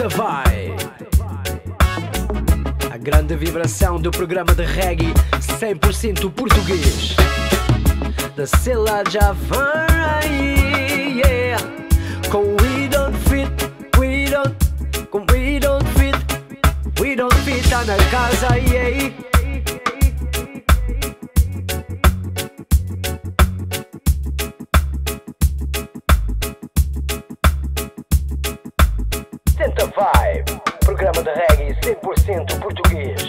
Senta vai. A grande vibração do programa de reggae 100% português. Da Sela Javara, yeah. Com We Don't Fit, com We Don't Fit, tá na casa, yeah. Senta vai, programa de reggae 100% português.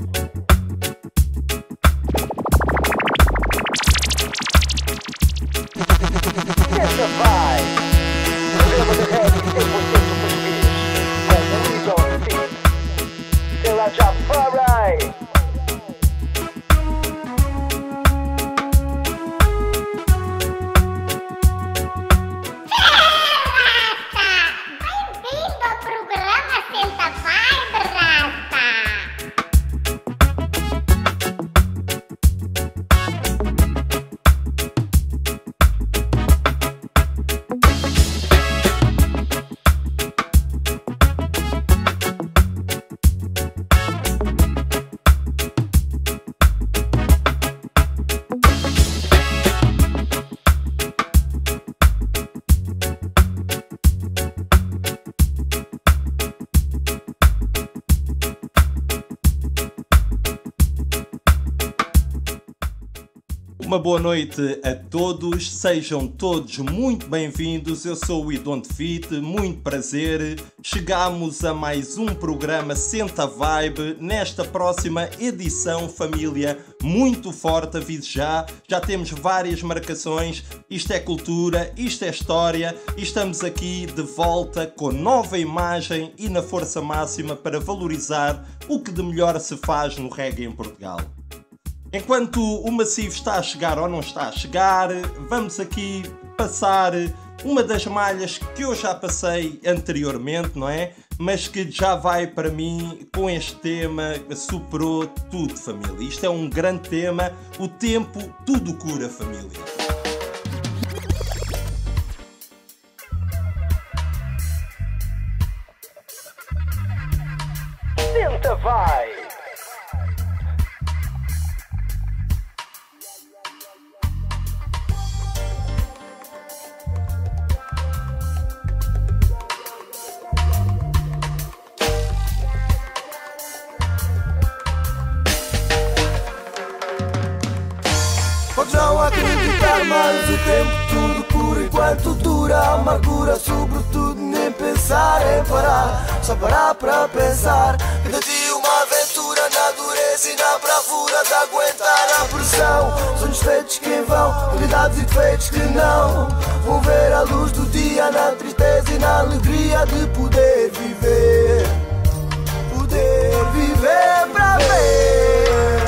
Senta vai, programa de reggae 100% português. Com We Don't Fit, Sela Javara. Uma boa noite a todos, sejam todos muito bem-vindos, eu sou o We Don't Fit, muito prazer. Chegamos a mais um programa Senta Vibe, nesta próxima edição, família, muito forte, aviso já temos várias marcações, isto é cultura, isto é história, e estamos aqui de volta com nova imagem e na força máxima para valorizar o que de melhor se faz no reggae em Portugal. Enquanto o massivo está a chegar ou não está a chegar, vamos aqui passar uma das malhas que eu já passei anteriormente, não é? Mas que já vai para mim, com este tema, superou tudo, família. Isto é um grande tema, o tempo tudo cura, família. Senta vai. Podes não acreditar, mas o tempo tudo cura. Enquanto dura a amargura, sobretudo nem pensar em parar. Só parar para pensar que de ti uma aventura na dureza e na bravura de aguentar a pressão. Sonhos feitos que vão, realidades e defeitos que não vão ver a luz do dia na tristeza e na alegria de poder viver. Poder viver para ver.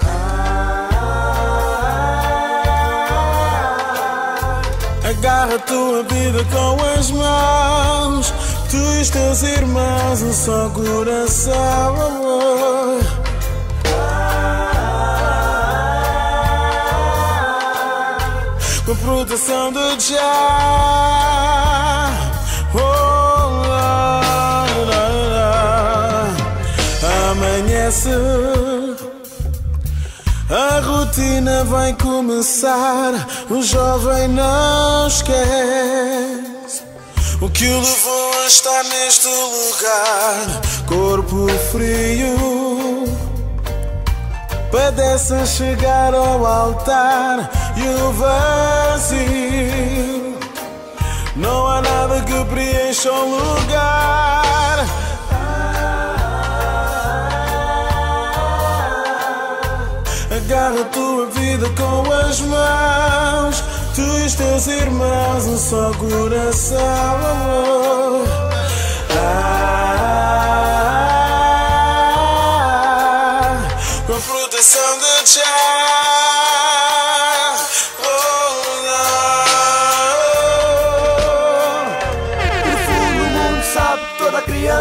Agarra a tua vida com as mãos, tu e os teus irmãos, um só coração, amor. Com a proteção do Jah, oh, lá, lá, lá. Amanhece, a rotina vai começar, o jovem não esquece o que o levou a estar neste lugar. Corpo frio, padece chegar ao altar e o vazio. Não há nada que preencha o lugar. Agarra a tua vida com as mãos, tu e os teus irmãos, um só coração, amor. Com a proteção de Jah, oh, no fundo o mundo sabe, toda criança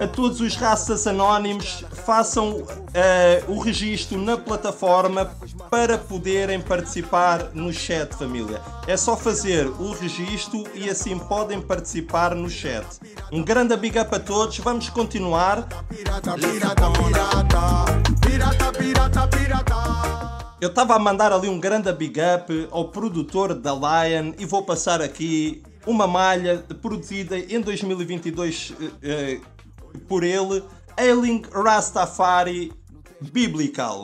a todos os raças anónimos, façam o registro na plataforma para poderem participar no chat, família. É só fazer o registro e assim podem participar no chat. Um grande big up a todos, vamos continuar. Eu estava a mandar ali um grande big up ao produtor da Lion e vou passar aqui uma malha produzida em 2022 por ele, Ailing Rastafari Biblical.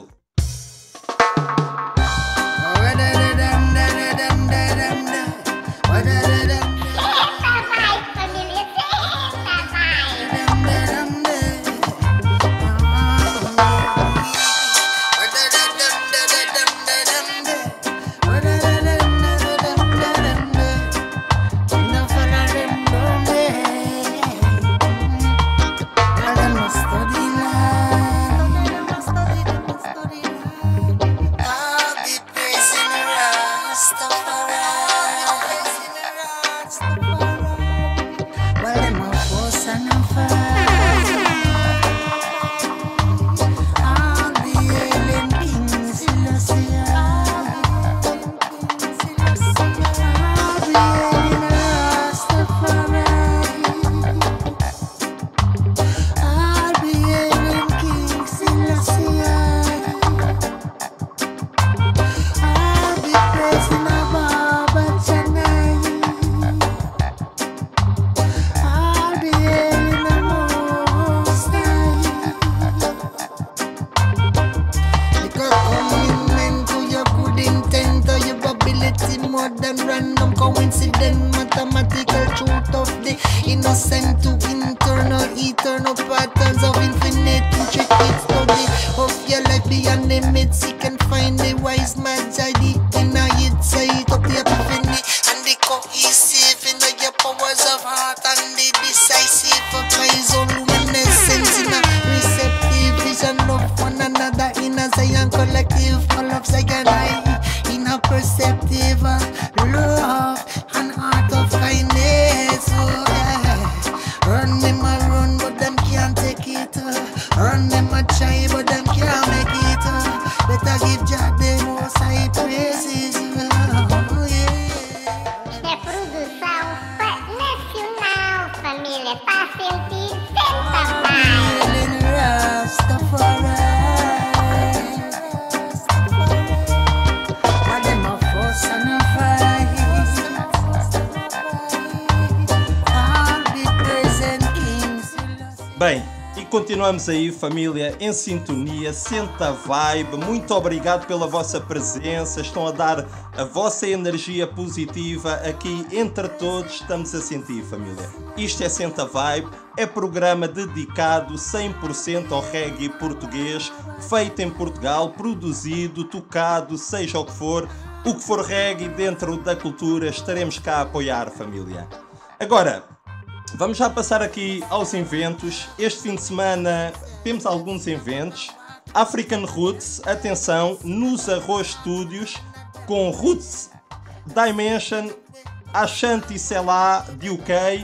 Bem, e continuamos aí, família, em sintonia, senta a vibe. Muito obrigado pela vossa presença, estão a dar a vossa energia positiva aqui entre todos, estamos a sentir, família. Isto é Senta Vibe, é programa dedicado 100% ao reggae português, feito em Portugal, produzido, tocado, seja o que for reggae dentro da cultura, estaremos cá a apoiar, família. Agora, vamos já passar aqui aos eventos. Este fim de semana temos alguns eventos. African Roots, atenção, nos Arroz Studios, com Roots Dimension, Ashanti Selah de UK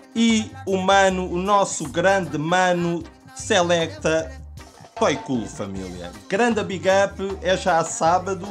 e o nosso grande mano Selecta Toy Cool, família. Grande big up, é já sábado.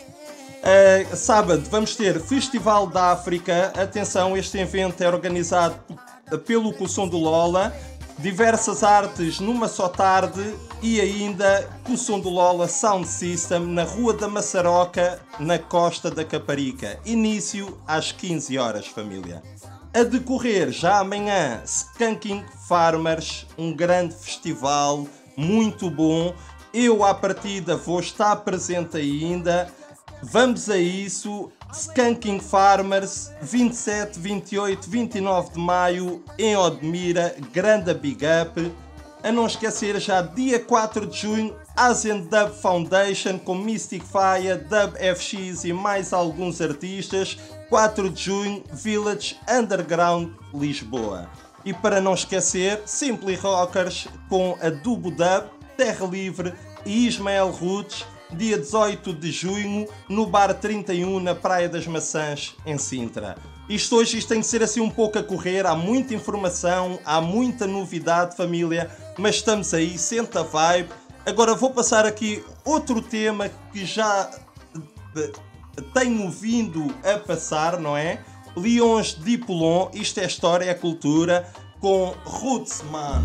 Sábado vamos ter Festival da África. Atenção, este evento é organizado pelo Som do Lola, diversas artes numa só tarde e ainda Som do Lola Sound System na Rua da Maçaroca, na Costa da Caparica. Início às 15 horas, família. A decorrer já amanhã, Skanking Farmers, um grande festival, muito bom. Eu à partida vou estar presente ainda. Vamos a isso. Skanking Farmers, 27, 28, 29 de maio em Odmira, grande big up. A não esquecer já dia 4 de junho, Asian Dub Foundation com Mystic Fire, Dub FX e mais alguns artistas. 4 de junho, Village Underground Lisboa. E para não esquecer, Simply Rockers com a Dubo Dub, Terra Livre e Ismael Roots, dia 18 de junho, no Bar 31, na Praia das Maçãs, em Sintra. Isto hoje tem de ser assim um pouco a correr, há muita informação, há muita novidade, família, mas estamos aí, senta a vibe. Agora vou passar aqui outro tema que já tenho vindo a passar, não é? Lions de Poulon, isto é história, é cultura, com Roots Man.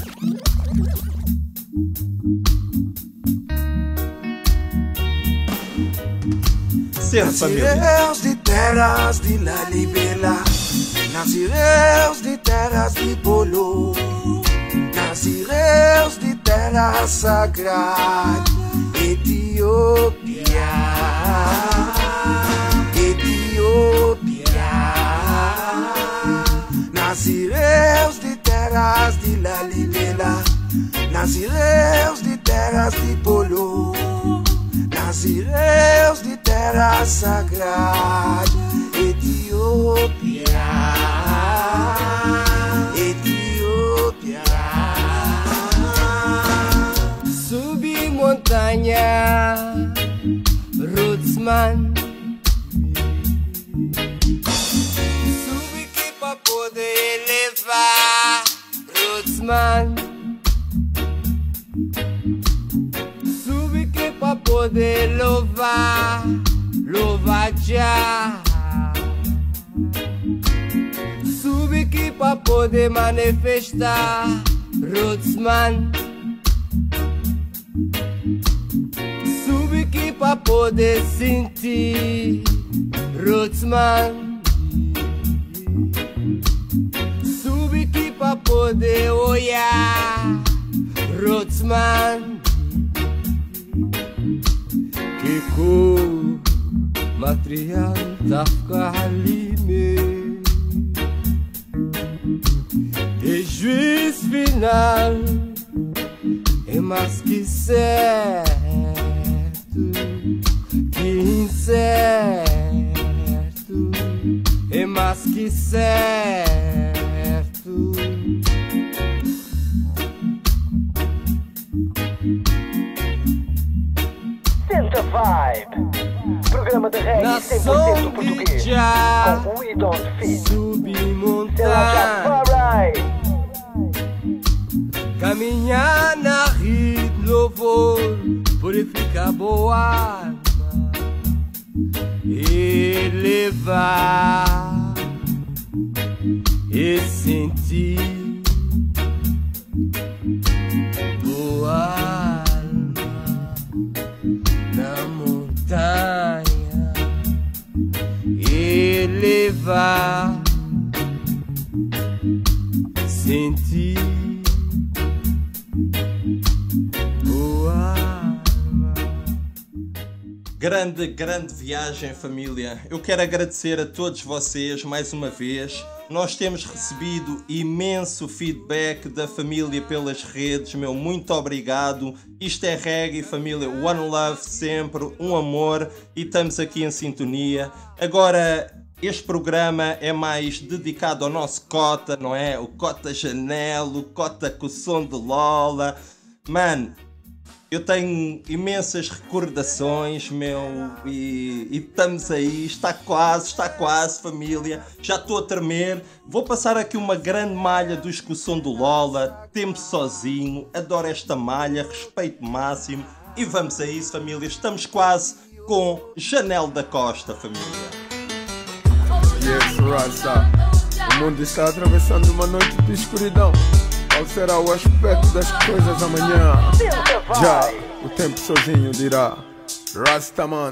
Nascireus de terras de la libela, nascireus de terras de Polo, nascireus de terra sagrada, Etiópia, Etiópia. Nascireus de terras de la libela, nascireus de terras de Polo, nascireus de terra sagrada, Etiópia, Etiópia. Subi montanha, Roots Man. Subi que pra poder levar, Roots Man. Pra poder louvar, louvar já. Subi aqui pra poder manifestar, Roots Man. Subi aqui pra poder sentir, Roots Man. Subi aqui pra poder olhar, Roots Man. Kiko material tafka halime, e juiz final é mais que certo, que incerto é mais que certo. Senta Vibe, programa de reggae 100% português, com We Don't Fit. Subi Sela montanha, caminhar na rio de louvor, purificar boa alma, elevar e sentir boa alma na montanha, elevar, sentir boa alma. Grande viagem, família. Eu quero agradecer a todos vocês mais uma vez. Nós temos recebido imenso feedback da família pelas redes, meu, muito obrigado. Isto é reggae, família, one love sempre, um amor, e estamos aqui em sintonia. Agora, este programa é mais dedicado ao nosso cota, não é? O cota Janelo, o cota com o som de Lola. Mano, eu tenho imensas recordações, meu, e estamos aí, está quase, família. Já estou a tremer. Vou passar aqui uma grande malha do Escução do Lola, Tempo Sozinho, adoro esta malha, respeito máximo. E vamos a isso, família, estamos quase com Janel da Costa, família. Yes, Rasta. O mundo está atravessando uma noite de escuridão. Qual será o aspecto das coisas amanhã? Já o tempo sozinho dirá. Rastaman.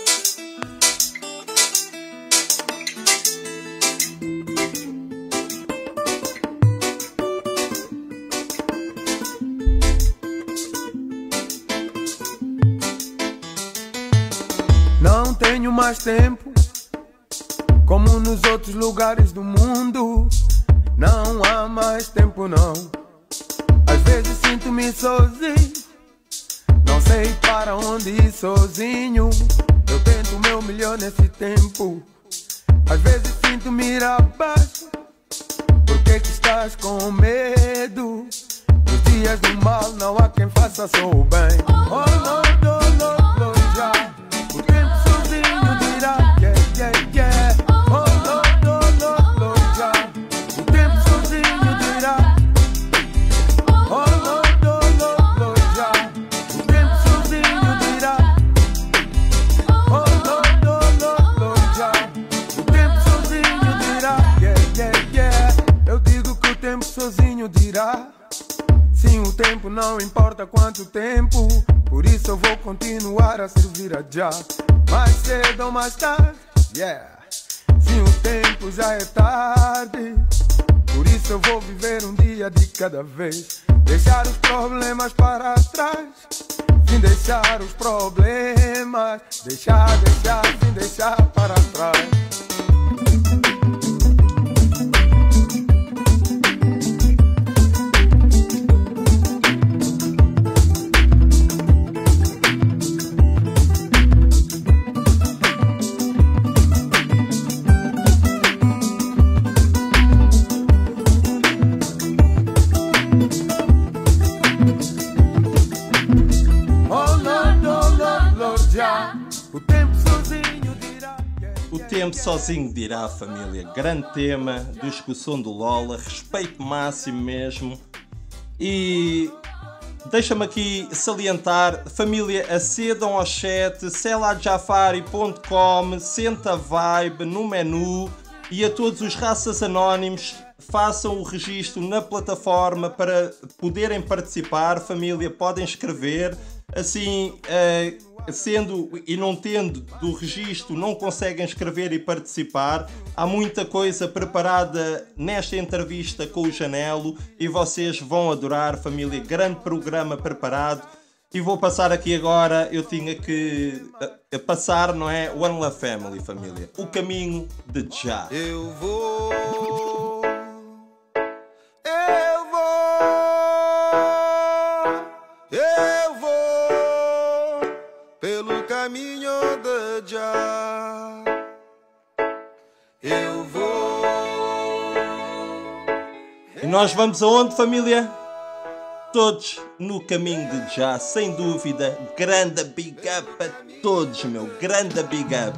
Não tenho mais tempo, como nos outros lugares do mundo. Não há mais tempo, não. Às vezes sinto-me sozinho, não sei para onde ir sozinho. Eu tento o meu melhor nesse tempo. Às vezes sinto-me ir abaixo. Por que que estás com medo? Nos dias do mal não há quem faça só o bem. Oh, não, já. O tempo sozinho dirá, yeah, yeah, yeah. Oh, não, Sim, o tempo não importa quanto tempo, por isso eu vou continuar a servir a Jah. Mais cedo ou mais tarde, yeah. Sim, o tempo já é tarde, por isso eu vou viver um dia de cada vez. Deixar os problemas para trás, sem deixar os problemas. Sem deixar para trás. O tempo sozinho dirá, família. Grande tema, discussão do Lola, respeito máximo mesmo. E deixa-me aqui salientar, família, acedam ao chat, selajafari.com, senta vibe no menu, e a todos os raças anónimos, façam o registro na plataforma para poderem participar. Família, podem escrever, assim, sendo e não tendo do registro, não conseguem escrever e participar. Há muita coisa preparada nesta entrevista com o Janelo e vocês vão adorar, família. Grande programa preparado. E vou passar aqui agora, eu tinha que passar, não é? One Love Family, família. O caminho de Jah. Eu vou pelo caminho de Jah. Eu vou. E nós vamos aonde, família? Todos no caminho de Jah, sem dúvida. Grande big up a todos, meu. Grande big up.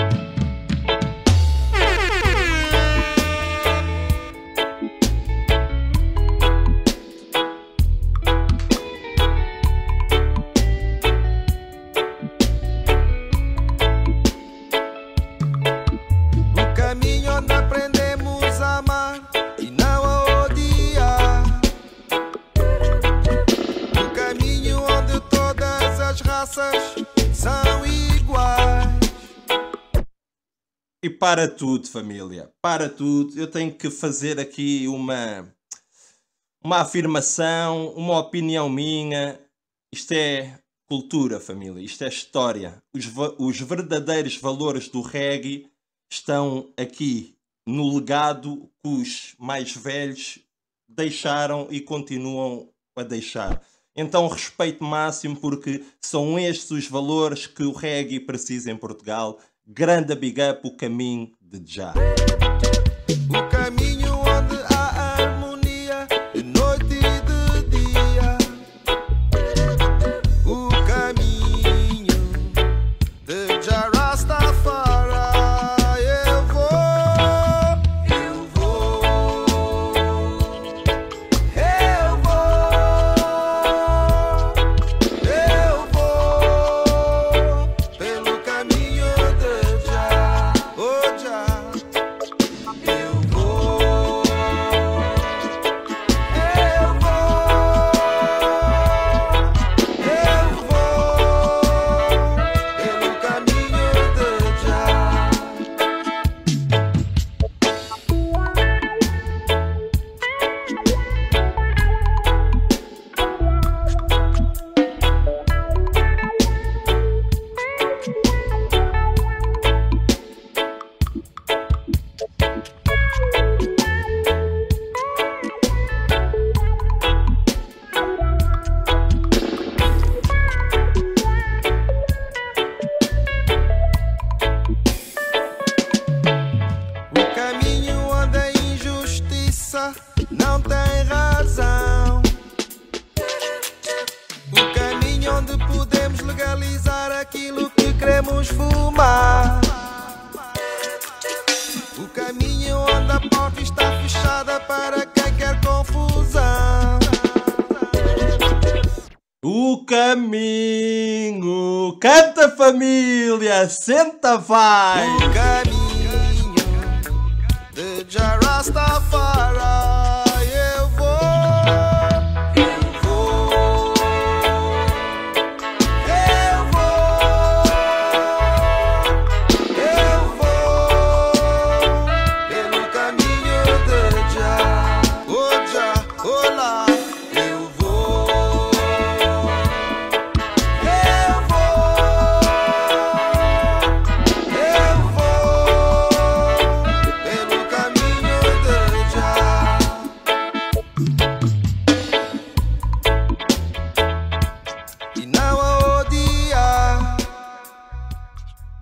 E para tudo, família, para tudo, eu tenho que fazer aqui uma afirmação, uma opinião minha. Isto é cultura, família, isto é história. Os verdadeiros valores do reggae estão aqui no legado que os mais velhos deixaram e continuam a deixar. Então, respeito máximo, porque são estes os valores que o reggae precisa em Portugal. Grande big up, o caminho de Jah. O caminho onde há harmonia de noite e de dia. O caminho de Jah Rastafari. Eu vou pelo caminho de Jah. Oh Jah. Eu vou pelo caminho de Jah. O caminho onde a injustiça não tem razão. O caminho onde podemos legalizar aquilo que queremos fumar. O caminho onde a porta está fechada para quem quer confusão. O caminho. Canta, família, senta vai. O caminho de Jah Rastafari. Eu vou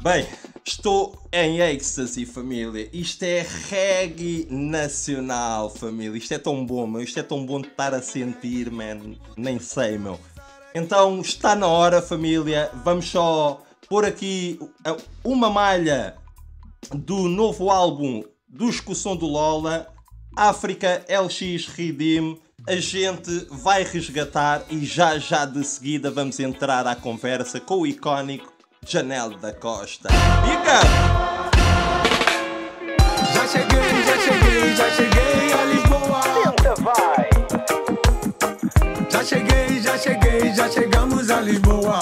Bem, estou em êxtase, família. Isto é reggae nacional, família. Isto é tão bom, meu. Isto é tão bom de estar a sentir, man. Nem sei, meu. Então, está na hora, família. Vamos só pôr aqui uma malha do novo álbum do Escução do Lola, África LX Redeem. A gente vai resgatar e já de seguida vamos entrar à conversa com o icónico Janel da Costa. Fica! Já cheguei a Lisboa. Senta, vai! Já chegamos a Lisboa.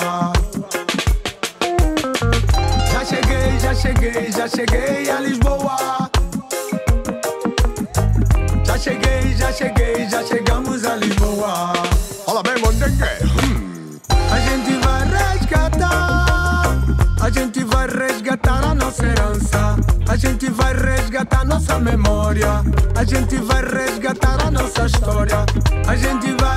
Já cheguei a Lisboa. Já chegamos a Lisboa. Olha bem, Mondengue. A gente vai resgatar a nossa herança. A gente vai resgatar nossa memória. A gente vai resgatar a nossa história. A gente vai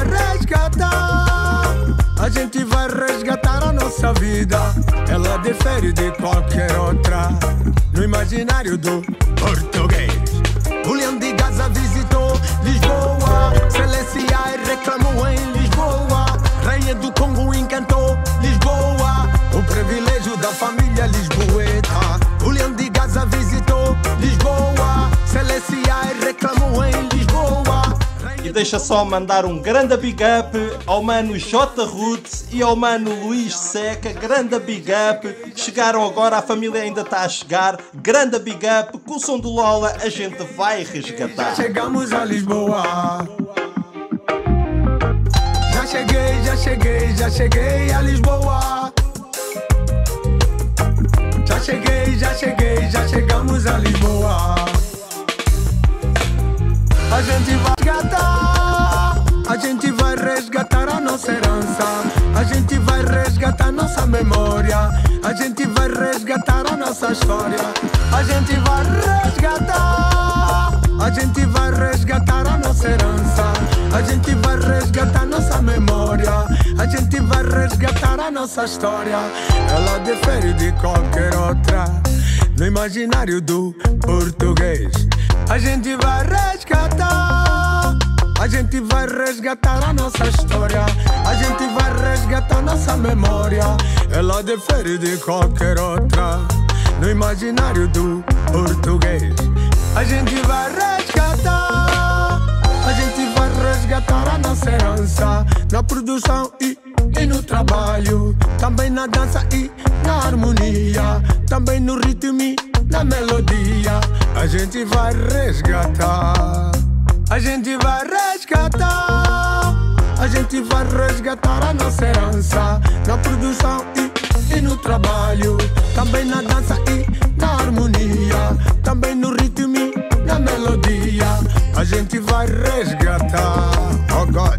resgatar a nossa vida. Ela difere de qualquer outra no imaginário do português. O Leão de Gaza visitou Lisboa. Celestiais reclamou em Lisboa. Rainha do Congo encantou Lisboa. O privilégio da família lisboeta. O Leão de Gaza visitou Lisboa. Celestiais reclamou em Lisboa. E deixa só mandar um grande big up ao mano J Roots e ao mano Luís Seca. Grande big up. Chegaram agora, a família ainda está a chegar. Grande big up. Com o som do Lola a gente vai resgatar. Já chegamos a Lisboa. Já cheguei a Lisboa. Já chegamos a Lisboa. A gente vai resgatar. A gente vai resgatar a nossa herança. A gente vai resgatar nossa memória. A gente vai resgatar a nossa história. A gente vai resgatar. A gente vai resgatar a nossa herança. A gente vai resgatar nossa memória. A gente vai resgatar a nossa história. Ela difere de qualquer outra no imaginário do português. A gente vai resgatar. A gente vai resgatar a nossa história. A gente vai resgatar nossa memória. Ela difere de qualquer outra no imaginário do português. A gente vai resgatar. A gente vai resgatar a nossa herança. Na produção e no trabalho. Também na dança e na harmonia. Também no ritmo e na melodia. A gente vai resgatar. A gente vai resgatar. A gente vai resgatar a nossa herança. Na produção e no trabalho. Também na dança e na harmonia. Também no ritmo e na melodia. A gente vai resgatar. Oh God.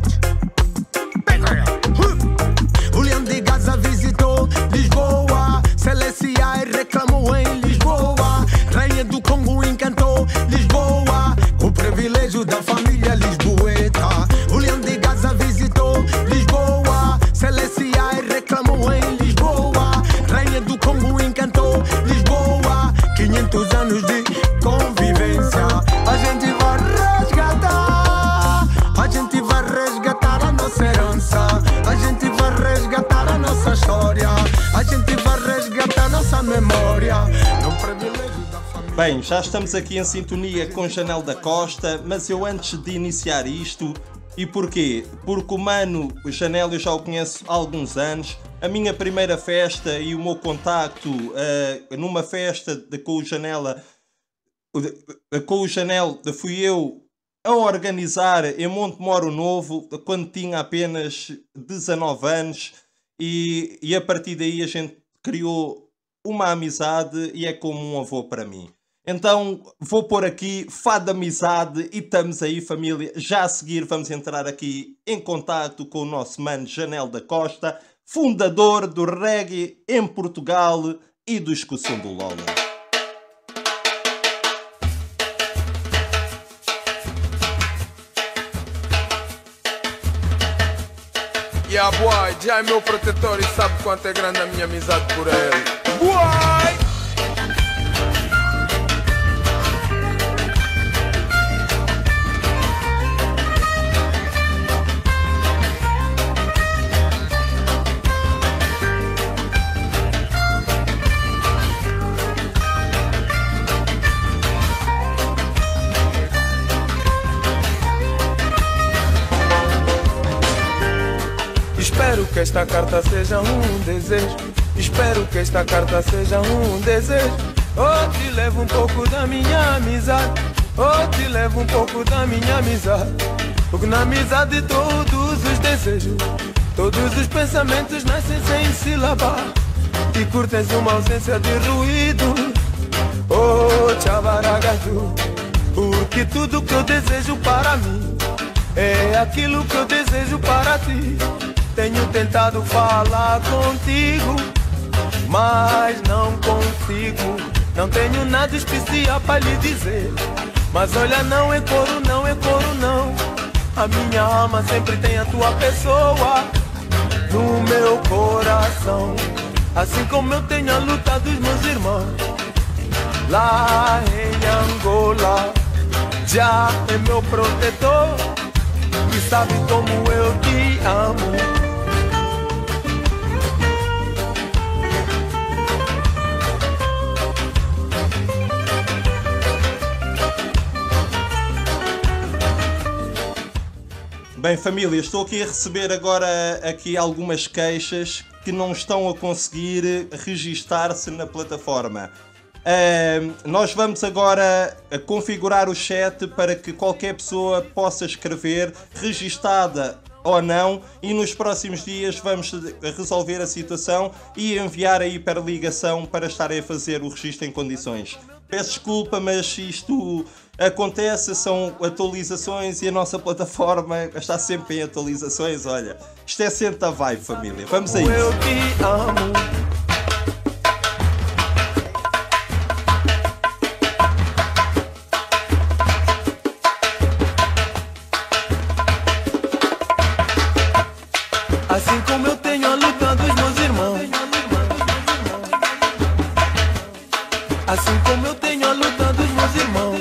O Leão de Gaza visitou Lisboa. Celestiais reclamou em Lisboa. Rainha do Congo encantou Lisboa. O privilégio da família lisboeta. O Leão de Gaza visitou Lisboa. Celestiais reclamou em Lisboa. Rainha do Congo encantou Lisboa. 500 anos de convivência. A gente vai resgatar. A gente vai resgatar a nossa herança. A gente vai resgatar a nossa história. A gente vai resgatar nossa memória. No privilégio da família. Bem, já estamos aqui em sintonia com Janel da Costa, mas eu antes de iniciar isto, e porquê? Porque o mano Janel eu já o conheço há alguns anos. A minha primeira festa e o meu contacto numa festa com o Janel fui eu a organizar em Montemoro Novo quando tinha apenas 19 anos e a partir daí a gente criou uma amizade e é como um avô para mim. Então vou pôr aqui Fado Amizade e estamos aí, família. Já a seguir vamos entrar aqui em contacto com o nosso mano Janel da Costa, fundador do reggae em Portugal e do Escução do Lola. Yeah boy, já é meu protetor e sabe quanto é grande a minha amizade por ele. Uai! Espero que esta carta seja um desejo. Espero que esta carta seja um desejo. Ou te levo um pouco da minha amizade, ou te levo um pouco da minha amizade. Porque na amizade todos os desejos, todos os pensamentos nascem sem sílaba. E curtes uma ausência de ruído. Oh, Chavaragatu, porque tudo que eu desejo para mim é aquilo que eu desejo para ti. Tenho tentado falar contigo, mas não consigo. Não tenho nada especial para lhe dizer. Mas olha, não é coro, não é coro, não. A minha alma sempre tem a tua pessoa no meu coração. Assim como eu tenho a luta dos meus irmãos lá em Angola. Já é meu protetor e sabe como eu te amo. Bem, família, estou aqui a receber agora algumas queixas que não estão a conseguir registar-se na plataforma. Nós vamos agora configurar o chat para que qualquer pessoa possa escrever, registada ou não, e nos próximos dias vamos resolver a situação e enviar a hiperligação para estarem a fazer o registro em condições. Peço desculpa, mas isto acontece, são atualizações e a nossa plataforma está sempre em atualizações. Olha, isto é Senta Vibe, família. Vamos a isso. Eu te amo. Assim como eu tenho a luta dos meus irmãos, assim como eu tenho a luta dos meus irmãos,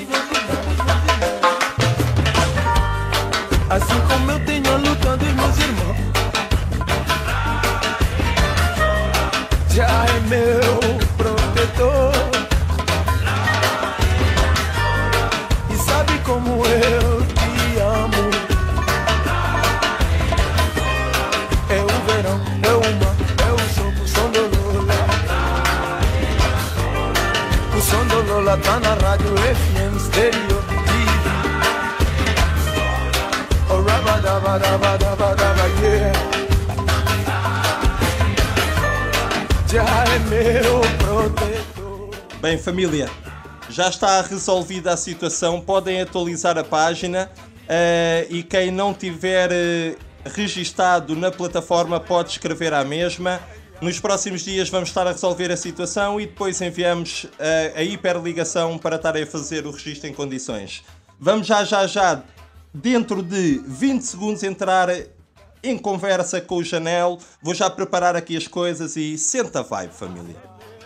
assim como eu tenho a luta dos meus irmãos, já é meu protetor e sabe como eu te amo. É o verão, é o mar, é o som do Lola. O som do Lola tá na rádio FM Stereo TV. Oh, rabadabadabadabadaba, yeah. Já é meu protetor. Bem, família, já está resolvida a situação. Podem atualizar a página e quem não tiver registado na plataforma pode escrever à mesma. Nos próximos dias vamos estar a resolver a situação e depois enviamos a hiperligação para estarem a fazer o registro em condições. Vamos já, dentro de 20 segundos, entrar em conversa com o Janel. Vou já preparar aqui as coisas e senta vibe, família.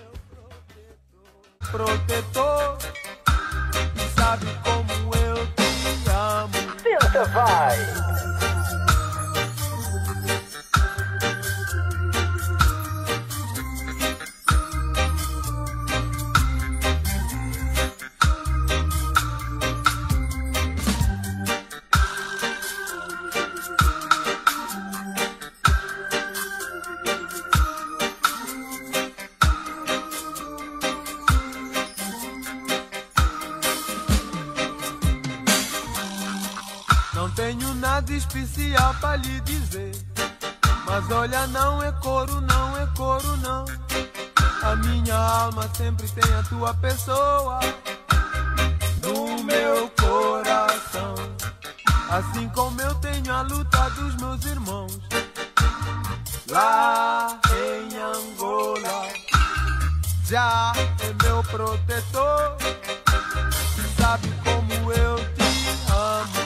Protetor, e sabe como eu te amo. Senta vibe. Não tenho nada especial pra lhe dizer, mas olha, não é coro, não é coro, não. A minha alma sempre tem a tua pessoa no meu coração. Assim como eu tenho a luta dos meus irmãos lá em Angola. Já é meu protetor e sabe como eu te amo.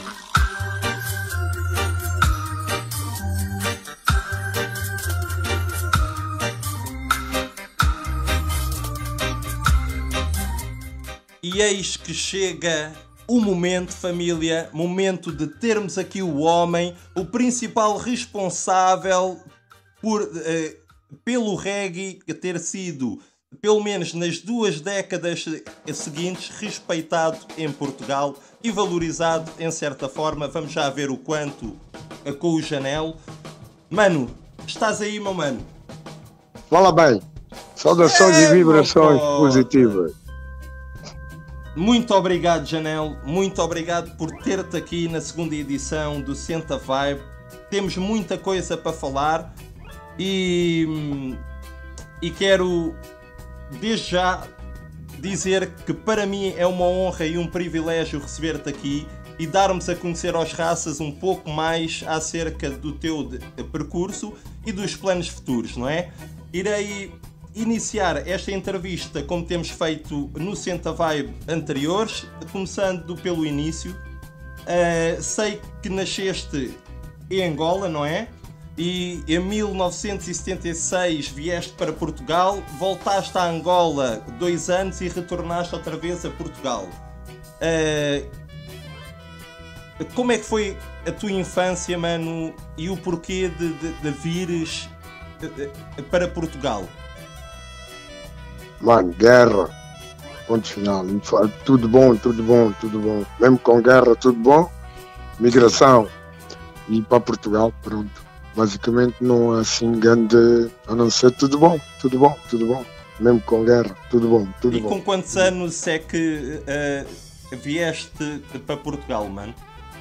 E eis que chega o momento, família, momento de termos aqui o homem, o principal responsável pelo reggae ter sido, pelo menos nas 2 décadas seguintes, respeitado em Portugal e valorizado em certa forma. Vamos já ver o quanto com o Janel. Mano, estás aí, meu mano? Fala bem. Saudações e vibrações positivas. Muito obrigado, Janel. Muito obrigado por ter-te aqui na 2ª edição do Senta Vibe. Temos muita coisa para falar e quero desde já dizer que para mim é uma honra e um privilégio receber-te aqui e darmos a conhecer aos raças um pouco mais acerca do teu percurso e dos planos futuros, não é? Irei iniciar esta entrevista como temos feito no Senta Vibe anteriores, começando pelo início. Sei que nasceste em Angola, não é? E em 1976 vieste para Portugal, voltaste a Angola 2 anos e retornaste outra vez a Portugal. Como é que foi a tua infância, mano, e o porquê de vires para Portugal? Mano, guerra. Ponto final. Tudo bom, tudo bom, tudo bom. Mesmo com guerra, tudo bom. Migração. E para Portugal, pronto. Basicamente não há assim grande, a não ser tudo bom, tudo bom, tudo bom. Mesmo com guerra, tudo bom, tudo bom. E com quantos anos é que vieste para Portugal, mano?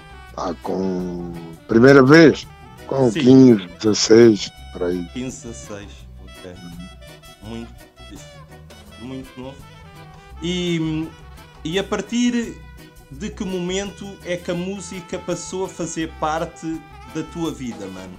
Primeira vez, com Sim. 15, 16, por aí. 15, 16, ok. Muito novo. E a partir de que momento é que a música passou a fazer parte da tua vida, mano?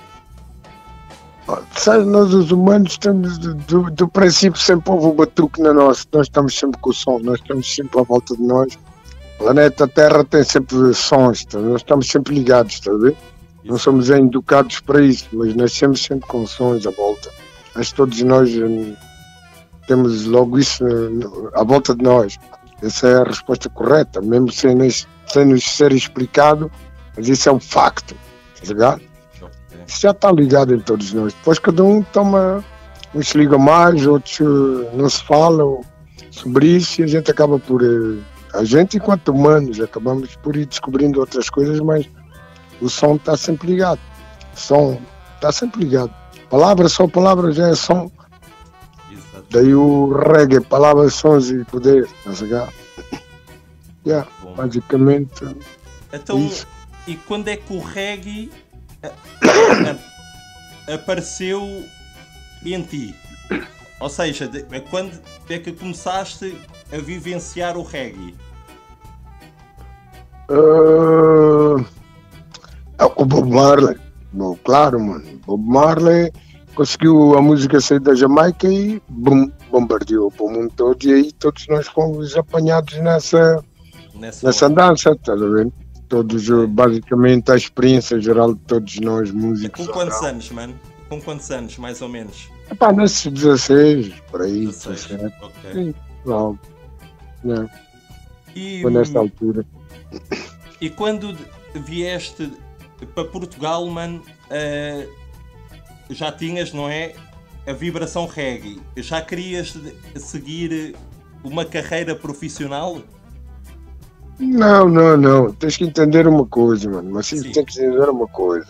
Sabe, nós os humanos temos do princípio sempre houve o batuque na nossa, nós estamos sempre com o som, nós estamos sempre à volta de nós. O planeta Terra tem sempre sons, tá? Nós estamos sempre ligados, está a ver? Não somos educados para isso, mas nascemos sempre com sons à volta. Acho que todos nós temos logo isso à volta de nós. Essa é a resposta correta, mesmo sem nos ser explicado, mas isso é um facto, está ligado? Isso já está ligado em todos nós. Depois cada um toma, uns se ligam mais, outros não se falam sobre isso e a gente acaba por... A gente, enquanto humanos, acabamos por ir descobrindo outras coisas, mas o som está sempre ligado. O som está sempre ligado. Palavra, só palavra já é som. Exato. Daí o reggae, palavras, sons e poder. Está yeah, basicamente... Então, isso. e quando é que o reggae apareceu em ti? Ou seja, quando é que começaste a vivenciar o reggae? O Bob Marley. Bom, claro, mano. Bob Marley conseguiu a música sair da Jamaica e bombardeou para o mundo todo. E aí todos nós fomos apanhados nessa dança, estás a ver? Todos, basicamente, a experiência geral de todos nós, músicos. Com quantos anos, mano? Com quantos anos, mais ou menos? Epá, nesses 16, por aí. 16, 17. ok. Sim, logo. Né? E, Foi nesta altura. e quando vieste para Portugal, mano, já tinhas, não é, a vibração reggae? Já querias seguir uma carreira profissional? Não. Tens que entender uma coisa, mano. Mas sim, Sim. tens que entender uma coisa.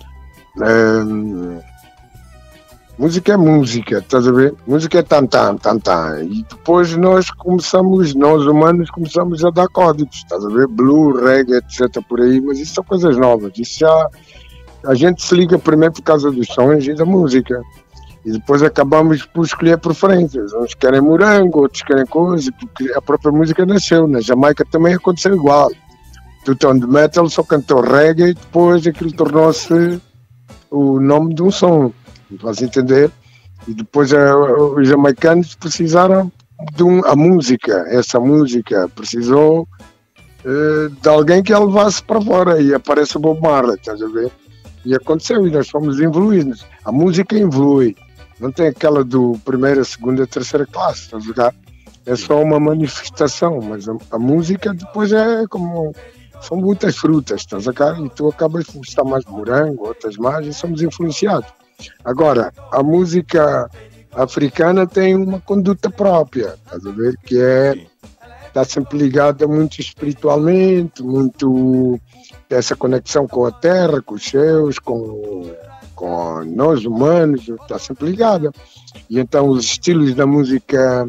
Música é música, estás a ver? Música é tan-tan. E depois nós humanos, começamos a dar códigos, estás a ver? Blue, reggae, etc. por aí, mas isso são coisas novas. Isso já... A gente se liga primeiro por causa dos sons e da música. E depois acabamos por escolher preferências. Uns querem morango, outros querem coisa, porque a própria música nasceu. Na Jamaica também aconteceu igual. Two-Tone de Metal só cantou reggae e depois aquilo tornou-se o nome de um som. Faz entender? E depois os jamaicanos precisaram a música. Essa música precisou de alguém que a levasse para fora. E aparece o Bob Marley, estás a ver? E aconteceu, e nós fomos evoluindo. A música evolui. Não tem aquela do primeira, segunda, terceira classe, estás a ver? é só uma manifestação, mas a música depois é como... São muitas frutas, estás a ver? E tu acabas de gostar mais de morango, outras mais, e somos influenciados. Agora, a música africana tem uma conduta própria, estás a ver? Que está sempre ligada muito espiritualmente, muito essa conexão com a terra, com os céus, com nós humanos, está sempre ligada. E então os estilos da música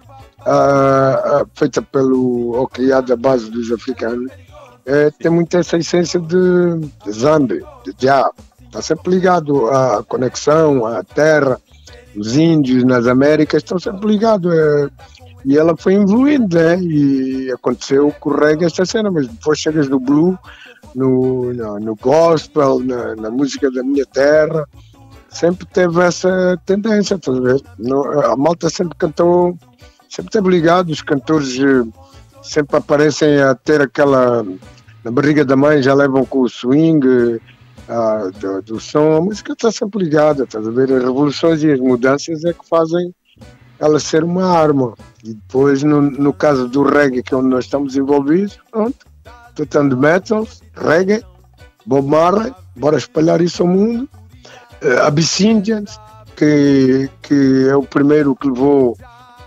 feita ou criada à base dos africanos tem muito essa essência de zambi, de diabo. Está sempre ligado à conexão, à terra. Os índios nas Américas estão sempre ligados. E ela foi evoluindo, né? E aconteceu com o reggae esta cena, mas depois chegas no blues, no gospel, na música da minha terra, sempre teve essa tendência, estás a ver? A malta sempre cantou, sempre teve ligado, os cantores sempre aparecem a ter aquela... Na barriga da mãe já levam com o swing do som, a música está sempre ligada, estás a ver? As revoluções e as mudanças é que fazem ela ser uma arma. E depois, no caso do reggae, que é onde nós estamos envolvidos, pronto, tocando metal, reggae, Bob Marley, bora espalhar isso ao mundo. Abyssinians, que é o primeiro que levou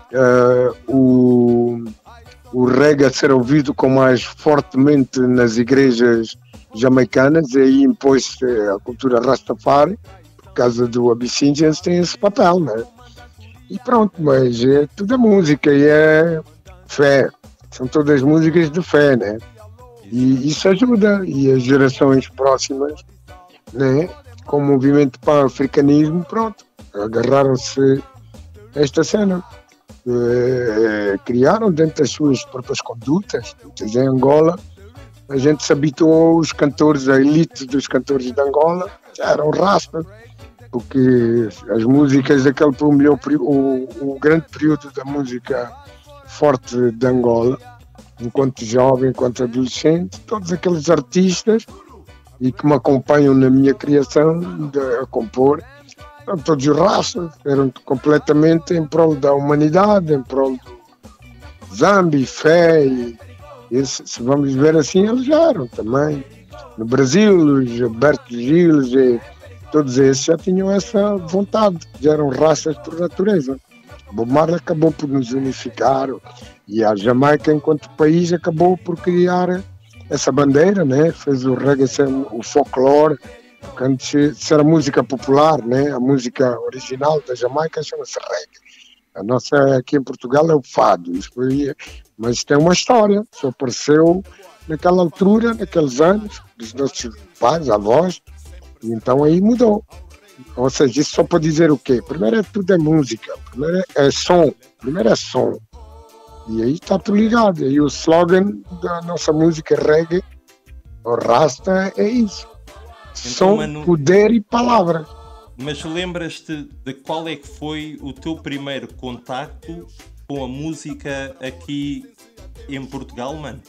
o reggae a ser ouvido com mais fortemente nas igrejas jamaicanas, e aí impôs-se a cultura Rastafari, por causa do Abyssinians, tem esse papel, né? E pronto, mas tudo é música e é fé, são todas músicas de fé, né? E isso ajuda, e as gerações próximas, né, com o movimento pan-africanismo, pronto, agarraram-se a esta cena. Criaram dentro das suas próprias condutas. Em Angola, a gente se habituou, os cantores, a elite dos cantores de Angola, já eram raspas, porque as músicas daquele o grande período da música forte de Angola, enquanto jovem, enquanto adolescente, todos aqueles artistas e que me acompanham na minha criação a compor, eram todos raças, eram completamente em prol da humanidade, em prol do Zambi, fé, e se vamos ver assim, eles já eram também. No Brasil, os Gilberto Gil e todos esses já tinham essa vontade, já eram raças por natureza. Bob Marley acabou por nos unificar, e a Jamaica, enquanto país, acabou por criar essa bandeira, né? Fez o reggae ser o folclore, ser a música popular, né? A música original da Jamaica chama-se reggae. A nossa aqui em Portugal é o fado, mas tem uma história, só apareceu naquela altura, naqueles anos, dos nossos pais, avós, e então aí mudou. Ou seja, isso só para dizer o quê? Primeiro tudo é música, primeiro é som, e aí está tudo ligado. E o slogan da nossa música reggae, o Rasta, é isso. Então, som, Manu, poder e palavra. Mas lembras-te de qual é que foi o teu primeiro contacto com a música aqui em Portugal, mano?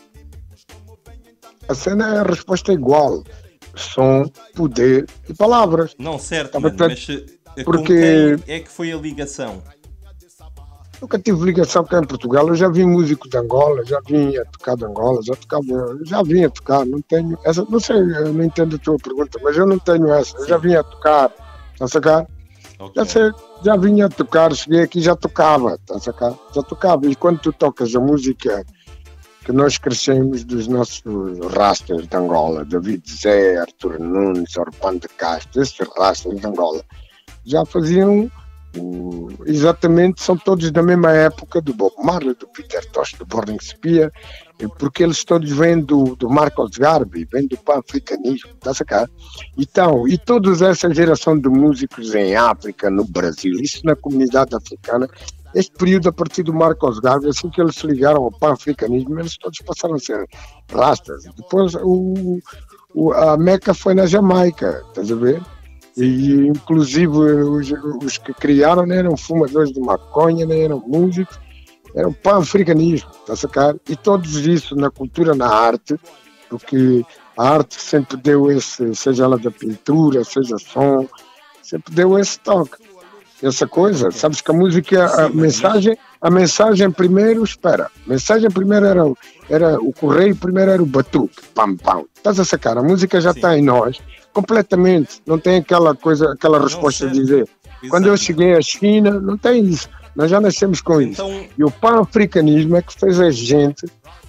A resposta é igual. Som, poder e palavras. Não, certo, mano, mas porque com quem é que foi a ligação? Nunca tive ligação cá em Portugal. Eu já vi músico de Angola, já vinha tocar de Angola, já vinha tocar. Não tenho essa, não sei, eu não entendo a tua pergunta, mas eu não tenho essa. Eu já vinha tocar, está a sacar? Okay. Já vinha tocar, cheguei aqui já tocava, está a sacar? Já tocava. E quando tu tocas a música que nós crescemos dos nossos rastas de Angola, David Zé, Arthur Nunes, Orpano de Castro, esses rastas de Angola, já faziam exatamente, são todos da mesma época do Bob Marley, do Peter Tosh, do Burning Spear, porque eles todos vêm do Marcos Garvey, vêm do pan-africanismo, está a sacar? Então, e toda essa geração de músicos em África, no Brasil, isso na comunidade africana, este período a partir do Marcos Garvey, assim que eles se ligaram ao pan-africanismo, eles todos passaram a ser rastas. Depois a Meca foi na Jamaica, estás a ver? E inclusive os que criaram nem eram fumadores de maconha, nem eram músicos, eram pan-africanismo, está a sacar? E todos isso na cultura, na arte, porque a arte sempre deu esse, seja ela da pintura, seja som, sempre deu esse toque. essa coisa. Sabes que a música, a mensagem primeiro, espera. A mensagem primeiro era o correio, primeiro era o batuque. Pam, pam. Estás a sacar? A música já está em nós, completamente. Não tem aquela coisa, aquela resposta de dizer. Quando eu cheguei à China, não tem isso. Nós já nascemos com isso. E o pan-africanismo é que fez a gente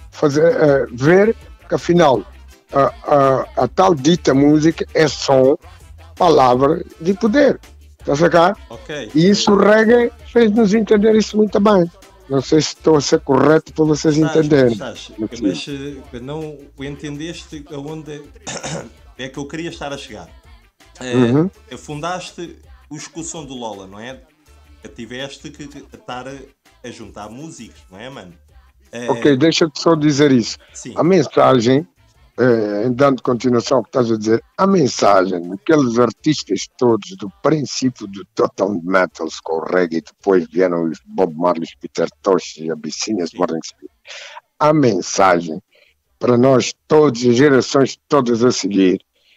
ver que, afinal, a tal dita música é som, palavra de poder. Está a sacar? Okay. E isso o reggae fez-nos entender isso muito bem. Não sei se estou a ser correto para vocês entenderem. Mas não entendeste aonde é que eu queria estar a chegar. Fundaste o Escução do Lola, não é? Tiveste que estar a juntar músicos, não é, mano? Ok, deixa-te só dizer isso. Sim. A mensagem, dando continuação ao que estás a dizer, a mensagem daqueles artistas todos do princípio do Total Metals com o reggae, depois vieram os Bob Marley, Peter Tosh e Abyssinian, Burning Spear. A mensagem para nós todos, as gerações todas a seguir,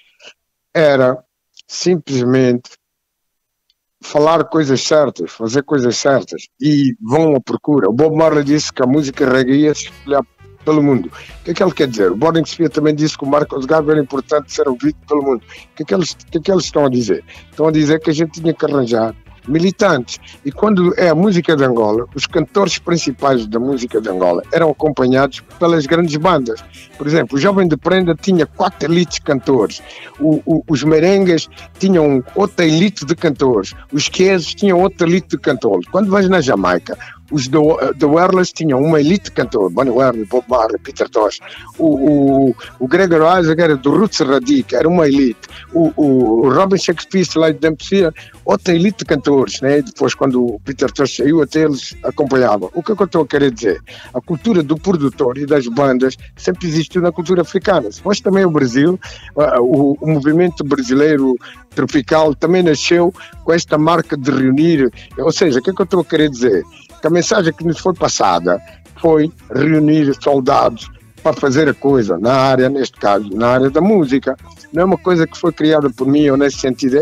era simplesmente falar coisas certas, fazer coisas certas, e vão à procura. O Bob Marley disse que a música reggae ia se espalhar pelo mundo. O que é que ele quer dizer? O Burning Spear também disse que o Marcos Garvey era importante ser ouvido pelo mundo. O que é que eles estão a dizer? Estão a dizer que a gente tinha que arranjar militantes. E quando é a música de Angola, os cantores principais da música de Angola eram acompanhados pelas grandes bandas. Por exemplo, o Jovem de Prenda tinha 4 elites cantores. Os merengues tinham outra elite de cantores. Os quesos tinham outra elite de cantores. Quando vais na Jamaica, os The Wailers tinham uma elite de cantor, Bonnie Ware, Bob Marley, Peter Tosh. O Gregory Isaac era do Roots Radic, era uma elite. O Robin Shakespeare, lá de Dempsey, outra elite de cantores, né? Depois, quando o Peter Tosh saiu, até eles acompanhavam. O que é que eu estou a querer dizer? A cultura do produtor e das bandas sempre existiu na cultura africana. Depois também o Brasil, o movimento brasileiro tropical também nasceu com esta marca de reunir. Ou seja, o que é que eu estou a querer dizer? Que a mensagem que nos foi passada foi reunir soldados para fazer a coisa na área, neste caso, na área da música. Não é uma coisa que foi criada por mim, ou nesse sentido,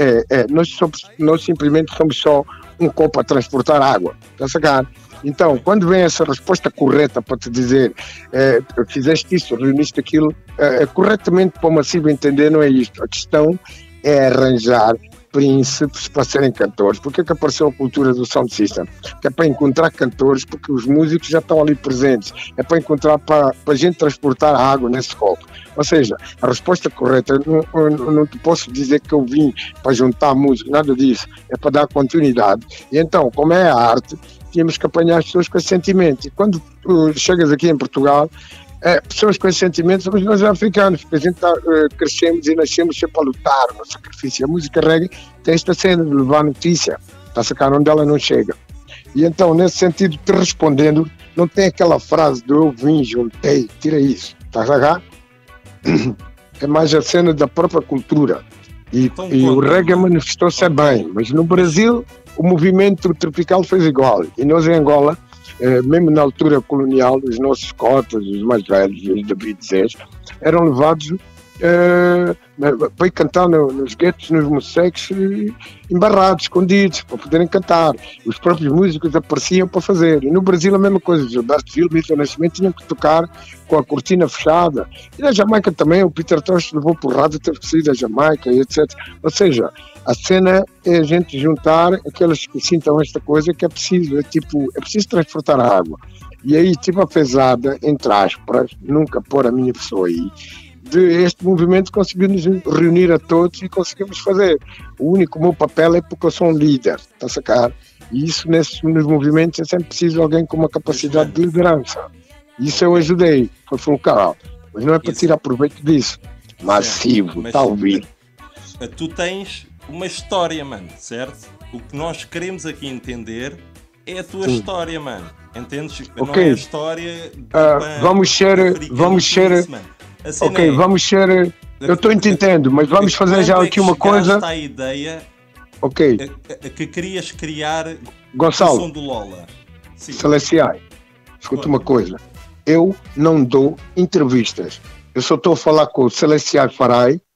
nós simplesmente somos só um copo a transportar água, está a sacar? Então, quando vem essa resposta correta para te dizer fizeste isso, reuniste aquilo, corretamente para o massivo entender não é isto. A questão é arranjar príncipes para serem cantores. Porque é que apareceu a cultura do sound system? Que é para encontrar cantores, porque os músicos já estão ali presentes. É para encontrar, para a gente transportar a água nesse copo. Ou seja, a resposta correta, não te posso dizer que eu vim para juntar música, nada disso. É para dar continuidade. E então, como é a arte, tínhamos que apanhar as pessoas com esse sentimento. E quando chegas aqui em Portugal, pessoas com esses sentimentos somos nós africanos, porque a gente crescemos e nascemos sempre a lutar no sacrifício. A música reggae tem esta cena de levar notícia, está a sacar onde ela não chega. E então, nesse sentido, te respondendo, não tem aquela frase do eu vim, juntei, tira isso, está a sacar? É mais a cena da própria cultura. E o reggae manifestou-se bem, mas no Brasil o movimento tropical fez igual. E nós em Angola, mesmo na altura colonial, os nossos cotas, os mais velhos, os David Zés, eram levados para ir cantar nos guetos, nos mosseques, embarrados, escondidos, para poderem cantar. Os próprios músicos apareciam para fazer. E no Brasil a mesma coisa. Gilberto Gil, Milton Nascimento tinham que tocar com a cortina fechada. E na Jamaica também, o Peter Tosh levou porrada, teve que sair da Jamaica, e etc. Ou seja, a cena é a gente juntar aqueles que sintam esta coisa que é preciso. É preciso transportar a água. E aí, a pesada, entre aspas, nunca pôr a minha pessoa aí, este movimento conseguimos reunir a todos e conseguimos fazer. O meu papel é porque eu sou um líder, está a sacar? E isso nos movimentos é sempre preciso alguém com uma capacidade de liderança. Isso eu ajudei, foi fulcral. Mas não é para tirar proveito disso. Massivo, está a ouvir. Tu tens uma história, mano, certo? O que nós queremos aqui entender é a tua história, mano. Entendes? Okay. Não é a história vamos ser ok, vamos ser. Eu estou entendendo, mas vamos fazer já aqui uma coisa. A ideia que querias criar Gonçalo, o som do Lola. Celestial, escuta uma coisa. Eu não dou entrevistas. Eu só estou a falar com o Celestial Farai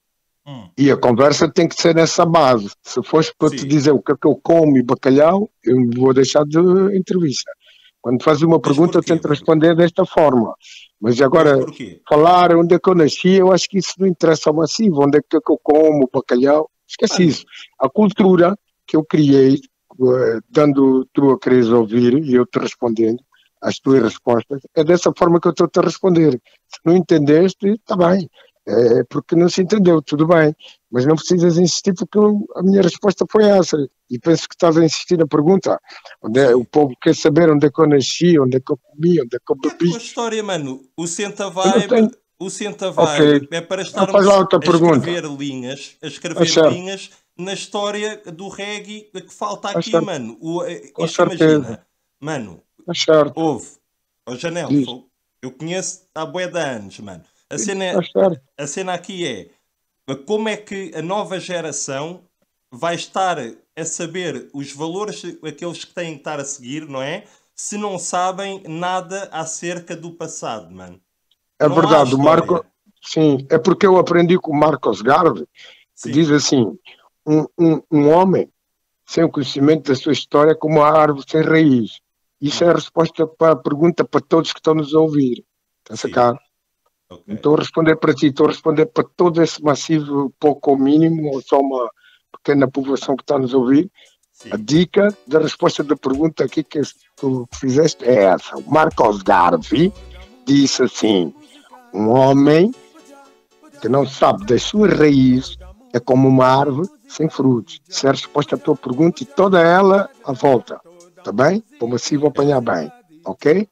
E a conversa tem que ser nessa base. Se fosse para te Sim. dizer o que é que eu como e bacalhau, eu vou deixar de entrevista. Quando fazes uma Mas pergunta, eu porquê, tento mano? responder desta forma. Mas Mas agora, porquê? falar onde é que eu nasci, eu acho que isso não interessa ao massivo. Onde é que eu como bacalhau? Esquece Mano, isso. A cultura que eu criei, dando tu a quereres ouvir e eu te respondendo às tuas sim. respostas, é dessa forma que eu estou-te a responder. Se não entendeste, está bem. É porque não se entendeu, tudo bem. Mas não precisas insistir porque a minha resposta foi essa. E penso que estás a insistir na pergunta. O Sim. povo quer saber onde é que eu nasci, onde é que eu comi, onde é que eu E a bebi. tua história, mano? Eu não tenho. O Senta Ok. Vibe é para Então faz estarmos lá outra pergunta. a É escrever certo, linhas na história do reggae que falta é aqui, certo, mano. com Isto certeza. imagina, mano, É certo. houve, ó Janel, Diz, eu conheço há bué de anos, mano. é certo. A cena aqui é como é que a nova geração vai estar a saber os valores, aqueles que têm que estar a seguir, não é? Se não sabem nada acerca do passado, mano. É Não há verdade, o Marco. história. Sim, é porque eu aprendi com o Marcos Garvey, que Sim. diz assim: um homem sem o conhecimento da sua história é como uma árvore sem raiz. Isso é a resposta para a pergunta para todos que estão nos a ouvir. Está a Sim. sacar? Não Ok. estou a responder para ti, estou a responder para todo esse massivo, pouco ou mínimo, ou só uma pequena população que está nos a ouvir. A Sim. dica da resposta da pergunta aqui que tu fizeste é essa. O Marcos Garvey disse assim: um homem que não sabe das suas raízes é como uma árvore sem frutos. Isso é a resposta à tua pergunta e toda ela à volta. Está bem? Para o massivo apanhar bem. Ok?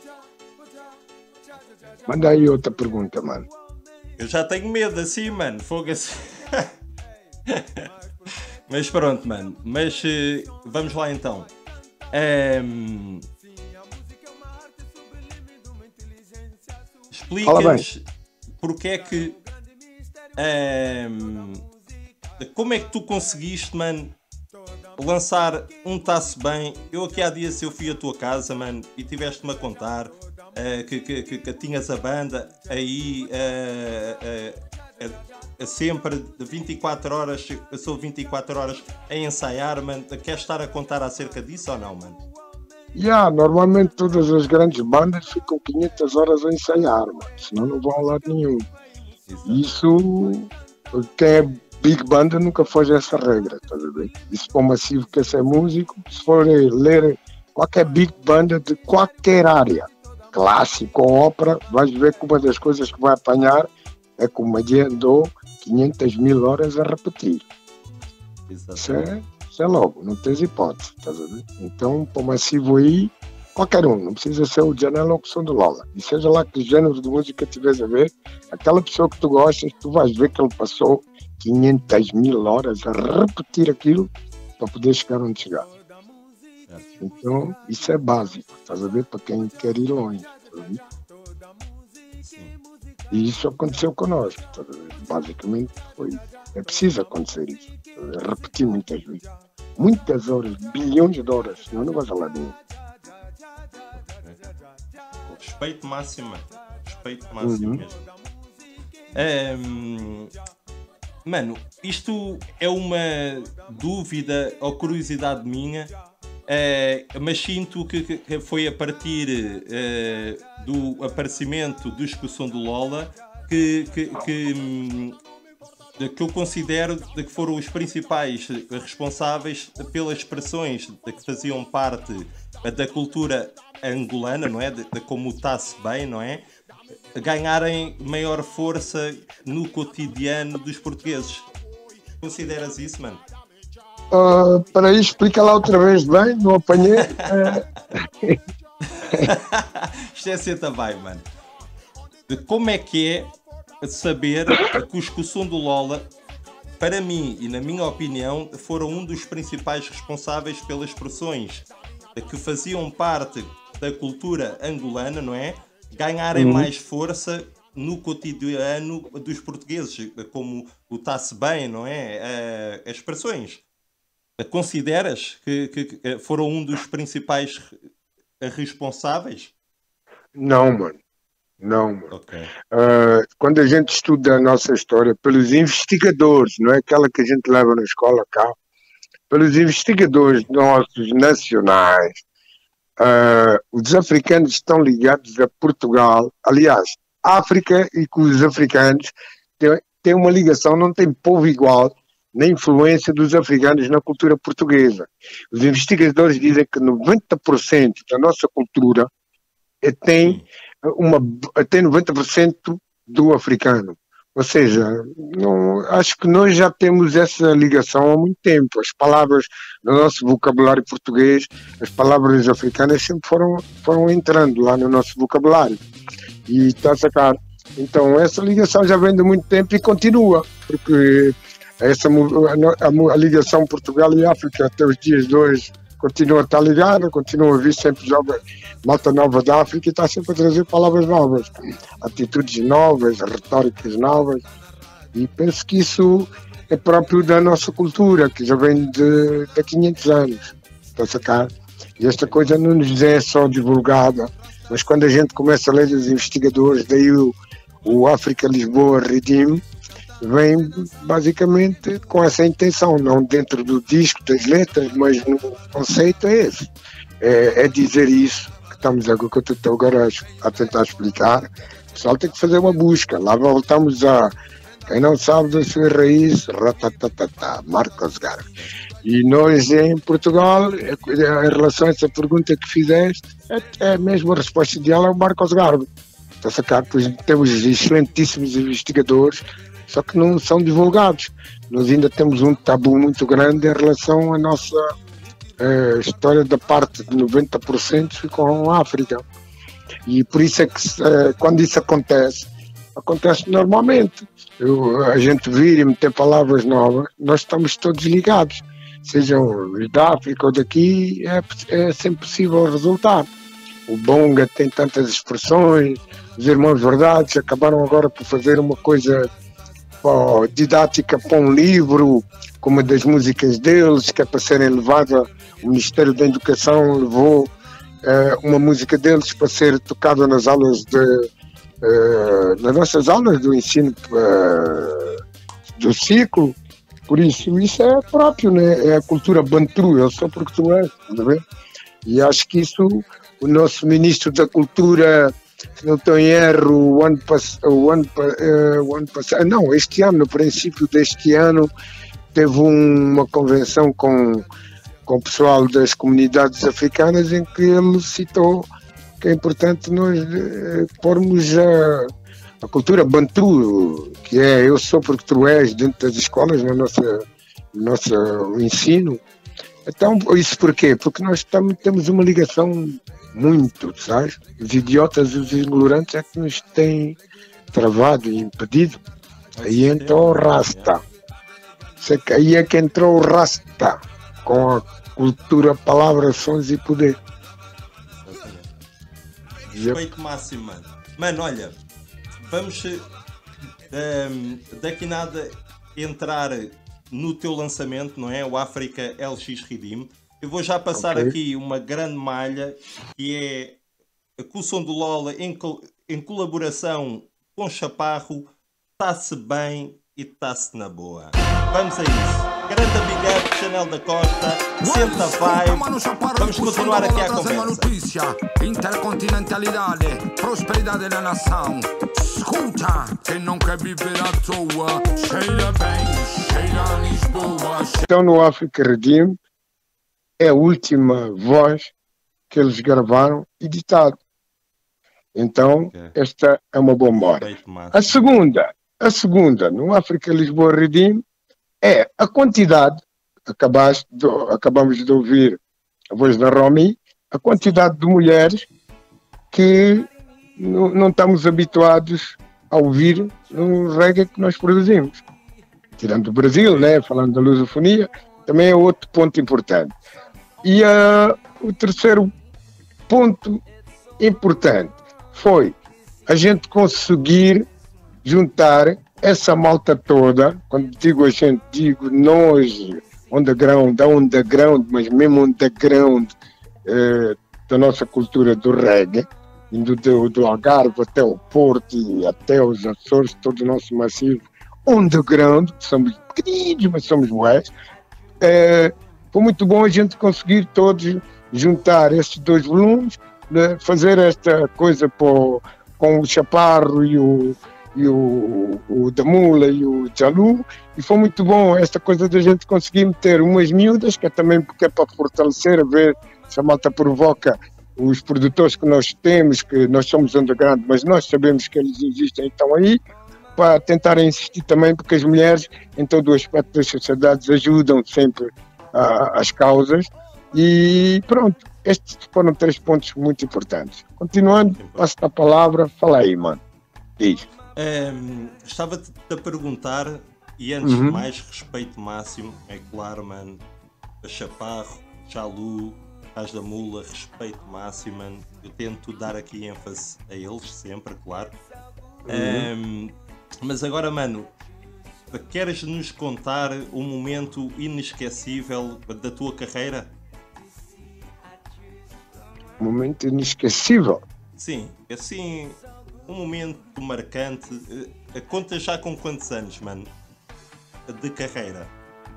Manda aí outra pergunta, mano. Eu já tenho medo assim, mano. Fogo assim. Mas pronto, mano. Mas vamos lá então. Fala bem. Explica-nos porque é que. Como é que tu conseguiste, mano, lançar um Tá-se Bem? Eu aqui há dias eu fui à tua casa, mano, e tiveste-me a contar que tinhas a banda aí sempre de 24 horas, eu sou 24 horas a ensaiar, mano. Queres estar a contar acerca disso ou não, mano? Normalmente todas as grandes bandas ficam 500 horas a ensaiar, mano. Senão não vão a lado nenhum. Exato. Isso, quem é big banda nunca foge a essa regra, estás a ver? Isso para o massivo que quer ser músico, se for ler qualquer big banda de qualquer área, clássico ou ópera, vais ver que uma das coisas que vai apanhar é que o Madia andou 500 mil horas a repetir. Isso é logo, não tens hipótese, estás a ver? Então, para o massivo aí, qualquer um, não precisa ser o Janela ou o som do Lola. E seja lá que género de música tiveres a ver, aquela pessoa que tu gostas, tu vais ver que ele passou 500 mil horas a repetir aquilo para poder chegar onde chegar. Então, isso é básico, estás a ver? Para quem quer ir longe, estás a ver? E isso aconteceu connosco, estás a ver? Basicamente foi. É preciso acontecer isso. Repetir muitas vezes. Muitas horas, bilhões de horas, senão não vais a lado nenhum. Respeito máximo, mano. Respeito máximo mesmo. Mano, isto é uma dúvida ou curiosidade minha, mas sinto que foi a partir do aparecimento do Excursão do Lola que eu considero que foram os principais responsáveis pelas expressões que faziam parte da cultura angolana, não é? De como o Tá-se Bem, não é? Ganharem maior força no cotidiano dos portugueses. Consideras isso, mano? Para aí, explica lá outra vez bem, não apanhei. Isto é Senta Vai, mano. De como é que é saber que o Excursão do Lola, para mim e na minha opinião, foram um dos principais responsáveis pelas expressões que faziam parte da cultura angolana, não é? Ganharem mais força no cotidiano dos portugueses, como o Tá-se Bem, não é? As expressões. Consideras que foram um dos principais responsáveis? Não, mano. Não. Ok. Quando a gente estuda a nossa história pelos investigadores, não é aquela que a gente leva na escola cá, pelos investigadores nossos nacionais, os africanos estão ligados a Portugal. Aliás, a África e com os africanos têm uma ligação, não tem povo igual na influência dos africanos na cultura portuguesa. Os investigadores dizem que 90% da nossa cultura tem 90% do africano. Ou seja, acho que nós já temos essa ligação há muito tempo. As palavras no nosso vocabulário português, as palavras africanas sempre foram entrando lá no nosso vocabulário. E está a sacar. Então, essa ligação já vem de muito tempo e continua, porque a ligação Portugal e África até os dias de hoje continua a estar ligada, continua a vir sempre malta nova da África e está sempre a trazer palavras novas, atitudes novas, retóricas novas, e penso que isso é próprio da nossa cultura, que já vem de 500 anos, está a sacar? E esta coisa não nos é só divulgada, mas quando a gente começa a ler os investigadores, daí o África Lisboa Redeem, vem basicamente com essa intenção, não dentro do disco, das letras, mas no conceito é esse. É dizer isso que eu estou agora a tentar explicar. O pessoal tem que fazer uma busca. Lá voltamos a quem não sabe das suas raízes, Marcos Garvey. E nós em Portugal, em relação a essa pergunta que fizeste, é mesmo a resposta ideal é o Marcos Garvey. Está a sacar? Pois temos excelentíssimos investigadores, só que não são divulgados. Nós ainda temos um tabu muito grande em relação à nossa história da parte de 90% com a África. E por isso é que quando isso acontece normalmente. A gente vir e meter palavras novas, nós estamos todos ligados. Sejam da África ou daqui, é sempre possível resultar. O Bonga tem tantas expressões, os Irmãos Verdades acabaram agora por fazer uma coisa didática para um livro, com uma das músicas deles, que é para serem levada, o Ministério da Educação levou uma música deles para ser tocada nas aulas nas nossas aulas do ensino do ciclo. Por isso é próprio, né? É a cultura bantu, eu sou português, tá vendo? E acho que isso, o nosso Ministro da Cultura, se não estou em erro, este ano, no princípio deste ano, teve uma convenção com o pessoal das comunidades africanas em que ele citou que é importante nós pormos a cultura bantu, que é eu sou porque tu és, dentro das escolas, no nosso ensino. Então, isso porquê? Porque nós temos uma ligação muito, sabes? Os idiotas e os ignorantes é que nos têm travado e impedido. Aí entrou o Rasta. Aí é que entrou o Rasta, com a cultura, palavras, sons e poder. Respeito máximo, mano. Mano, olha, vamos daqui nada entrar no teu lançamento, não é? O África LX Redeem. Eu vou já passar aqui uma grande malha, que é com o som do Lola em colaboração com Chaparro. Está-se bem e está-se na boa. Vamos a isso. Grande big up, Chanel da Costa, senta vibe. Vamos continuar aqui a conversa. Intercontinentalidade, prosperidade da nação. Escuta, quem não quer viver à toa. Cheira bem, cheira Lisboa. Então no África Redeem é a última voz que eles gravaram editado. Então esta é uma bomba hora. A segunda no África Lisboa Redeem é a quantidade, acabamos de ouvir a voz da Romy, a quantidade de mulheres que não estamos habituados a ouvir no reggae que nós produzimos. Tirando o Brasil, né, falando da lusofonia, também é outro ponto importante. E o terceiro ponto importante foi a gente conseguir juntar essa malta toda. Quando digo a gente, digo nós, underground, mas mesmo underground da nossa cultura do reggae, indo do Algarve até o Porto e até os Açores, todo o nosso massivo underground, somos pequeninos, mas somos bués. Foi muito bom a gente conseguir todos juntar esses 2 volumes, né, fazer esta coisa com o Chaparro e o da Mula e o Jalu, e foi muito bom esta coisa da gente conseguir meter umas miúdas, que é também porque é para fortalecer, a ver se a malta provoca os produtores que nós temos, que nós somos underground, mas nós sabemos que eles existem e estão aí, para tentar insistir também, porque as mulheres, em todo o aspecto das sociedades, ajudam sempre as causas. E pronto, estes foram 3 pontos muito importantes. Continuando, passo a palavra, fala aí, mano. Diz. Estava-te a perguntar, e antes de mais, respeito máximo, é claro, mano, a Chaparro, Jalu, As da Mula, respeito máximo, mano. Eu tento dar aqui ênfase a eles sempre, claro. Mas agora, mano, queres nos contar um momento inesquecível da tua carreira? Momento inesquecível? Sim, assim, um momento marcante. Conta já com quantos anos, mano, de carreira?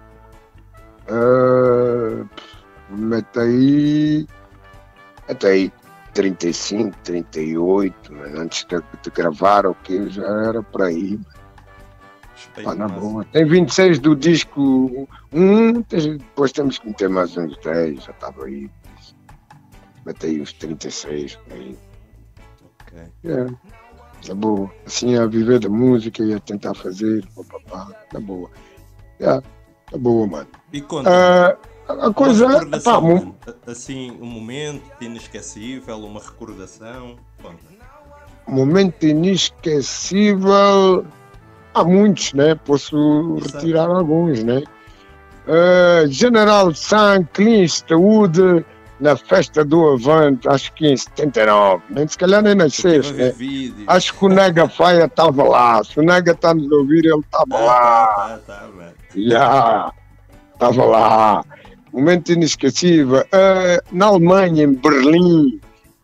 Até aí 35, 38, mano, antes de gravar o que já era por aí. Na boa. Tem 26 do disco 1, depois temos que meter mais uns 10, já estava aí. Até aí uns 36 por aí. Tá boa. Assim, a viver da música e a tentar fazer, papapá, tá boa. Tá boa, mano. E conta, a coisa, mano, assim, um momento inesquecível, uma recordação, conta. Momento inesquecível, há muitos, né? Posso retirar alguns, né? General San, Clean Eastwood, na festa do Avante, acho que em 79, nem se calhar nem nasceste, né? Acho que o Nega Faia estava lá, se o Nega está nos ouvir, ele estava lá. Estava lá. Momento inesquecível. Na Alemanha, em Berlim,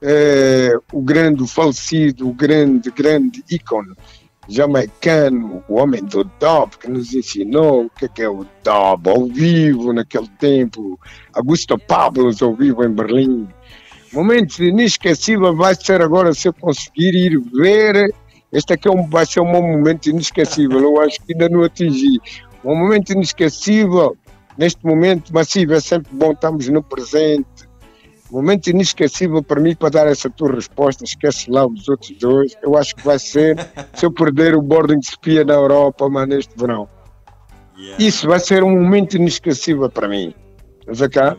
o falecido, o grande ícone jamaicano, o homem do dub, que nos ensinou o que é o dub ao vivo naquele tempo, Augusto Pablos ao vivo em Berlim. Momento inesquecível vai ser agora, se eu conseguir ir ver, este aqui vai ser um momento inesquecível, eu acho que ainda não atingi. Um momento inesquecível, neste momento massivo, é sempre bom, estamos no presente. Momento inesquecível para mim, para dar essa tua resposta, esquece lá os outros 2, eu acho que vai ser se eu perder o boarding de espia na Europa, mas neste verão. Isso vai ser um momento inesquecível para mim. Estás cá?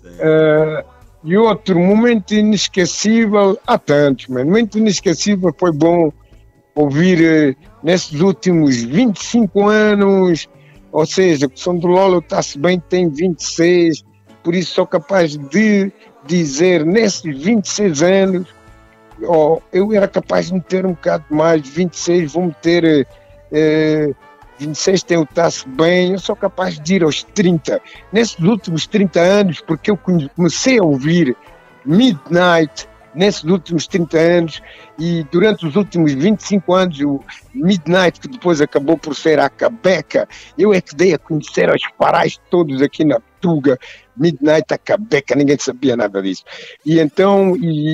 E outro momento inesquecível, há tantos, mas momento inesquecível foi bom ouvir nesses últimos 25 anos, ou seja, o som do Lolo está-se bem, tem 26, por isso sou capaz de dizer, nesses 26 anos, eu era capaz de meter um bocado mais, 26, vou meter 26, tem o Tá-se Bem, eu sou capaz de ir aos 30. Nesses últimos 30 anos, porque eu comecei a ouvir Midnight, nesses últimos 30 anos, e durante os últimos 25 anos, o Midnight, que depois acabou por ser a Cabeca, eu é que dei a conhecer aos parais todos aqui na Tuga, Midnight, a Cabeca, ninguém sabia nada disso. E então,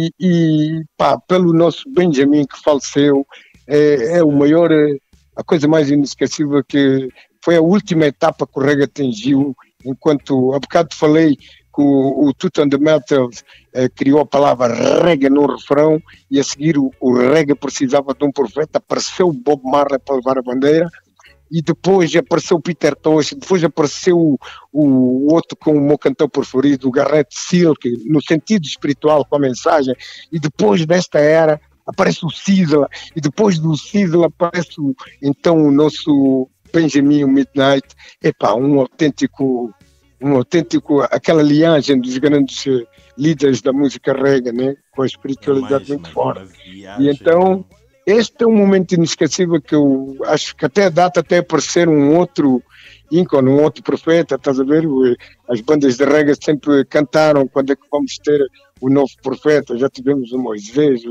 pelo nosso Benjamin que faleceu, é o maior, a coisa mais inesquecível, que foi a última etapa que o reggae atingiu, enquanto, há bocado falei que o Toots and the Metals criou a palavra reggae no refrão, e a seguir o reggae precisava de um profeta, apareceu o Bob Marley para levar a bandeira, e depois apareceu o Peter Tosh, depois apareceu o outro com o meu cantor preferido, o Garrett Silk, no sentido espiritual com a mensagem, e depois desta era aparece o Sizzla, e depois do Sizzla aparece então o nosso Benjamin Midnight, um autêntico, aquela linhagem dos grandes líderes da música reggae, né? Com a espiritualidade muito forte. E então, este é um momento inesquecível que eu acho que até data até aparecer um outro ícone, um outro profeta, estás a ver? As bandas de reggae sempre cantaram quando é que vamos ter o novo profeta, já tivemos o Moisés,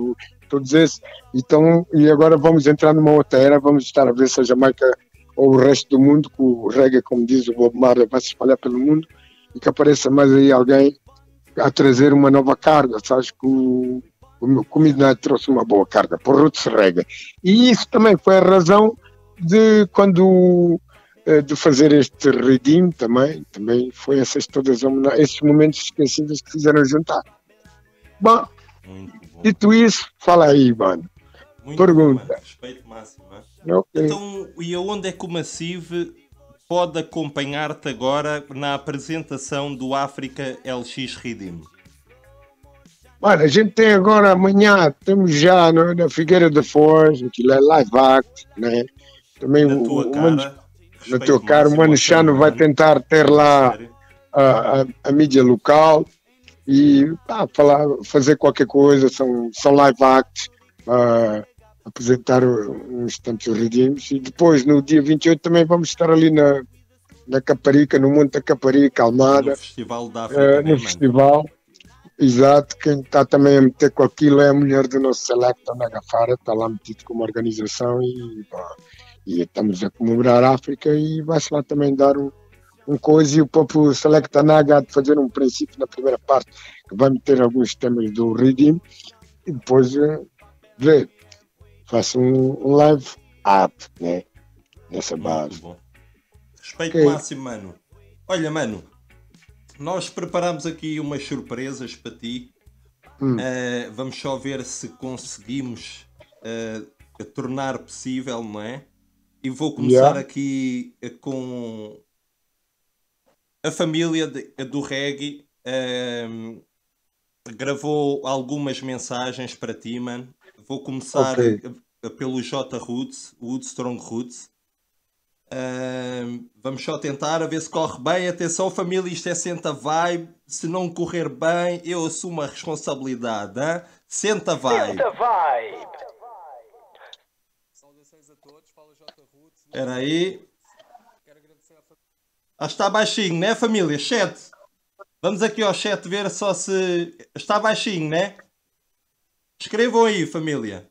todos esses. Então, e agora vamos entrar numa outra era, vamos estar a ver se a Jamaica ou o resto do mundo, que o reggae, como diz o Bob Marley, vai se espalhar pelo mundo e que apareça mais aí alguém a trazer uma nova carga, sabes que o Midnight trouxe uma boa carga por Roots Reggae. E isso também foi a razão de quando de fazer este redeem também foi essas todas esses momentos esquecidos que fizeram juntar. Bom, dito isso, fala aí, mano. Muito Pergunta. Bom, mano. Respeito máximo. Okay. Então, e aonde é que o Massive pode acompanhar-te agora na apresentação do África LX Redeem? Mano, a gente tem agora, amanhã, temos já na Figueira da Foz, aquilo é live act, né? Também na tua cara, na tua cara, o Mano Chano vai tentar ter lá a mídia local e fazer qualquer coisa, são live acts, apresentar uns tantos redeems e depois no dia 28 também vamos estar ali na Caparica, no Monte da Caparica, Almada, no Festival da África, no festival. Exato, quem está também a meter com aquilo é a mulher do nosso Selecta, na Gafara, está lá metido com uma organização e estamos a comemorar a África e vai-se lá também dar um coisa e o próprio Selecta Naga há de fazer um princípio na primeira parte que vai meter alguns temas do Redeem e depois faço um live app, né? Nessa base. Muito bom. Respeito máximo, mano. Olha, mano, nós preparamos aqui umas surpresas para ti. Vamos só ver se conseguimos tornar possível, não é? E vou começar aqui com a família do reggae. Gravou algumas mensagens para ti, mano. Vou começar pelo J Roots, Woodstrong Roots. Vamos só tentar a ver se corre bem. Atenção, família, isto é Senta Vibe. Se não correr bem, eu assumo a responsabilidade. Hein? Senta Vibe. Senta Vibe. Saudações a todos, fala J Roots. Espera aí. Quero agradecer à família. Está baixinho, né, família? Chat. Vamos aqui ao chat ver só se está baixinho, né? Escrevam aí, família.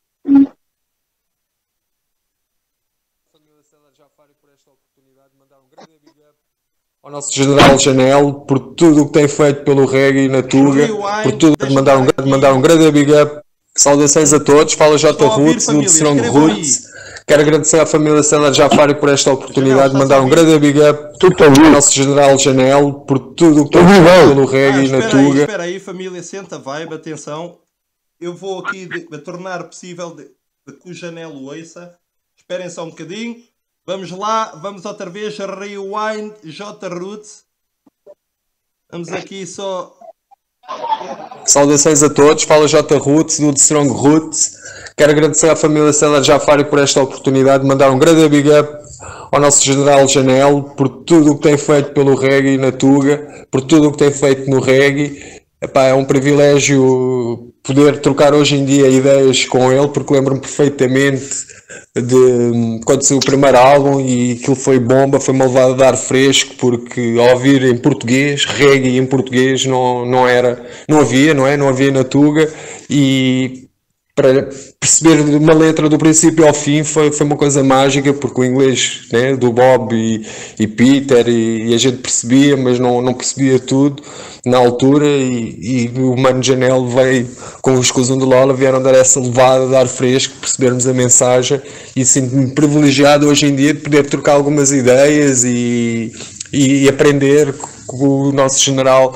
Ao nosso General Janel, por tudo o que tem feito pelo reggae na Tuga, por tudo que mandar um grande big up. Saudações a todos, fala J Roots, do Strong Roots. Quero agradecer à família Célar Jafari por esta oportunidade de mandar um grande big up ao nosso General Janel, por tudo o que tem feito pelo reggae na Tuga. Espera aí, família, Senta Vibe, atenção. Eu vou aqui a tornar possível que o Janel ouça. Esperem só um bocadinho. Vamos lá, vamos outra vez, rewind, J Roots. Vamos aqui só. Saudações a todos, fala J Roots, do Strong Roots. Quero agradecer à família Célar Jafari por esta oportunidade de mandar um grande big up ao nosso General Janel, por tudo o que tem feito pelo reggae na Tuga, por tudo o que tem feito no reggae. Epá, é um privilégio poder trocar hoje em dia ideias com ele, porque lembro-me perfeitamente de quando saiu o primeiro álbum e aquilo foi bomba, foi-me levado a dar fresco, porque ao ouvir em português, reggae em português não havia na Tuga, e para perceber uma letra do princípio ao fim foi uma coisa mágica, porque o inglês, né, do Bob e Peter e a gente percebia, mas não percebia tudo na altura, e o Mano Janel veio com os Cusum de Lola, vieram dar essa levada, dar fresco, percebermos a mensagem, e sinto-me privilegiado hoje em dia de poder trocar algumas ideias e aprender com o nosso General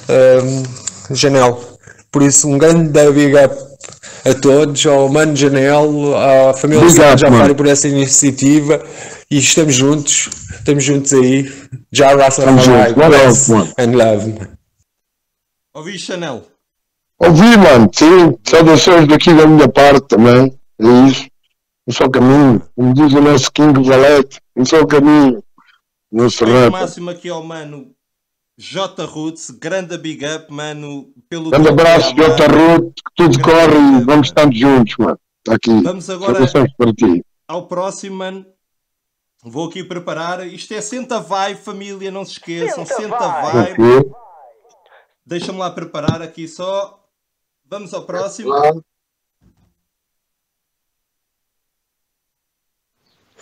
Janel. Por isso, um grande big up a todos, ao Mano Janel, à família Jafari por essa iniciativa, e estamos juntos aí. Já Rastafari, bless and love. Ouvi, Chanel? Ouvi, mano, sim, saudações daqui da minha parte também, é isso. Um só caminho, como diz o nosso King Valete, um só caminho. O máximo aqui ao mano J Roots, grande big up, mano, pelo grande abraço, J Roots, que tudo corre e vamos estar juntos, mano. Está aqui. Vamos agora para ti. Ao próximo, mano. Vou aqui preparar. Isto é Senta Vibe, família, não se esqueçam. Senta Vibe. Deixa-me lá preparar aqui só. Vamos ao próximo.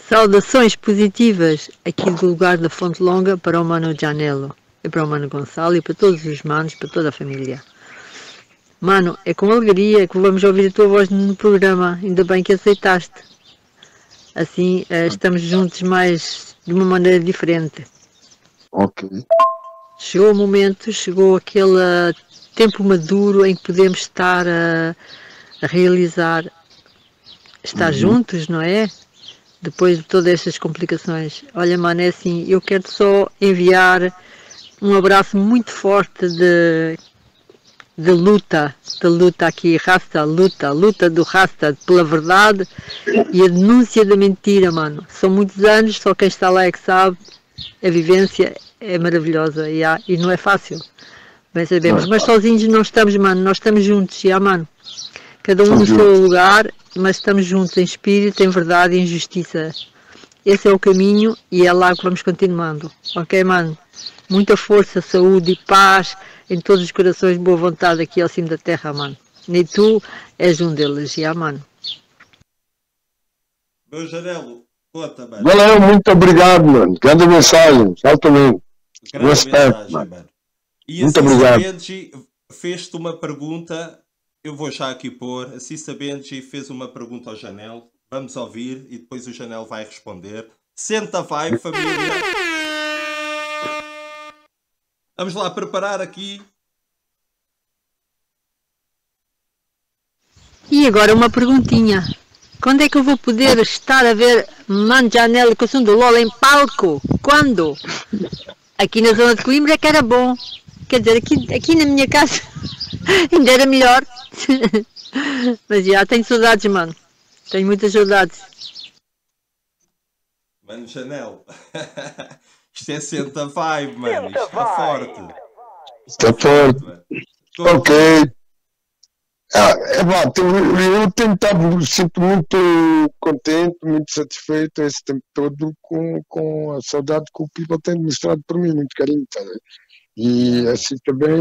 Saudações positivas aqui do lugar da Fonte Longa para o Mano Janelo e para o Mano Gonçalo e para todos os manos, para toda a família. Mano, é com alegria que vamos ouvir a tua voz no programa, ainda bem que aceitaste. Assim estamos juntos mais de uma maneira diferente. Ok. Chegou o momento, chegou aquele tempo maduro em que podemos estar a realizar, estar juntos, não é? Depois de todas estas complicações. Olha, mano, é assim, eu quero só enviar um abraço muito forte de luta aqui, luta do Rasta pela verdade e a denúncia da mentira, mano. São muitos anos, só quem está lá é que sabe, a vivência é maravilhosa e não é fácil, bem sabemos, mas sozinhos não estamos, mano, nós estamos juntos, mano. Cada um no seu lugar, mas estamos juntos em espírito, em verdade e em justiça. Esse é o caminho e é lá que vamos continuando. Ok, mano? Muita força, saúde e paz em todos os corações, boa vontade aqui ao cimo da terra, mano. E tu és um deles, mano. Meu Janelo, conta, mano. Valeu, muito obrigado, mano. Grande mensagem, altamente. Grande mensagem, mano. E muito assim, obrigado. Benji fez-te uma pergunta, eu vou já aqui pôr. A Cissa Benji fez uma pergunta ao Janel. Vamos ouvir e depois o Janel vai responder. Senta vibe, família. Vamos lá preparar aqui. E agora uma perguntinha. Quando é que eu vou poder estar a ver Mano Janelo com o som do Lola em palco? Quando? Aqui na zona de Coimbra é que era bom. Quer dizer, aqui na minha casa ainda era melhor. Mas já, tenho saudades, mano. Tenho muitas saudades. Mano Janel. Isto é senta vibe, mano. Isto está forte. Está forte. Ok. Eu tenho estado, sinto muito contente, muito satisfeito esse tempo todo com a saudade que o People tem demonstrado por mim, muito carinho, tá, né? E assim também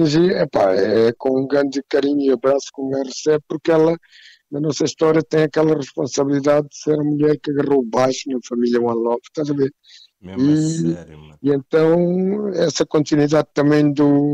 é com um grande carinho e abraço que ela recebe, porque ela, na nossa história, tem aquela responsabilidade de ser a mulher que agarrou o baixo na família One Love, estás a ver? Sério, mano. E então, essa continuidade também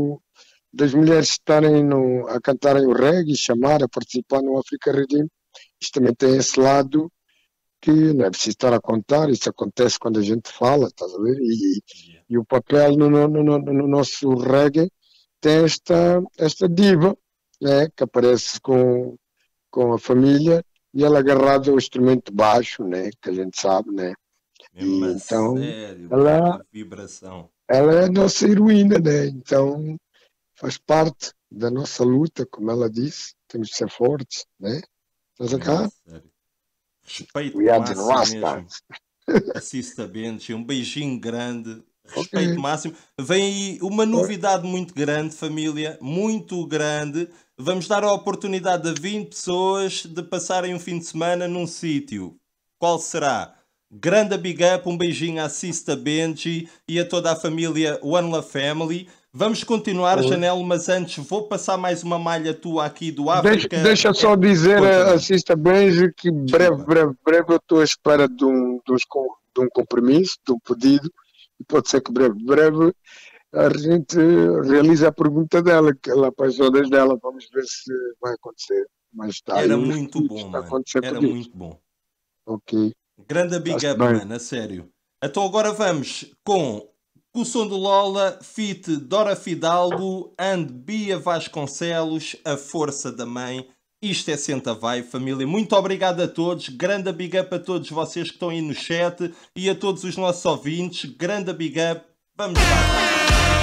das mulheres estarem a cantarem o reggae, chamar, a participar no Africa Redeem, isto também tem esse lado que não é preciso estar a contar, isso acontece quando a gente fala, estás a ver? E o papel no nosso reggae tem esta diva, né, que aparece com a família e ela agarrada ao instrumento baixo, né, que a gente sabe, né? Então, sério, vibração. Ela é a nossa heroína, né? Então, faz parte da nossa luta, como ela disse, temos de ser fortes, né? Estás a cá? Respeito máximo mesmo. Assista Benji, um beijinho grande, respeito máximo. Vem aí uma novidade muito grande, família, muito grande. Vamos dar a oportunidade a 20 pessoas de passarem um fim de semana num sítio. Qual será? Grande big up, um beijinho à Sista Benji e a toda a família One Love Family. Vamos continuar, Janelo, mas antes vou passar mais uma malha tua aqui do África. Deixa só dizer a Sista Benji que breve eu estou à espera de um compromisso, de um pedido, e pode ser que breve a gente realize a pergunta dela, que ela para as horas dela, vamos ver se vai acontecer. Mas está Era aí, muito bom, mano. Era muito bom. Ok. Grande big up, mano, a sério. Então agora vamos com o som do Lola, feat Dora Fidalgo and Bia Vasconcelos, A Força da Mãe. Isto é Senta Vai, família. Muito obrigado a todos. Grande big up a todos vocês que estão aí no chat e a todos os nossos ouvintes. Grande big up. Vamos lá.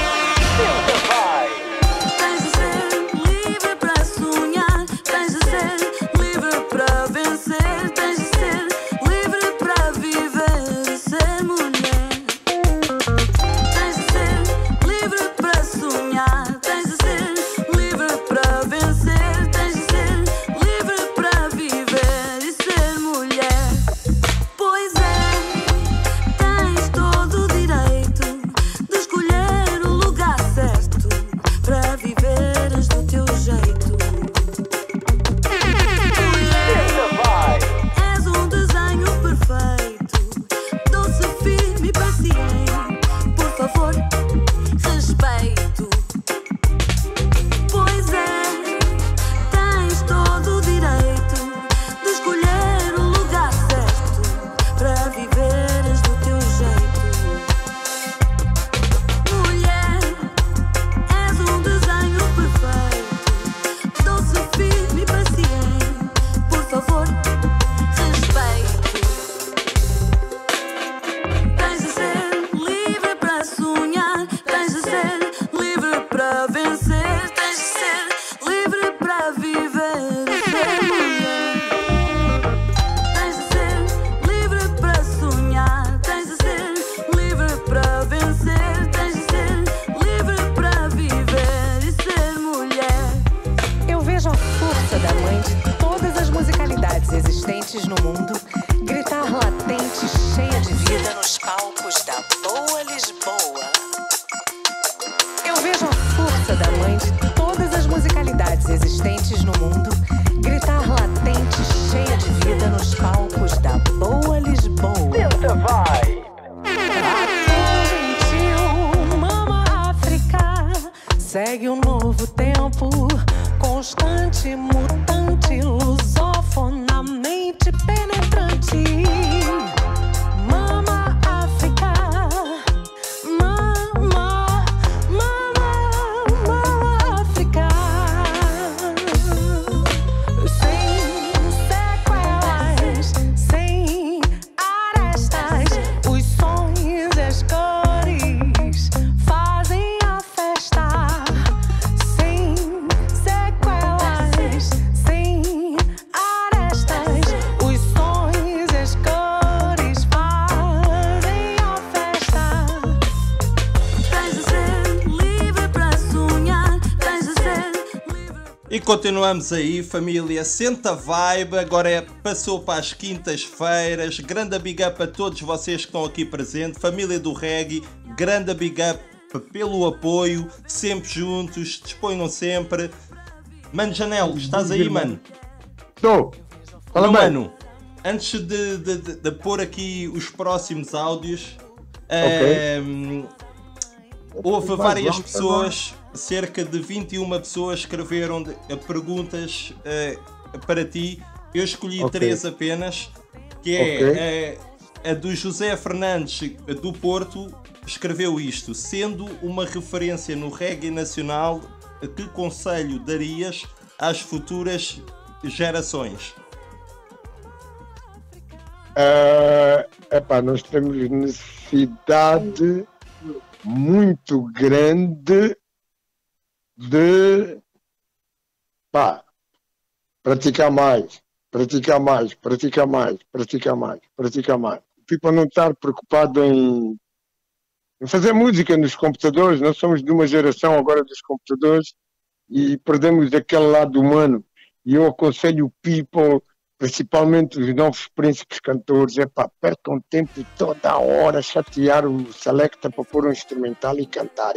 Senta Vai. Tens de ser livre para sonhar. Tens de ser livre para vencer. Tens de ser livre para viver e ser mulher. Tens de ser livre para sonhar. Tens de ser livre para vencer. Tens de ser livre para viver e ser mulher. Pois é, tens todo o direito de escolher para vencer, tens de ser livre para viver e ser mulher. Tens de ser livre para sonhar, tens de ser livre para vencer, tens de ser livre para viver e ser mulher. Eu vejo a força da mãe de todas as musicalidades existentes no mundo gritar latente, cheia de vida nos palcos da Boa Lisboa. Eu vejo a força da mãe de todas as musicalidades existentes no mundo gritar latente, cheia de vida nos palcos da Boa Lisboa. Senta vai! Gentil, mama África, segue um novo tempo, constante, mutante, lusofonamente penetrante. Mama África, mama África, sem sequelas, sem arestas, os sons e as cores fazem a festa. Sem sequelas, sem arestas, os sons e as cores fazem a festa. Tens de ser livre para sonhar, tens de ser livre. E continuamos aí, família. Senta vibe. Agora passou para as quintas-feiras. Grande big up a todos vocês que estão aqui presentes. Família do Reggae, grande big up pelo apoio. Sempre juntos, disponham sempre. Mano Janel, estás aí, mano? Estou. Fala, Meu mano. mano, antes de pôr aqui os próximos áudios, houve várias pessoas, cerca de 21 pessoas escreveram perguntas para ti. Eu escolhi Ok. 3 apenas, que é a do José Fernandes do Porto. Escreveu isto: sendo uma referência no reggae nacional, que conselho darias às futuras gerações? Nós temos necessidade muito grande de praticar mais. O people não estar preocupado em fazer música nos computadores. Nós somos de uma geração agora dos computadores e perdemos aquele lado humano. E eu aconselho o people, principalmente os novos príncipes cantores, percam tempo toda a hora, chatear o selecta para pôr um instrumental e cantar.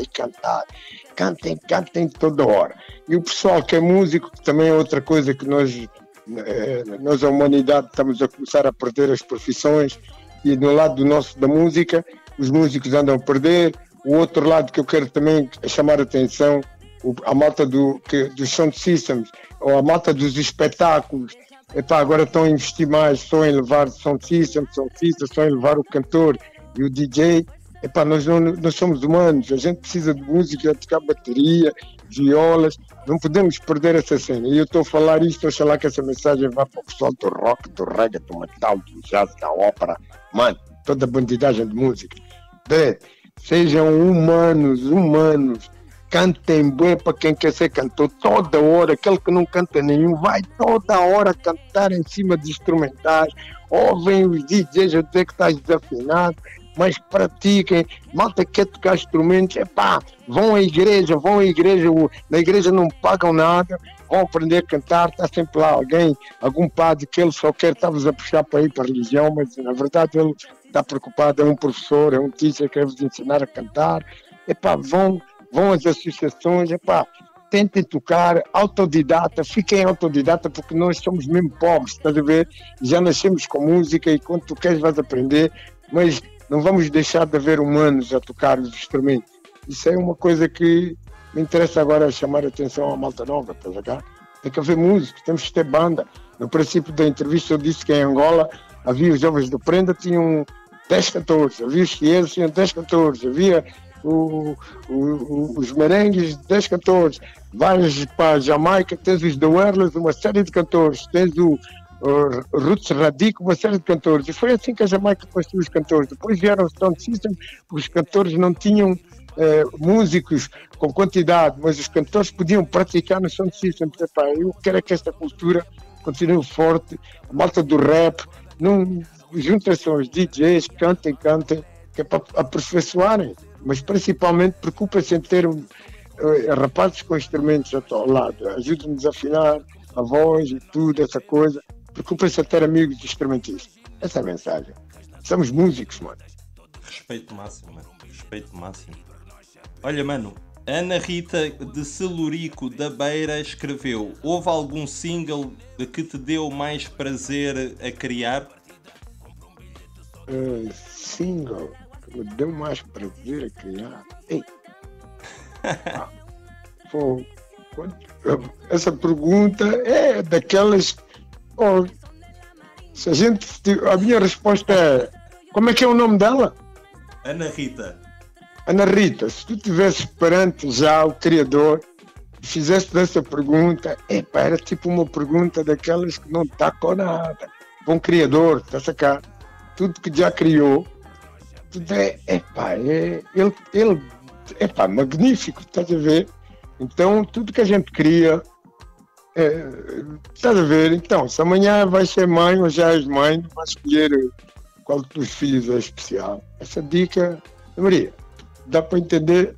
Cantem toda hora. E o pessoal que é músico, que também é outra coisa que nós a humanidade, estamos a começar a perder as profissões, e no lado da música, os músicos andam a perder. O outro lado que eu quero também chamar a atenção, a malta dos sound systems, ou a malta dos espetáculos, agora estão a investir mais só em levar sound system, só em levar o cantor e o DJ. Nós somos humanos, a gente precisa de música, de tocar bateria, violas, não podemos perder essa cena. E eu estou a falar isto, oxalá que essa mensagem vá para o pessoal do rock, do reggae, do metal, do jazz, da ópera, mano, toda a bandidagem de música. Sejam humanos, cantem bem para quem quer ser cantor, toda hora. Aquele que não canta nenhum vai toda hora cantar em cima de instrumentais. Ouvem os DJs a dizer que estás desafinado, mas pratiquem. Malta que quer tocar instrumentos, vão à igreja, na igreja não pagam nada, vão aprender a cantar. Está sempre lá algum padre que ele só quer estar-vos a puxar para ir para a religião, mas na verdade ele está preocupado, é um professor, é um teacher que quer vos ensinar a cantar. Vão às associações, tentem tocar, autodidata, fiquem autodidata, porque nós somos mesmo pobres, estás a ver? Já nascemos com música e quando tu queres vais aprender, mas não vamos deixar de haver humanos a tocar os instrumentos. Isso é uma coisa que me interessa agora chamar a atenção à malta nova, estás a ver? Tem que haver músicos, temos que ter banda. No princípio da entrevista eu disse que em Angola havia os jovens do Prenda, tinham 10 cantores, havia os chineses, tinham 10 cantores, havia os merengues, 10 cantores. Vais para a Jamaica, tens os The Wireless, uma série de cantores. Tens Roots Radic, uma série de cantores. E foi assim que a Jamaica construiu os cantores. Depois vieram os Sound System, porque os cantores não tinham músicos com quantidade, mas os cantores podiam praticar no Sound System. Epá, eu quero é que esta cultura continue forte. A malta do rap, não juntem-se aos DJs, cantem, que é para aperfeiçoarem. Mas principalmente preocupem-se em ter rapazes com instrumentos ao lado. Ajudem-nos a afinar a voz e tudo, essa coisa. Preocupem-se a ter amigos instrumentistas. Essa é a mensagem. Somos músicos, mano. Respeito máximo, mano. Respeito máximo. Olha, mano, Ana Rita de Celurico da Beira escreveu: houve algum single de que te deu mais prazer a criar? Single que me deu mais prazer a criar? Ei. Pô, essa pergunta é daquelas. Oh, se a gente. A minha resposta é: como é que é o nome dela? Ana Rita. Ana Rita, se tu estivesse perante já o Criador e fizesse essa pergunta, era tipo uma pergunta daquelas que não está com nada. Bom Criador, está a sacar? Tudo que já criou, tudo ele magnífico, estás a ver? Então, tudo que a gente cria, estás a ver? Então, se amanhã vai ser mãe ou já és mãe, vai escolher qual dos filhos é especial. Essa dica, Maria, dá para entender?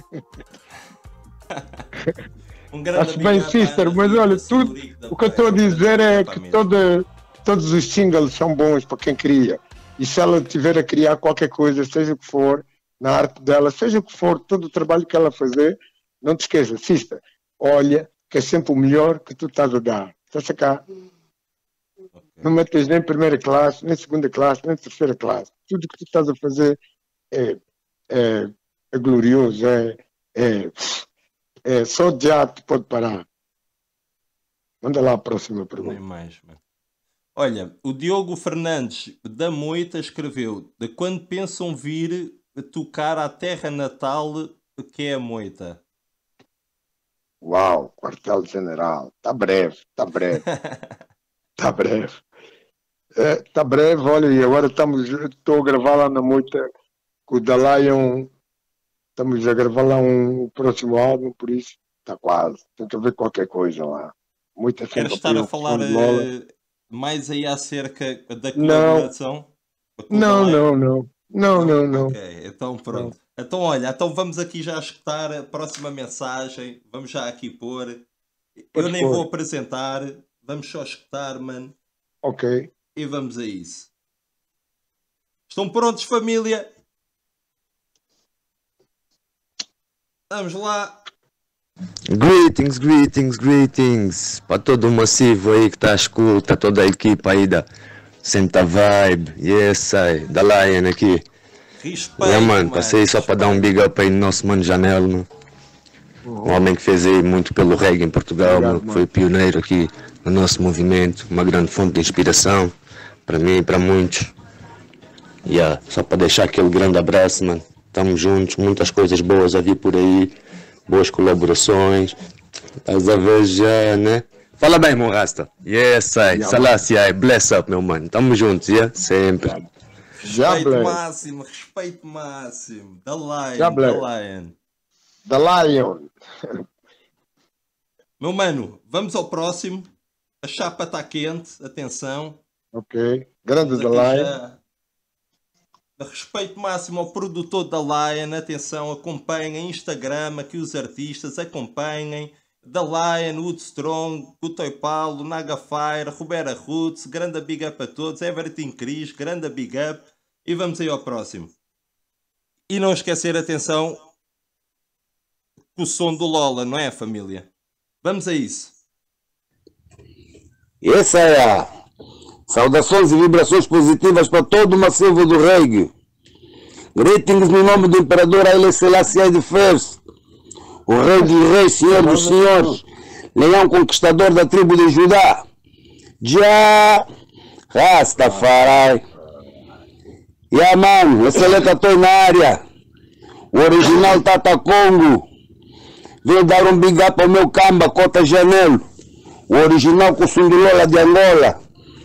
Acho bem, sister, mas olha, tudo, o que eu estou a dizer é que todos os singles são bons para quem cria. E se ela tiver a criar qualquer coisa, seja o que for, na arte dela, seja o que for, todo o trabalho que ela fazer, não te esqueças, sister, olha, que é sempre o melhor que tu estás a dar. Estás a cá? Okay. Não metes nem primeira classe, nem segunda classe, nem terceira classe. Tudo o que tu estás a fazer é glorioso, só de ato pode parar. Manda lá a próxima pergunta. Nem mais, mano. Olha, o Diogo Fernandes da Moita escreveu: de quando pensam vir tocar à terra natal que é a Moita? Uau, quartel-general, está breve. Está breve, olha, e agora estou a gravar lá na Moita com o The Lion, estamos a gravar lá o próximo álbum, por isso está quase, tem que ver qualquer coisa lá. Muita Queres estar a falar mais aí acerca da colaboração? Não. Ok, então pronto. Então olha, vamos aqui já escutar a próxima mensagem. Vamos já aqui pôr. Eu nem vou apresentar. Vamos só escutar, mano. Ok. E vamos a isso. Estão prontos, família? Vamos lá. Greetings para todo o massivo aí que está a escuta, toda a equipa aí da Senta Vibe, da Lion aqui. Respeito, mano, passei só para dar um big up aí no nosso mano Janel, mano. Um homem que fez aí muito pelo reggae em Portugal, mano, que foi pioneiro aqui no nosso movimento, uma grande fonte de inspiração para mim e para muitos. Só para deixar aquele grande abraço, mano. Estamos juntos, muitas coisas boas a vir por aí, boas colaborações. Estás a ver já, né? Fala bem, meu rasta. Salassi, bless up, meu mano. Tamo juntos, sempre. Respeito máximo. The Lion. Meu mano, vamos ao próximo. A chapa está quente, atenção. Ok, grande The Lion. Respeito máximo ao produtor da Lion, atenção, acompanhem Instagram, aqui os artistas, acompanhem The Lion, Woodstrong, Gutoi Paulo, Nagafire, Roberta Roots, grande big up a todos, Everything Chris, grande big up, e vamos aí ao próximo. E não esquecer, atenção, o som do Lola, não é, família? Vamos a isso. Saudações e vibrações positivas para todo o massivo do reggae. Greetings no nome do Imperador Haile Selassie I, o Rei dos Reis, Senhor dos Senhores, Leão Conquistador da tribo de Judá. Rastafari. Mano, essa letra está na área. O original Tata Congo. Veio dar um big up ao meu camba, Cota Janelo. O original Kussundulola de Angola.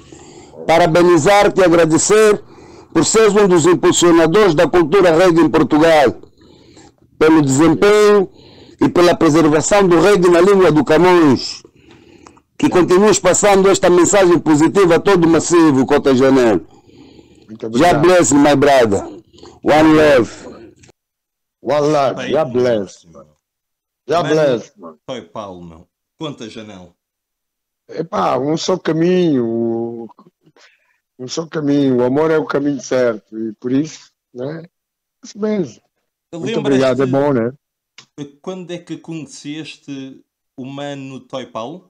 parabenizar-te e agradecer por seres um dos impulsionadores da cultura reggae em Portugal, pelo desempenho e pela preservação do reggae na língua do Camões. Que continues passando esta mensagem positiva a todo o massivo, Cota Janela. Já bless, my brother. One love. One love. Já bless, mano. Já bless, mano. Toy Paulo, meu. Conta, Janela. Epá, um só caminho. Um só caminho. O amor é o caminho certo. E por isso, né? Isso mesmo. Muito obrigado, é bom, né? Quando é que conheceste o mano Toy Paulo?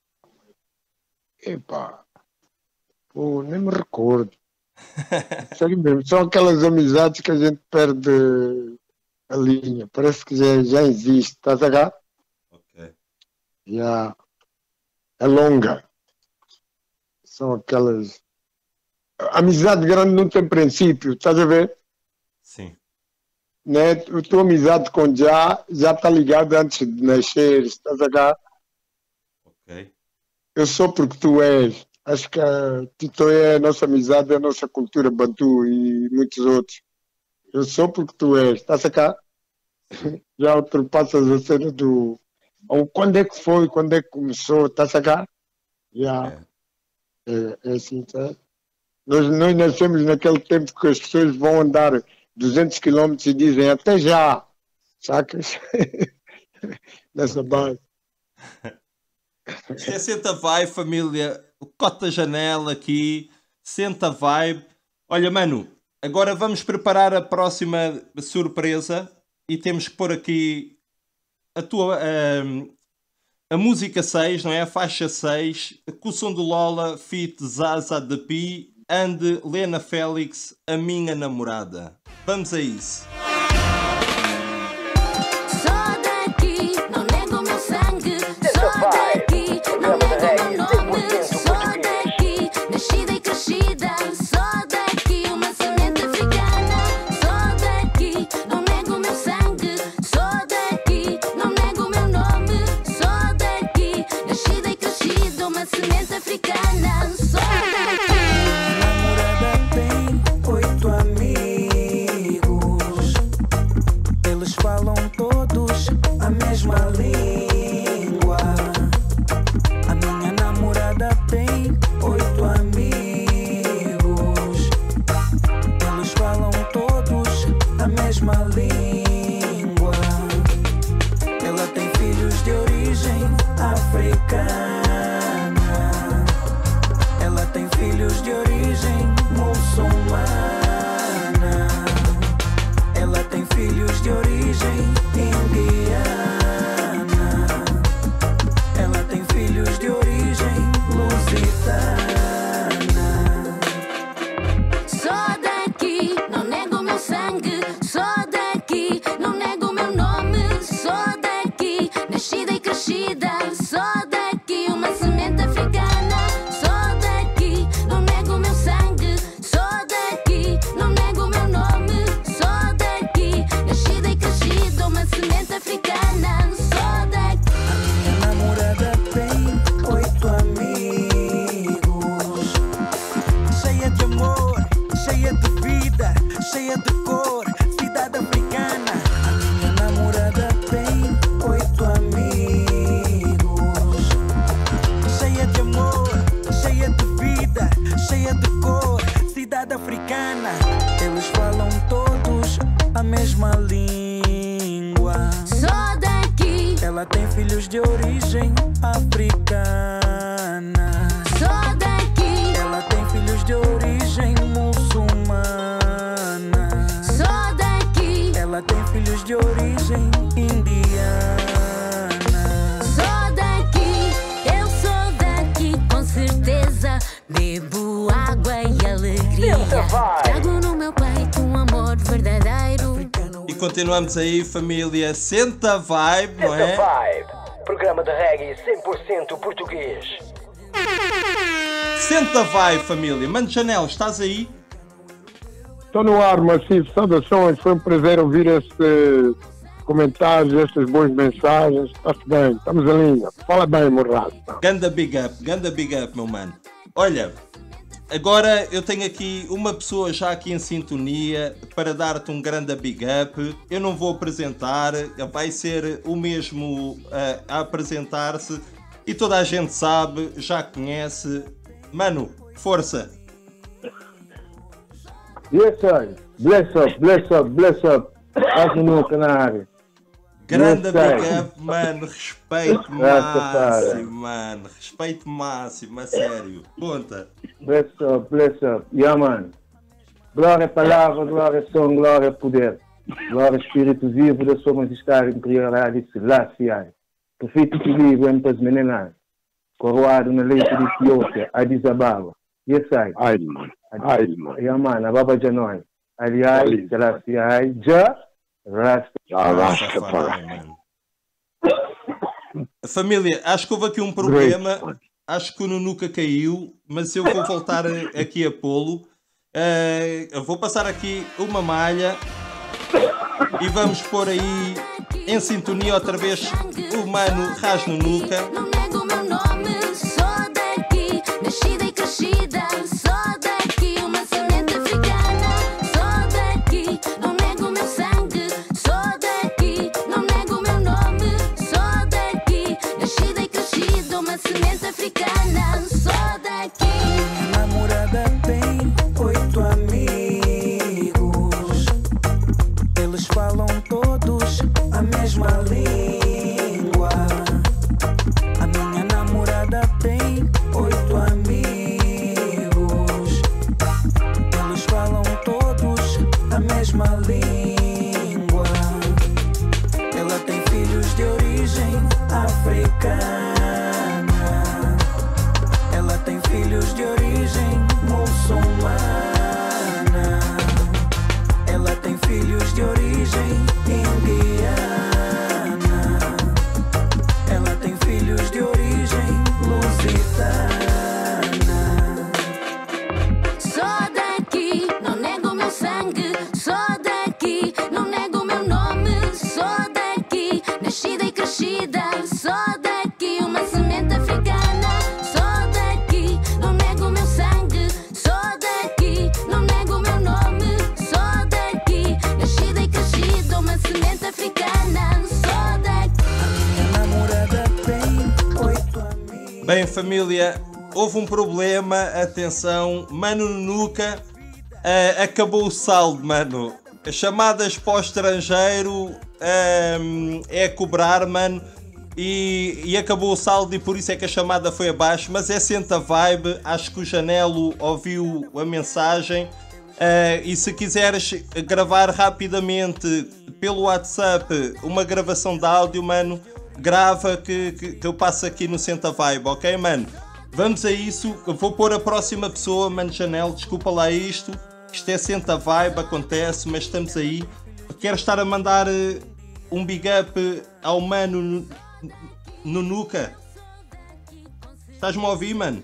Epá, pô, nem me recordo. Sério mesmo, são aquelas amizades que a gente perde a linha. Parece que já existe, estás a ver? Ok. Já é longa. São aquelas. A amizade grande não tem princípio, estás a ver? Sim. Né? A tua amizade com já está ligada antes de nascer, estás a ver? Ok. Eu sou porque tu és. Acho que a Tito é a nossa amizade, a nossa cultura bantu e muitos outros. Eu sou porque tu és. Estás a cá? Já ultrapassas a cena do... Ou quando é que foi? Quando é que começou? Estás a cá? Já. É assim, tá? Nós nascemos naquele tempo que as pessoas vão andar 200 km e dizem até já. Sacas? Nessa base. É Senta Vibe, família. O Cota Janela aqui. Senta Vibe. Olha, mano, agora vamos preparar a próxima surpresa e temos que pôr aqui a música 6, não é? A faixa 6, com o som do Lola, feat Zaza de Pi and Lena Félix, a minha namorada. Vamos a isso. Só daqui, não nego meu sangue. Só daqui, não nego meu nome. Só daqui, nascida e crescida. Só daqui, uma semente africana. Só daqui, não nego meu sangue. Só daqui, não nego meu nome. Só daqui, nascida e crescida, uma semente africana. Só daqui. Namorada tem 8 amigos. Eles falam todos a mesma língua. A minha namorada tem 8 amigos. Eles falam todos a mesma língua. Ela tem filhos de origem africana. Ela tem filhos de origem muçulmana. Ela tem filhos de origem indiana. Ela tem filhos de origem lusitana. Só daqui, não nego meu sangue. Só daqui, não nego meu nome. Só daqui, nascida e crescida. Só daqui, uma semente africana. Só daqui, não nego meu sangue. Só daqui, não nego meu nome. Só daqui, nascida e crescida, uma semente africana. Só daqui. Minha namorada tem 8 amigos. Cheia de amor, cheia de vida, cheia de cor, cidade africana. A minha namorada tem 8 amigos. Cheia de amor, cheia de vida, cheia de cor, cidade africana. Eles falam todos a mesma língua. Só daqui. Ela tem filhos de origem africana. Só daqui. Ela tem filhos de origem muçulmana. Só daqui. Ela tem filhos de origem indiana. Só daqui, eu sou daqui, com certeza. Bebo água e alegria. Trago no meu peito um amor verdadeiro. E continuamos aí, família. Senta Vibe, não é? Senta Vibe, programa de reggae 100% português. Senta Vibe, família. Mano Janela, estás aí? Estou no ar, Maciço. Saudações. Foi um prazer ouvir estes comentários, estas boas mensagens. Está-se bem, estamos em linha. Fala bem, meu rato. Ganda big up, meu mano. Olha, Agora eu tenho aqui uma pessoa já aqui em sintonia para dar-te um grande big up. Eu não vou apresentar, vai ser o mesmo a apresentar-se e toda a gente sabe, já conhece. Mano, força! Yes, sir. Bless up, bless up, bless up. Aqui no canário. Grande big up, mano. Respeito máximo, mano. Respeito máximo, a sério. Conta. Bless up, bless up. Yeah, man. Glória à palavra, glória a som, glória a poder. Glória ao Espírito vivo da sua majestade imperial de Selassie. Profeta que vive em paz menenar. Coroado na leite de Etiópia, Addis Ababa. Yes, sir. Ai, man. Yeah, man. Ababa Janoi. Aliás, Selassie, já. Rastafari. Família, acho que houve aqui um problema. Acho que o Nunuka caiu, mas eu vou voltar aqui a pô-lo. Eu vou passar aqui uma malha e vamos pôr aí em sintonia outra vez o mano Ras Nunuka. Não nego o meu nome, sou daqui, nascida e crescida, sou daqui, uma semente africana, sou daqui, não nego o meu sangue, sou daqui, não nego o meu nome, sou daqui, nascida e crescida, uma semente africana, sou daqui. Minha namorada tem 8 amigos, eles falam todos a mesma língua. A minha namorada tem 8 amigos, eles falam todos a mesma língua. Ela tem filhos de origem africana, ela tem filhos de origem muçulmana, ela tem filhos de origem indiana, ela tem filhos de origem lusitana. Sou daqui, não nego o meu sangue, sou daqui, não nego o meu nome, sou daqui, nascida e crescida, sou daqui, uma semente africana, sou daqui, não nego o meu sangue, sou daqui, não nego o meu nome, sou daqui, nascida e crescida, uma semente africana, sou daqui. Minha namorada tem 8 amigos. Bem, família, houve um problema, atenção, mano Nunuka, acabou o saldo, mano. Chamadas para o estrangeiro é cobrar, mano, e acabou o saldo e por isso é que a chamada foi abaixo, mas é Senta Vibe, acho que o Janelo ouviu a mensagem, e se quiseres gravar rapidamente pelo WhatsApp uma gravação de áudio, mano, grava que eu passo aqui no Senta Vibe, ok, mano? Vamos a isso, eu vou pôr a próxima pessoa, mano Janel, desculpa lá isto é Senta Vibe, acontece, mas estamos aí. Quero estar a mandar um big up ao mano Nunuka. Estás-me a ouvir, mano?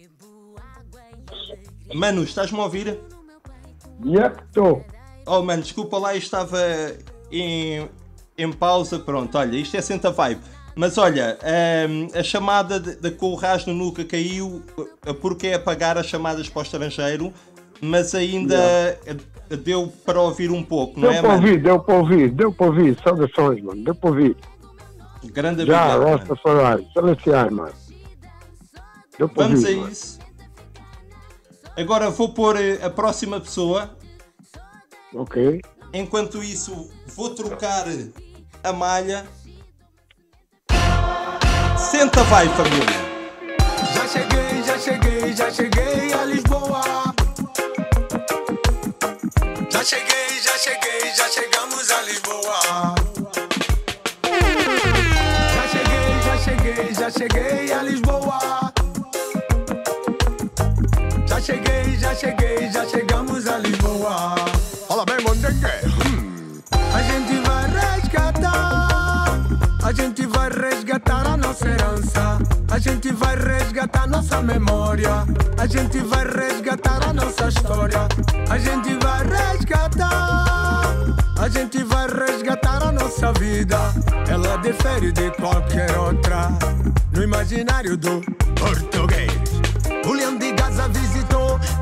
Mano, estás-me a ouvir? Estou. Oh, mano, desculpa lá, eu estava em pausa, pronto, olha, isto é Senta Vibe. Mas olha, a chamada com o Ras Nunuka caiu porque é apagar as chamadas para o estrangeiro, mas ainda deu para ouvir um pouco, não é, mano? Deu para ouvir, saudações, mano, deu para ouvir. Grande já, amigo, resta falar, celestiais, mano. Deu para vamos ouvir, a mano. isso. Agora vou pôr a próxima pessoa. Ok. Enquanto isso, vou trocar a malha. Senta vai, família. Já cheguei a Lisboa. Já chegamos a Lisboa. Já cheguei a Lisboa. Já chegamos a Lisboa. Olha bem, Mondengue. A gente vai resgatar a nossa herança. A gente vai resgatar nossa memória. A gente vai resgatar a nossa história. A gente vai resgatar a nossa vida. Ela difere de qualquer outra no imaginário do português. O Leão de Gaza visitou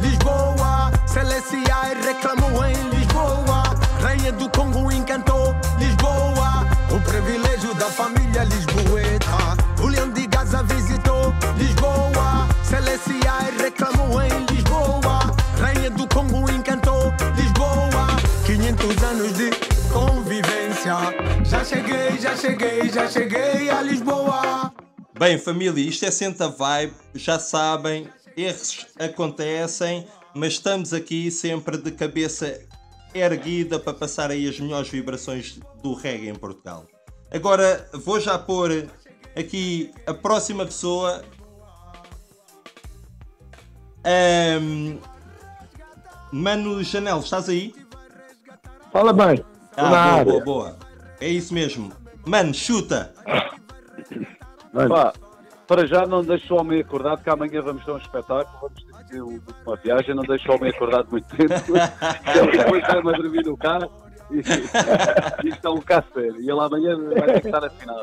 reclamou em Lisboa. Rainha do Congo encantou Lisboa. O privilégio da família lisboeta. O Leão de Gaza visitou Lisboa. Celestiais reclamou em Lisboa. Rainha do Congo encantou Lisboa. 500 anos de convivência. Já cheguei a Lisboa. Bem, família, isto é Senta Vibe, já sabem, erros acontecem, mas estamos aqui sempre de cabeça erguida para passar aí as melhores vibrações do reggae em Portugal. Agora vou já pôr aqui a próxima pessoa. Mano Janel, estás aí? Fala bem. Boa. É isso mesmo. Mano, chuta. Pá, para já não deixo o homem acordado, que amanhã vamos ter um espetáculo, vamos ter uma viagem, não deixo o homem acordado muito tempo. Ele depois vai-me a dormir no carro e isto é um caso sério. E ele amanhã vai ter que estar afinado.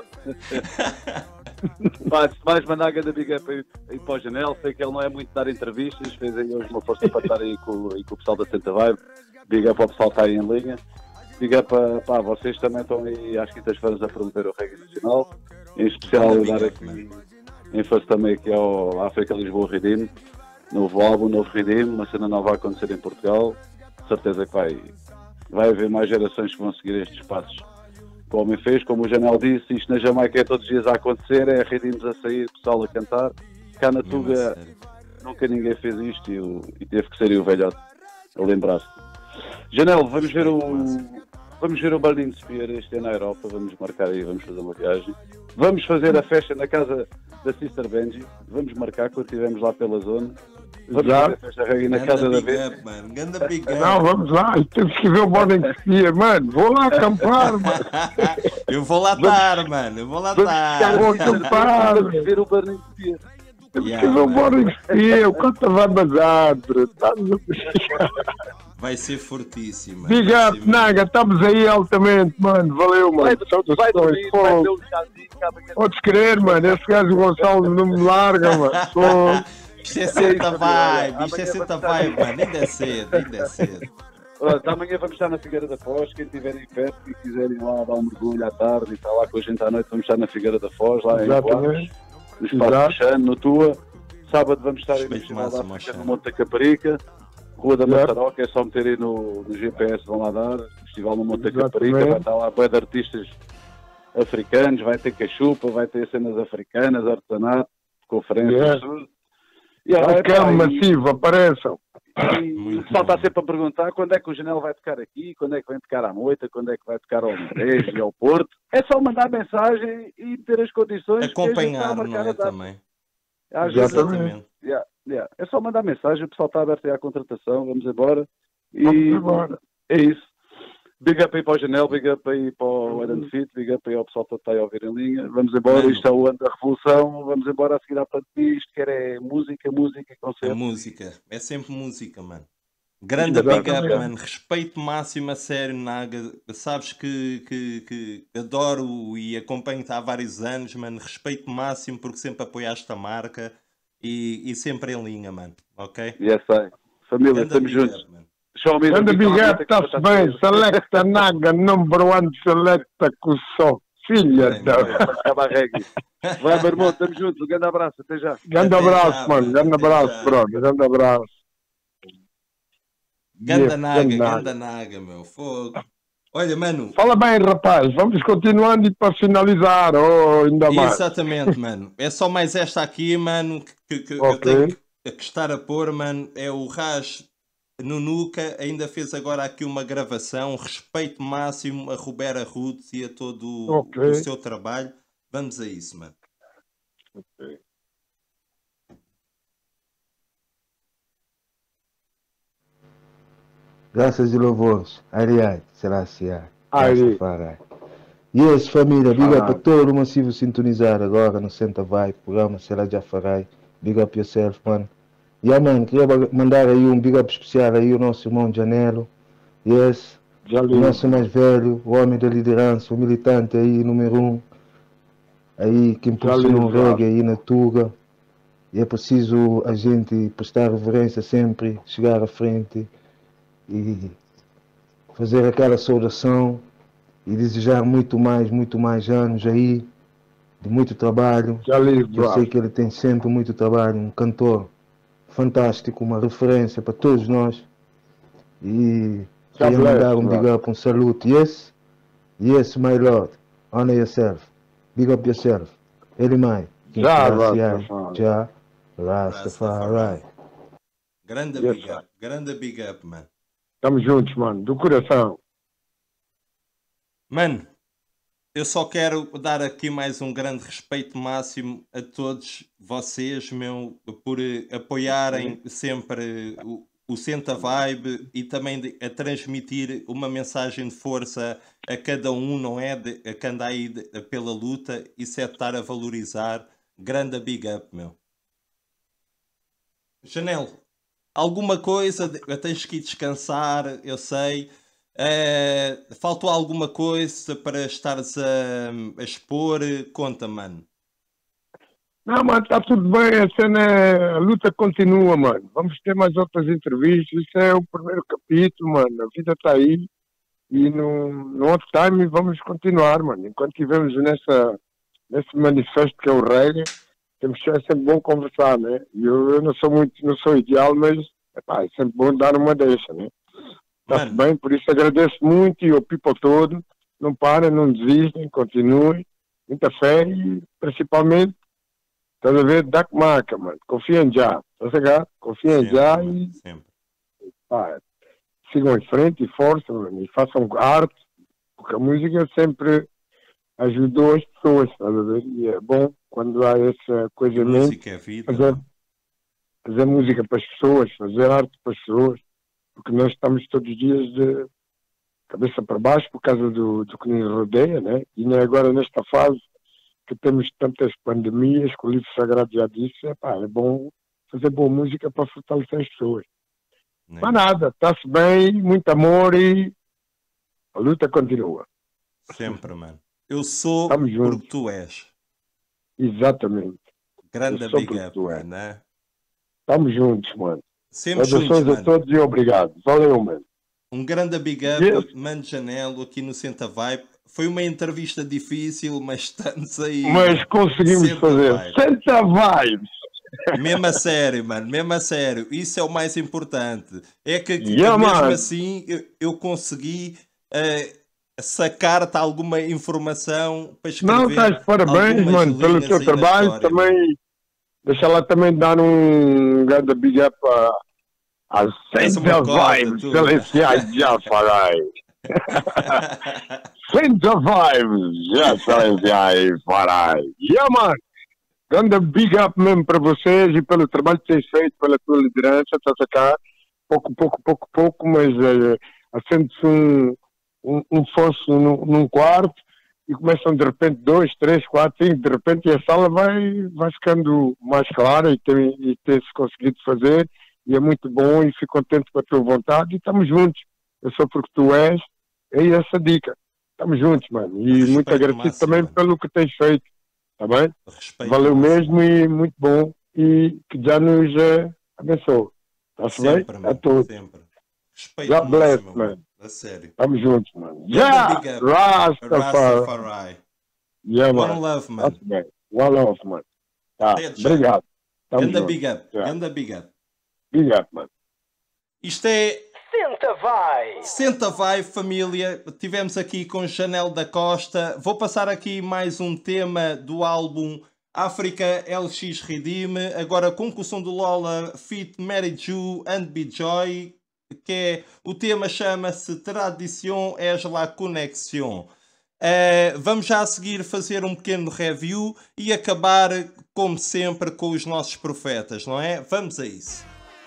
Pá, antes de mais, mandar a grande big up aí para o Janel. Sei que ele não é muito dar entrevistas, fez aí hoje uma força para estar aí com o pessoal da Senta Vibe. Big up ao pessoal que está aí em linha. Big up para vocês também estão aí às quintas-feiras a promover o reggae nacional. Em especial dar aqui ênfase também aqui ao África Lisboa Redeem. Novo álbum, novo Redeem, uma cena nova a acontecer em Portugal. Certeza que vai haver mais gerações que vão seguir estes passos que o homem fez. Como o Janel disse, isto na Jamaica é todos os dias a acontecer, é Redeems a sair, pessoal a cantar. Cá na Tuga nunca ninguém fez isto e teve que ser o velhote a lembrar-se. Janel, vamos ver o Berlin Spear este ano na Europa, vamos marcar aí, vamos fazer uma viagem. Vamos fazer a festa na casa da Sister Benji, vamos marcar quando estivermos lá pela zona. Vamos fazer a festa reggae na casa da Benji. Não, vamos lá, temos que ver o Berlin Spear, mano. Vou lá acampar, mano. Eu vou lá estar, mano. Eu vou lá estar. Vou acampar. Vamos ver o Berlin Spear. Temos que ver o Berlin Spear. O quanto vai bazar, bro. Vai ser fortíssimo. Big up, Naga, estamos aí altamente, mano. Valeu, mano. Saudações. Podes crer, mano. Esse gajo Gonçalo não me larga, mano. Isto é Senta Vibe, mano. Ainda é cedo. Amanhã vamos estar na Figueira da Foz. Quem estiver aí perto e quiserem lá dar um mergulho à tarde e estar lá com a gente à noite, vamos estar na Figueira da Foz, lá em Guardas, no Espaço Fechando, no Tua. Sábado vamos estar aí no Festival da África, no Monte da Caparica. Rua da Maçaroca, é só meter aí no GPS, vão lá dar. Festival no Monte da Caparica, vai estar lá bué de artistas africanos, vai ter cachupa, vai ter cenas africanas, artesanato, conferências, tudo. Massivo, apareçam. E o pessoal está sempre a perguntar quando é que o Janel vai tocar aqui, quando é que vem tocar à Moita, quando é que vai tocar ao Marés e ao Porto. É só mandar mensagem e ter as condições. Acompanhar, não é, também. Exatamente. É só mandar mensagem, o pessoal está aberto aí à contratação, vamos embora. É isso. Big up aí para o Janel, big up aí para o Adam Fit, big up aí ao pessoal que está a ouvir em linha. Vamos embora, isto é o ano da revolução, vamos embora a seguir à pandemia, isto quer é música e concerto. A música, é sempre música, mano. Grande big up, mano. Respeito máximo, a sério, Naga. Sabes que adoro e acompanho-te há vários anos, mano. Respeito máximo porque sempre apoiaste a marca e sempre em linha, mano. Ok? Sei. Família, estamos juntos. Grande big up, está-se bem. Selecta Naga, number one selecta com o som. Filha da... Vai, meu irmão, estamos juntos. Um grande abraço, até já. Grande abraço, mano. Grande abraço, brother. Grande abraço. Ganda Naga, meu. Fogo. Olha, mano. Fala bem, rapaz. Vamos continuando e para finalizar. Ainda mais. Exatamente, mano. É só mais esta aqui, mano, que eu tenho que estar a pôr, mano. É o Raj Nunuka. Ainda fez agora aqui uma gravação. Respeito máximo a Roberta Roots e a todo o seu trabalho. Vamos a isso, mano. Graças e louvores. Ariai, Selassie. Yes, família, big up a todo o massivo sintonizar agora no Senta Vibe, programa Sela Jafarai. Big up yourself, man. Man, queria mandar aí um big up especial aí ao nosso irmão Janelo. Yes, o nosso mais velho, o homem da liderança, o militante aí, número 1. Aí que impulsionou o reggae aí na Tuga. E é preciso a gente prestar reverência sempre, chegar à frente. e fazer aquela saudação e desejar muito mais anos aí, de muito trabalho. Eu sei que ele tem sempre muito trabalho, um cantor fantástico, uma referência para todos nós. E queria mandar um big up, um salute. Yes, my lord, honor yourself, big up yourself. Ele mais. Já, Rastafari. Grande big up, mano. Estamos juntos, mano, do coração. Mano, eu só quero dar aqui mais um grande respeito máximo a todos vocês, meu, por apoiarem sempre o Senta Vibe e também a transmitir uma mensagem de força a cada um, não é? A que anda aí pela luta. Isso é de estar a valorizar. Grande big up, meu. Janel, alguma coisa? Tens que ir descansar, eu sei. Faltou alguma coisa para estares a expor? Conta, mano. Não, mano, está tudo bem, a luta continua, mano. Vamos ter mais outras entrevistas. Isso é o primeiro capítulo, mano. A vida está aí. E no outro time vamos continuar, mano. Enquanto estivermos nesse manifesto que é o reggae, é sempre bom conversar, né? Eu não sou ideal, mas é sempre bom dar uma deixa, né? Está-se bem, por isso agradeço muito e ao people todo. Não parem, não desistem, continuem. Muita fé e principalmente, estás a ver, dá que marca, mano. Confiem já. Estás a chegar? Confiem já e sigam em frente e força, mano. E façam arte, porque a música sempre ajudou as pessoas, estás a ver? E é bom quando há essa coisa mesmo. Música é vida. Fazer música para as pessoas, fazer arte para as pessoas. Porque nós estamos todos os dias de cabeça para baixo por causa do que nos rodeia, né? E nem agora nesta fase que temos tantas pandemias, que o livro sagrado já disse, é bom fazer boa música para fortalecer as pessoas. Mas nada, está-se bem, muito amor e a luta continua. Sempre, mano. Eu sou porque tu és. Exatamente. Grande big up, né? Estamos juntos, mano. Sempre juntos, mano. A todos e obrigado. Valeu, mano. Um grande big up, Mano Janelo, aqui no Senta Vibe. Foi uma entrevista difícil, mas estamos aí. Mas conseguimos fazer. Senta Vibes! Mesmo a sério, mano. Mesmo a sério. Isso é o mais importante. É que mesmo assim eu consegui sacar-te alguma informação para escrever. Não, estás parabéns, mano, pelo teu trabalho. Também, deixa lá também dar um grande big up a Senta Vibes Celestiais Jafarai. Senta Vibes Celestiais Jafarai. Mano. Grande big up mesmo para vocês e pelo trabalho que tens feito, pela tua liderança, está a sacar pouco, mas acende-se um fosso num quarto e começam de repente 2, 3, 4, 5, de repente a sala vai ficando mais clara e tem-se conseguido fazer e é muito bom e fico contente com a tua vontade e estamos juntos. Eu sou porque tu és, é essa dica. Estamos juntos, mano. E muito agradecido também pelo que tens feito. Está bem? Valeu mesmo e muito bom e que já nos abençoe. Está-se bem? A todos. God bless, mano. A sério. Estamos juntos, mano. Já! Rastafari. One love, mano. Está-se bem. One love, mano. Tá. Obrigado. Ganda big up. Ganda big up. Big up, mano. Isto é Senta Vai! Senta Vai, família. Tivemos aqui com Janel da Costa. Vou passar aqui mais um tema do álbum África LX Redime. Agora com o som do Lola, Fit Mary Ju and B-Joy. Que é, o tema chama-se Tradição és la Connexion. Vamos já a seguir fazer um pequeno review e acabar, como sempre, com os nossos profetas, não é? Vamos a isso.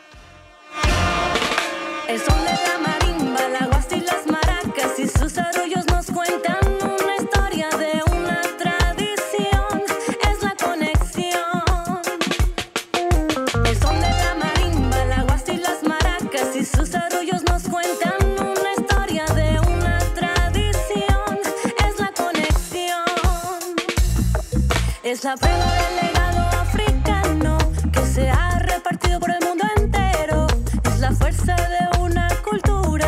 El son de la marimba, la guasta y las maracas y sus arrullos nos cuentan una historia de una tradición, es la conexión. El son de la marimba, la guasta y las maracas y sus arrullos nos cuentan una historia de una tradición, es la conexión. Es la prueba del legado africano que se ha repartido por el mundo entero, es la fuerza de una cultura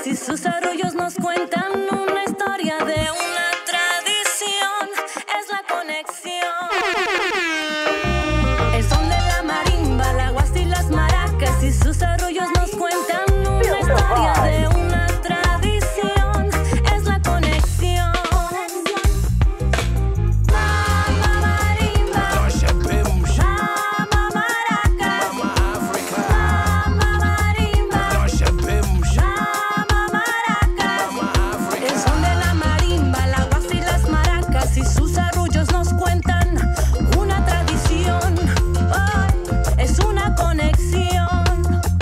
y sus arrullos nos cuentan una historia de una tradición. Es la conexión. El son de la marimba, la guasta y las maracas y sus arrullos nos cuentan una historia de una tradición. Es la conexión. Mama marimba, Nós sabemos, mama maracas, Mama África. mama marimba, Nós sabemos, mama maracas. Mama África. El son de la marimba, la guasta y las maracas y sus arrullos nos cuentan una tradición. Oh, es una conexión.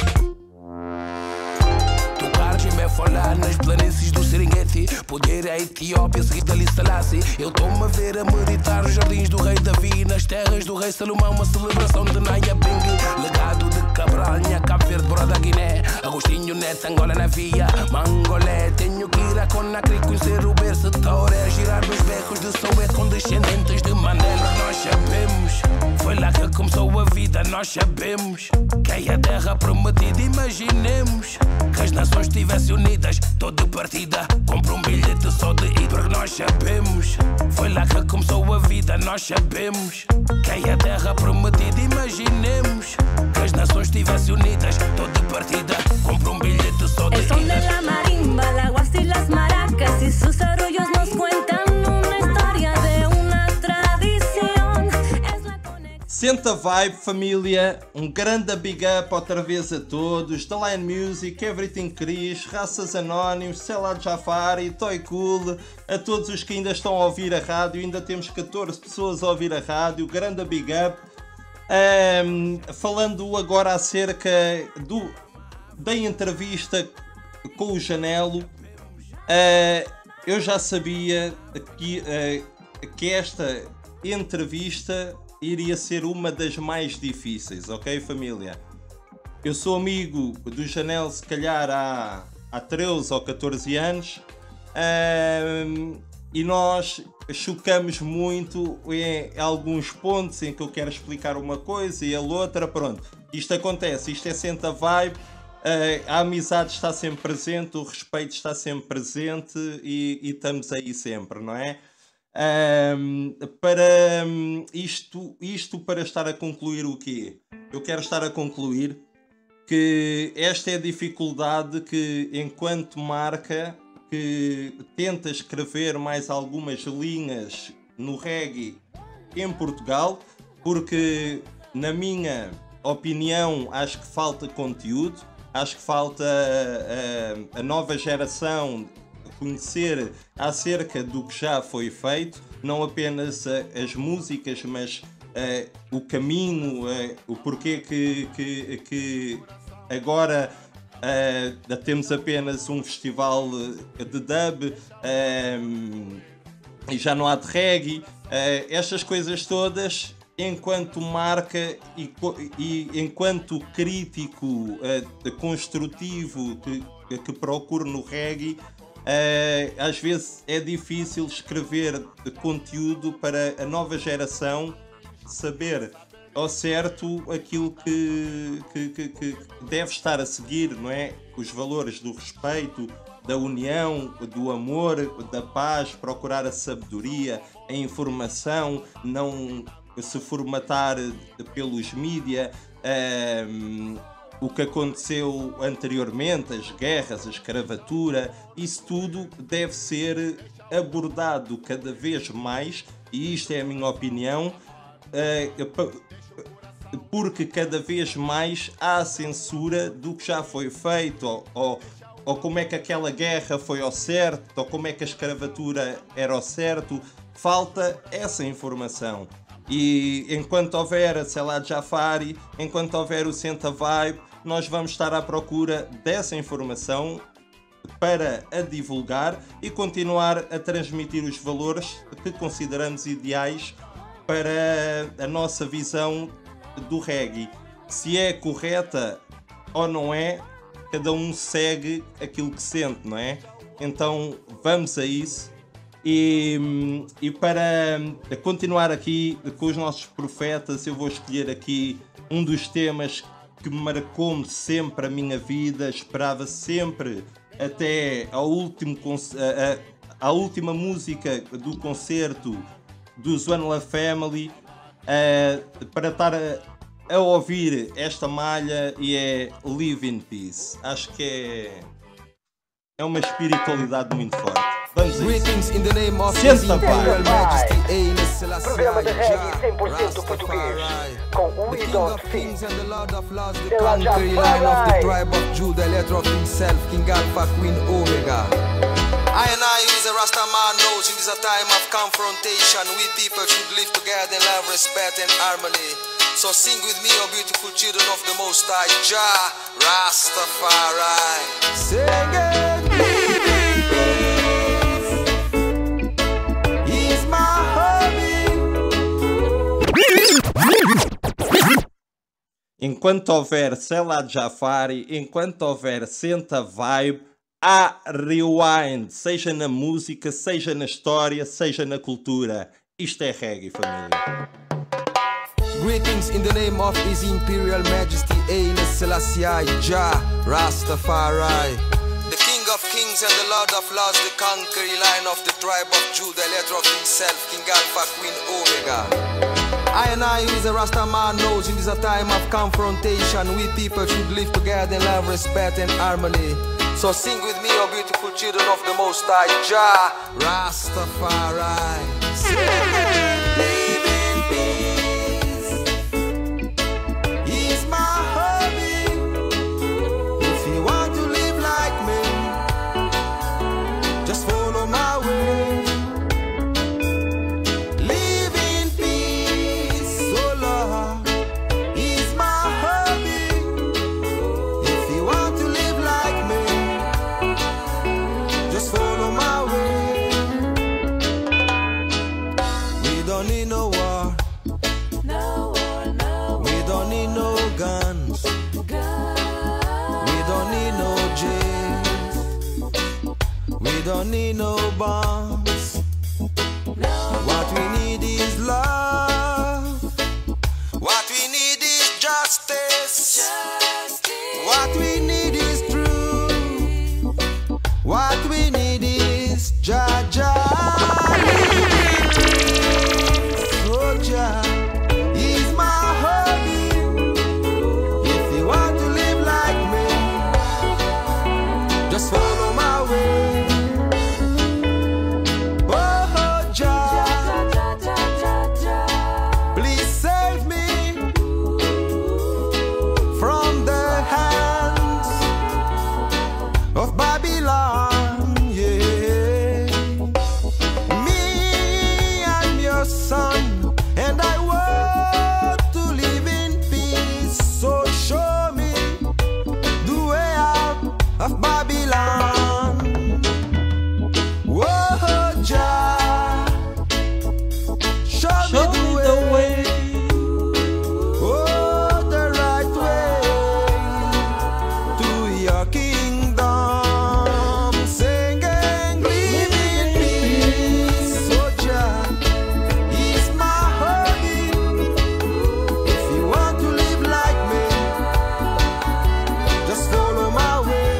Tocar Jimé falar nas planícies do Serengeti. Poder a Etiópia, seguida ali Selassie. Eu estou-me a ver a meditar nos jardins do rei Davi. Nas terras do rei Salomão, uma celebração de Naya Bing. Legado de Cabral, Nha, Cabo Verde, Broda, Guiné. Agostinho Neto, Angola na via, Mangolé. Tenho que ir a Conakry conhecer o berço de Tauré. Girar nos becos de Soweto com descendentes de Mandela. Nós sabemos, foi lá que começou a vida. Nós sabemos que é a terra prometida. Imaginemos que as nações estivessem unidas, todo de partida. Compra um bilhete só de ir, porque nós sabemos, foi lá que começou a vida. Nós sabemos que é a terra prometida. Imaginemos que as nações estivessem unidas, todo de partida. Compra um bilhete só de El son de ida. la marimba, la guasta y las maracas y sus arrullos nos cuentan una historia de una tradición. Es la Senta Vibe, família, um grande big up outra vez a todos, The Line Music, Everything Chris, Raças Anónimos, Selad Jafari, Toy Cool, a todos os que ainda estão a ouvir a rádio, ainda temos 14 pessoas a ouvir a rádio, grande big up. Falando agora acerca da entrevista com o Janelo, eu já sabia que esta entrevista iria ser uma das mais difíceis, ok, família? Eu sou amigo do Janelo se calhar há 13 ou 14 anos e nós chocamos muito em alguns pontos em que eu quero explicar uma coisa e a outra, pronto. Isto acontece, isto é Senta Vibe, a amizade está sempre presente, o respeito está sempre presente e estamos aí sempre, não é? Para isto para estar a concluir o quê? Eu quero estar a concluir que esta é a dificuldade que, enquanto marca, que tenta escrever mais algumas linhas no reggae em Portugal, porque, na minha opinião, acho que falta conteúdo, acho que falta a nova geração conhecer acerca do que já foi feito, não apenas as músicas, mas o caminho, o porquê que agora temos apenas um festival de dub e já não há de reggae. Estas coisas todas, enquanto marca e enquanto crítico construtivo que procuro no reggae, às vezes é difícil escrever conteúdo para a nova geração saber ao certo aquilo que deve estar a seguir, não é? Os valores do respeito, da união, do amor, da paz, procurar a sabedoria, a informação, não se formatar pelos mídia, o que aconteceu anteriormente, as guerras, a escravatura, isso tudo deve ser abordado cada vez mais, e isto é a minha opinião, porque cada vez mais há censura do que já foi feito, ou como é que aquela guerra foi ao certo, ou como é que a escravatura era ao certo. Falta essa informação. E enquanto houver a Selad Jafari, enquanto houver o Senta Vibe, nós vamos estar à procura dessa informação para a divulgar e continuar a transmitir os valores que consideramos ideais para a nossa visão do reggae. Se é correta ou não é, cada um segue aquilo que sente, não é? Então vamos a isso. E para continuar aqui com os nossos profetas, eu vou escolher aqui um dos temas que marcou-me sempre a minha vida. Esperava sempre até ao último a última música do concerto dos One Love Family, para estar a ouvir esta malha, e é Live in Peace. Acho que é uma espiritualidade muito forte. Vamos a Greetings in the name of Senta His Imperial Majesty Haile Selassie Programa de reggae Jah 100% português, com o The King Idon of Kings and the Lord of Lords, the Sela conquering Jafari. line of the tribe of Judah, letter of himself, King Alpha, Queen Omega. I and I, who is a Rasta man, knows in this a time of confrontation, we people should live together in love, respect and harmony. So sing with me, O beautiful children of the Most High, Jah Rastafari. Sing it, he's my hobby. Enquanto houver Sela Jafari, enquanto houver Senta Vibe, há rewind, seja na música, seja na história, seja na cultura. Isto é reggae, família. Greetings in the name of His Imperial Majesty Haile Selassie Jah Rastafari. The King of Kings and the Lord of Lords, the conquering line of the tribe of Judah, letter of himself, King Alpha, Queen Omega. I and I, who is a Rasta man, knows in this a time of confrontation, we people should live together in love, respect and harmony. So sing with me, O beautiful children of the Most High, Jah Rastafari. Live in peace. He's my hobby. If you want to live like me, just follow my way. Live in peace, oh Lord. He's my hobby. If you want to live like me, just follow my way. We don't need no war. We don't need no guns. We don't need no jails. We don't need no bombs. What we need is love. What we need is justice. What we need is truth. What we need is Jah Jah. He's my hobby. If you want to live like me, just follow my way. Oh Jah, please save me from the hands of Babylon. Yeah, me, I'm your son, and I want to live in peace. So show me the way out of Babylon. Whoa, Jah, show me the way. Oh, the right way to your kingdom. Singing, live in peace. Oh, Jah, he's my hobby. If you want to live like me, just follow my way.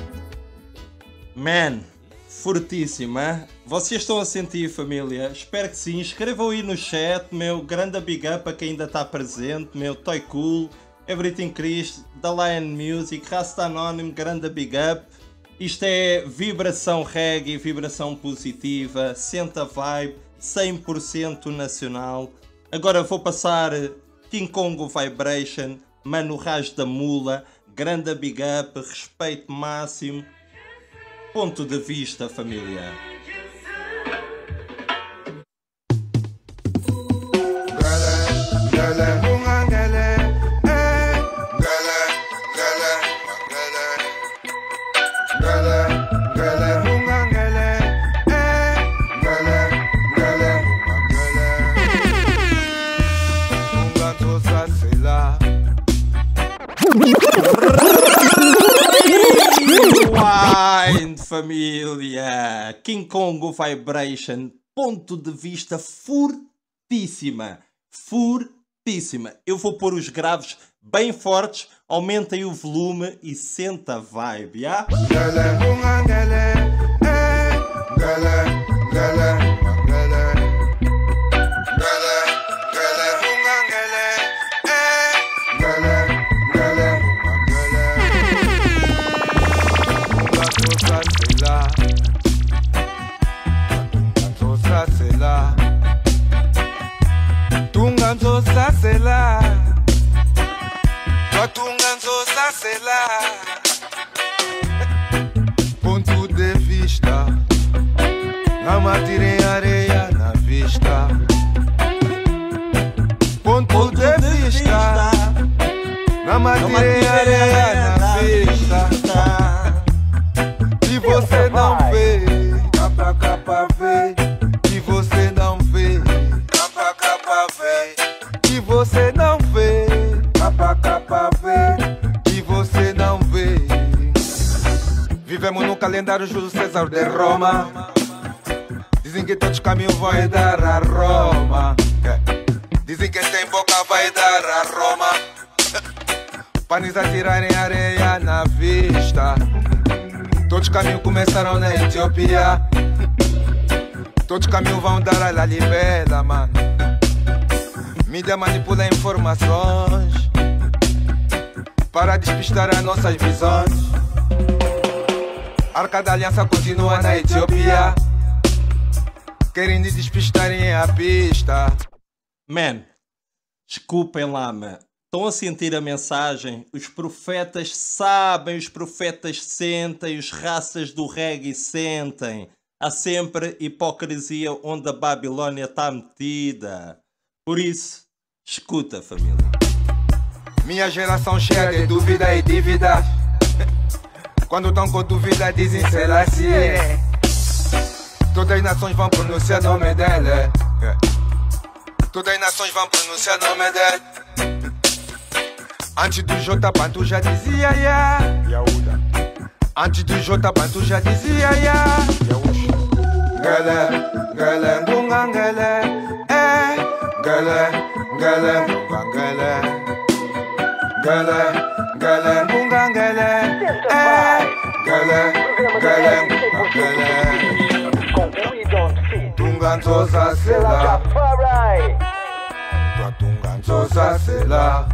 Man, fortíssimo, hein? Vocês estão a sentir, família? Espero que sim. Escrevam aí no chat, meu. Grande big up a quem ainda está presente, meu. Toy Cool, Everything Chris, The Lion Music, Rasta Anónimo, grande big up. Isto é vibração reggae, vibração positiva, senta vibe, 100% nacional. Agora vou passar King Kongo Vibration, Mano Raj da Mula, grande big up, respeito máximo. Ponto de vista, família. Rewind, família. King Kongo Vibration, ponto de vista fortíssima. Fortíssima. Eu vou pôr os graves bem fortes, aumentem o volume e senta a vibe, já? Ponto de vista, não atirem areia na vista. Ponto de vista, não atirem areia na vista. E você não vê, capa capa vê. E você não vê, capa capa vê. E você não vê, capa capa vê. E você não vê. Vivemos no calendário Júlio César de Roma. Dizem que todos os caminhos vão dar a Roma. Dizem que quem tem boca vai dar a Roma. Para nos atirarem areia na vista. Todos os caminhos começaram na Etiópia. Todos os caminhos vão dar a Lalibela, mano. Mídia manipula informações para despistar as nossas visões. Arca da Aliança continua na Etiópia. Querem nos despistarem a pista. Man, desculpem lá, man. Estão a sentir a mensagem? Os profetas sabem, os profetas sentem, os raças do reggae sentem. Há sempre hipocrisia onde a Babilônia está metida. Por isso, escuta, família. Minha geração cheia de dúvida e dívidas. Quando estão com dúvida dizem Selassie. Todas as nações vão pronunciar o nome dele. Todas as nações vão pronunciar o nome dele. Antes do J Bantu já dizia ya. Antes do J Bantu já dizia ya. Gele, gele, gungangele. Gele, gele, gungangele. Gele, gele, gungangele. Gele, gele, gungangele. Tunganzosa sela. Tua tunganzosa sela.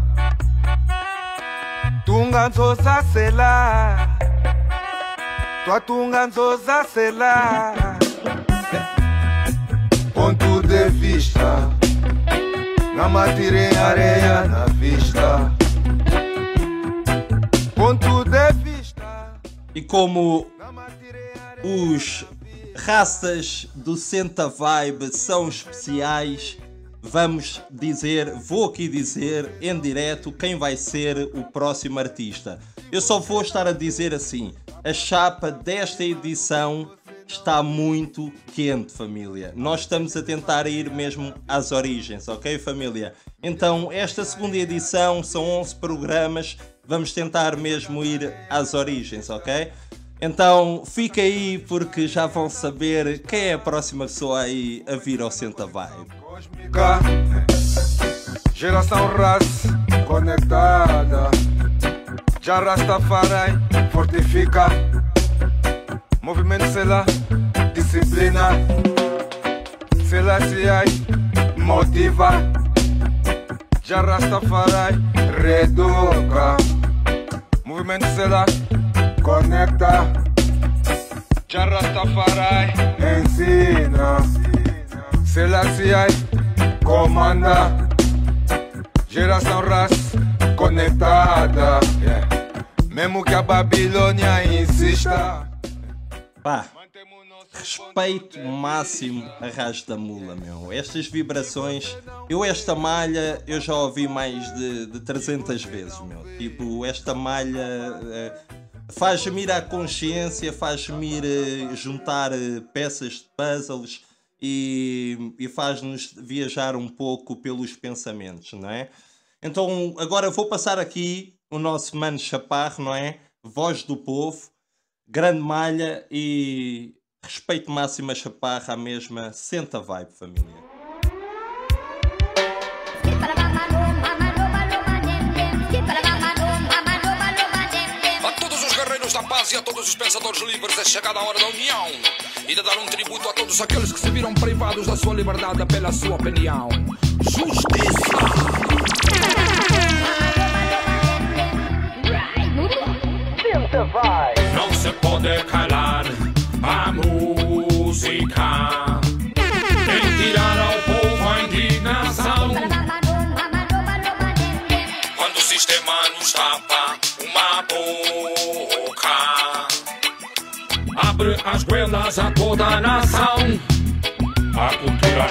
Tunganzosa sela. Tua tunganzosa sela. Ponto de vista, não atirem areia na vista. Ponto de vista. E como os raças do Senta Vibe são especiais, vou aqui dizer em direto quem vai ser o próximo artista. Eu só vou estar a dizer assim: a chapa desta edição está muito quente, família. Nós estamos a tentar ir mesmo às origens, ok, família? Então, esta segunda edição são 11 programas. Vamos tentar mesmo ir às origens, ok? Então, fica aí porque já vão saber quem é a próxima pessoa aí a vir ao Senta Vibe. Geração raça conectada. Já Rastafari fortifica. Movimento Sela, disciplina. Selassie motiva. Já Rastafari reeduca. Movimento Sela conecta. Já Rastafari ensina. Selassie comanda. Geração raça conectada. Mesmo que a Babilônia insista. Pá, respeito máximo a Ras da Mula, meu. Estas vibrações, esta malha eu já ouvi mais de 300 vezes, meu. Tipo, esta malha faz-me ir à consciência, faz-me ir juntar peças de puzzles e faz-nos viajar um pouco pelos pensamentos, não é? Então, agora vou passar aqui o nosso Mano Chaparro, não é? Voz do povo. Grande malha e respeito máximo a Chaparra, a mesma. Senta Vibe, família. todos os pensadores livres é chegada a hora da união e de dar um tributo a todos aqueles que se viram privados da sua liberdade pela sua opinião. Justiça! Não se pode calar a música, nem tirar ao povo a indignação. Quando o sistema nos tapa uma boca, abre as goelas a toda a nação. A cultura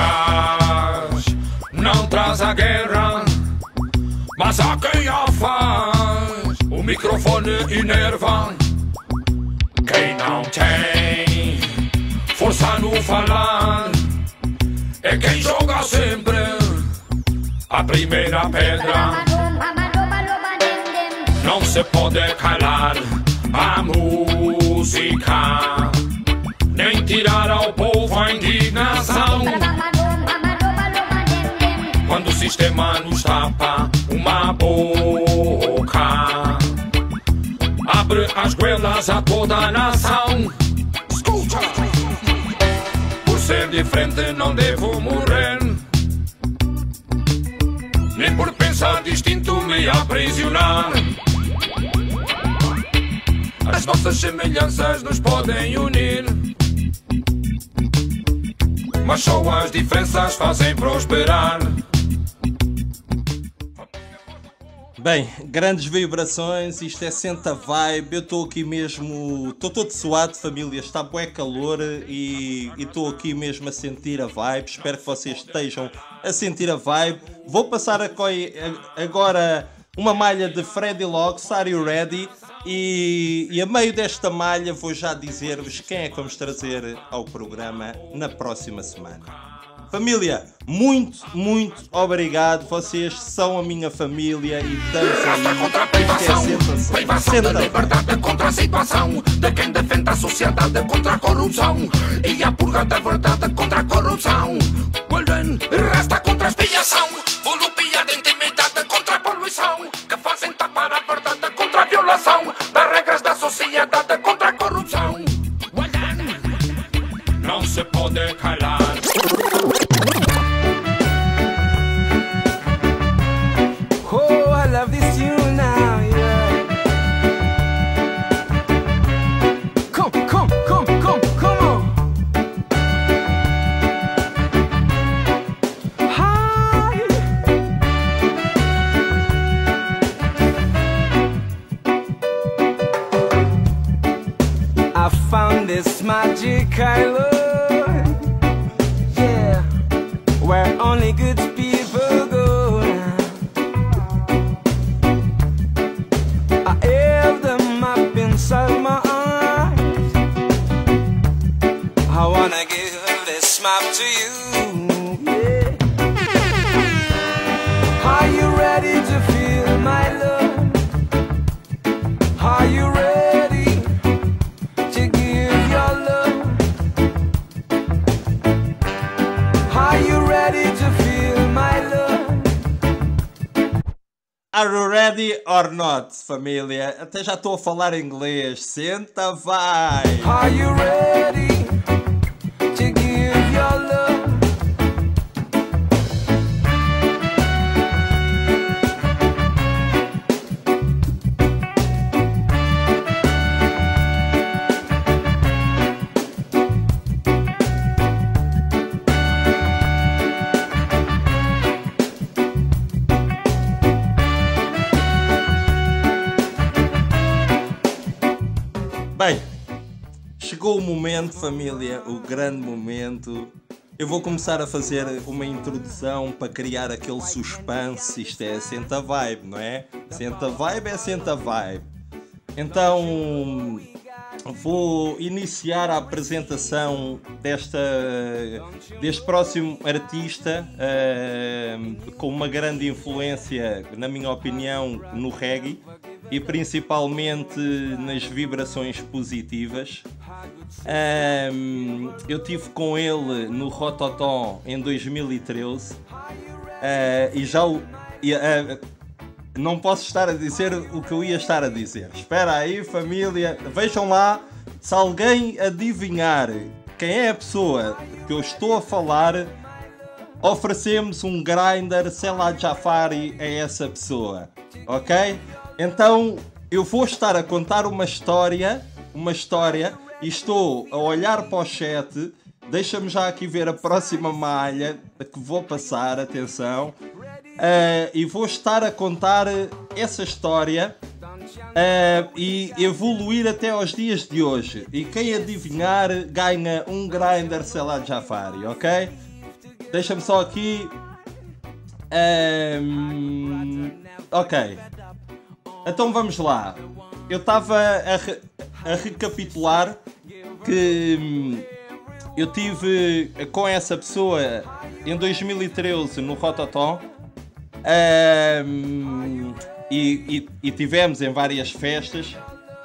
não traz a guerra, mas há quem a faz. O microfone enerva quem não tem força no falar. É quem joga sempre a primeira pedra. Não se pode calar a música, nem tirar ao povo a indignação. Quando o sistema nos tapa uma boca, abre as goelas a toda a nação. Escuta! Por ser diferente não devo morrer, nem por pensar distinto me aprisionar. As nossas semelhanças nos podem unir, mas só as diferenças fazem prosperar. Bem, grandes vibrações, isto é Senta Vibe, eu estou aqui mesmo, estou todo suado, família, está bué calor e estou aqui mesmo a sentir a vibe, espero que vocês estejam a sentir a vibe. Vou passar agora uma malha de Freddy Logs, Are You Ready? E a meio desta malha vou já dizer-vos quem é que vamos trazer ao programa na próxima semana. Família, muito obrigado. Vocês são a minha família e estamos contra a privação, privação da liberdade contra a situação de quem defende a sociedade contra a corrupção e a purga da verdade contra a corrupção. Golden resta contra a expiação, volupia de intimidade contra a poluição que fazem tapar a verdade contra a violação das regras da sociedade contra a corrupção. Golden não se pode calar. Oh, I love this tune now, yeah. Come on. Hi. I found this magic island, yeah, where only good people go. Inside my eyes, I wanna give this map to you, yeah. Are you ready to feel my love? Are you ready to give your love? Are you ready to feel my love? Are you ready or not, família? Até já estou a falar inglês. Senta, vai! Are you ready to give your love? Bem, chegou o momento, família, o grande momento. Eu vou começar a fazer uma introdução para criar aquele suspense. Isto é Senta Vibe, não é? Senta Vibe é Senta Vibe. Então, vou iniciar a apresentação deste próximo artista com uma grande influência, na minha opinião, no reggae e principalmente nas vibrações positivas. Eu estive com ele no Rototom em 2013 e já não posso estar a dizer o que eu ia estar a dizer. Espera aí, família. Vejam lá, se alguém adivinhar quem é a pessoa que eu estou a falar, oferecemos um grinder Sela Jafari a essa pessoa, ok? Então eu vou estar a contar uma história e estou a olhar para o chat. Deixa-me já aqui ver a próxima malha que vou passar, atenção. E vou estar a contar essa história e evoluir até aos dias de hoje. E quem adivinhar ganha um grinder Sela Jafari, ok? Deixa-me só aqui. Ok. Então vamos lá. Eu estava a recapitular que eu tive com essa pessoa em 2013 no Rototom. E tivemos em várias festas.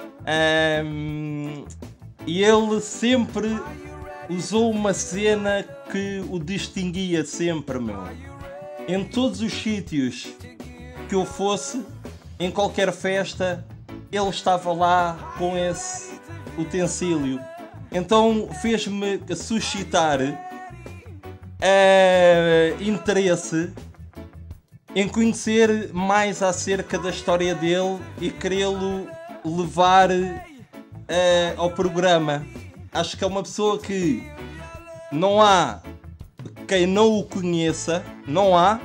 E ele sempre usou uma cena que o distinguia sempre, meu. Em todos os sítios que eu fosse, em qualquer festa, ele estava lá com esse utensílio. Então fez-me suscitar interesse em conhecer mais acerca da história dele e querê-lo levar ao programa. Acho que é uma pessoa que não há quem não o conheça, não há,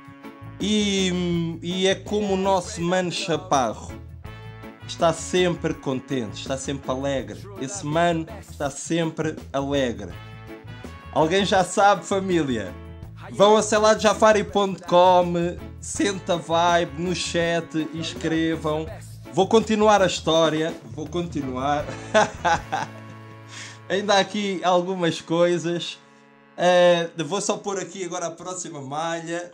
e é como o nosso mano Chaparro. Está sempre contente, está sempre alegre. Esse mano está sempre alegre. Alguém já sabe, família? Vão a seladjafari.com, senta vibe no chat e escrevam. Vou continuar a história, vou continuar. Ainda há aqui algumas coisas. Vou só pôr aqui agora a próxima malha.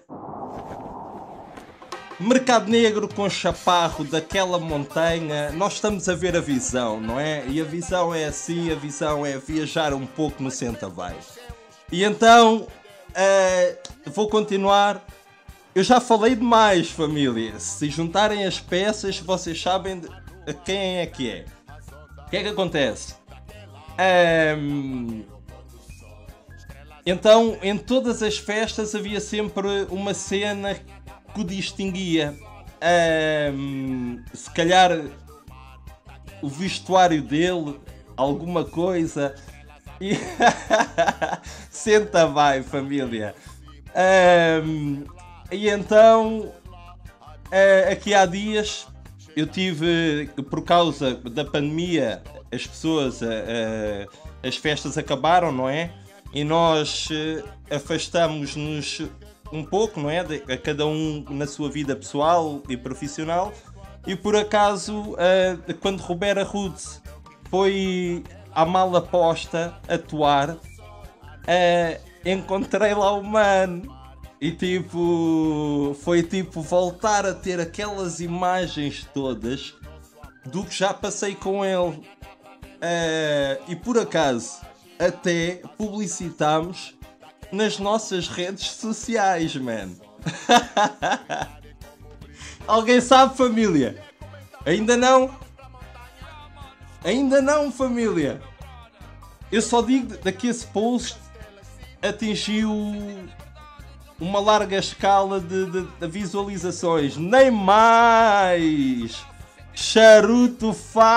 Mercado Negro com Chaparro daquela montanha. Nós estamos a ver a visão, não é? E a visão é assim, a visão é viajar um pouco no Senta Vibe. E então, vou continuar. Eu já falei demais, família. Se juntarem as peças, vocês sabem de quem é que é. O que é que acontece? Então, em todas as festas havia sempre uma cena que o distinguia. Se calhar o vestuário dele, alguma coisa. E senta vai, família. E então, aqui há dias, eu tive, por causa da pandemia, as pessoas, as festas acabaram, não é? E nós afastamos-nos um pouco, não é? A cada um na sua vida pessoal e profissional. E por acaso, quando Roberta Roots foi à Mala Posta atuar, encontrei lá o mano. E tipo, foi tipo voltar a ter aquelas imagens todas do que já passei com ele. E por acaso, até publicitámos nas nossas redes sociais, man. Alguém sabe, família? Ainda não? Ainda não, família? Eu só digo que esse post atingiu uma larga escala de visualizações. Nem mais! Charuto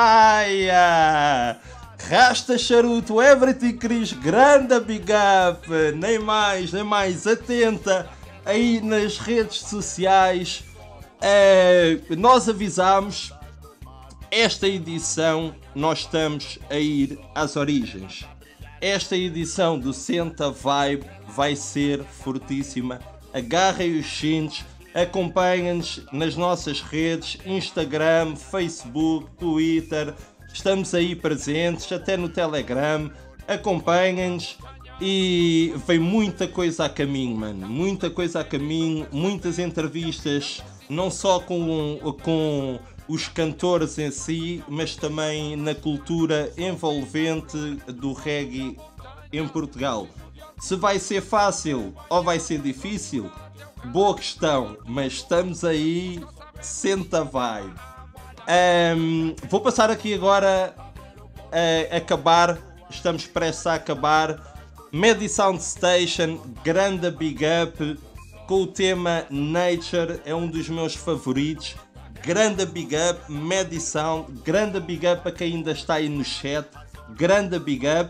Faia! Rasta Charuto, Everett Cris, grande big up! Nem mais, nem mais. Atenta aí nas redes sociais. Nós avisamos, esta edição nós estamos a ir às origens. Esta edição do Senta Vibe vai ser fortíssima. Agarrem os cintos, acompanhem-nos nas nossas redes, Instagram, Facebook, Twitter. Estamos aí presentes, até no Telegram. Acompanhem-nos e vem muita coisa a caminho, mano. Muita coisa a caminho, muitas entrevistas, não só com os cantores em si, mas também na cultura envolvente do reggae em Portugal. Se vai ser fácil ou vai ser difícil? Boa questão, mas estamos aí Senta Vibe. Vou passar aqui agora a acabar. Estamos prestes a acabar. Medi Sound Station, grande big up, com o tema Nature, é um dos meus favoritos. Grande big up, Medi Sound, grande big up a quem ainda está aí no chat, grande big up.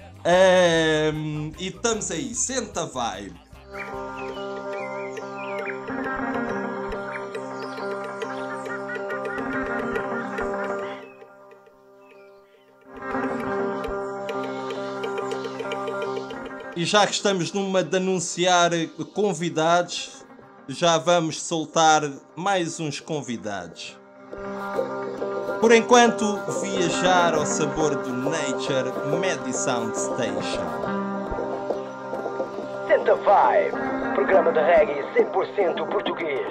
E estamos aí, senta vibe. E já que estamos numa de anunciar convidados, já vamos soltar mais uns convidados. Por enquanto, viajar ao sabor do Nature, Medi Sound Station. Senta Vibe, programa de reggae 100% português.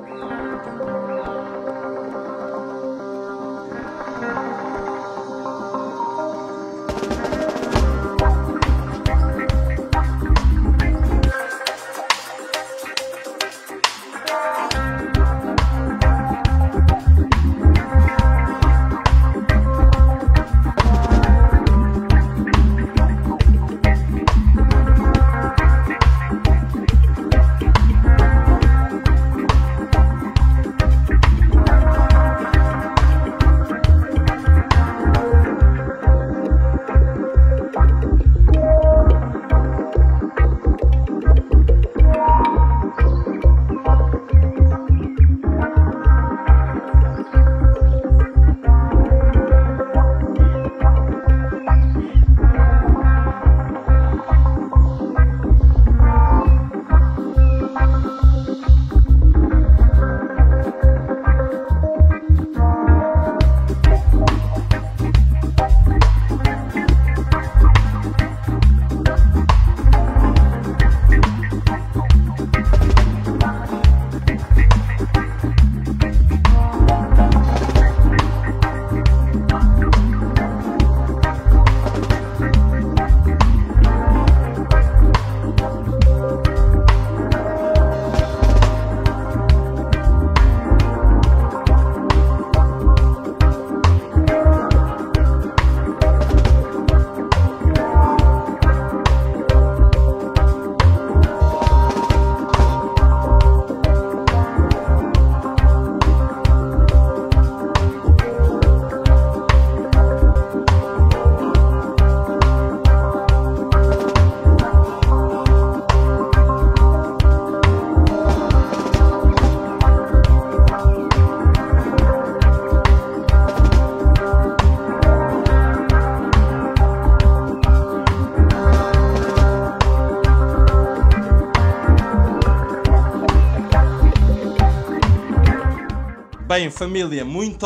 Bem, família, muito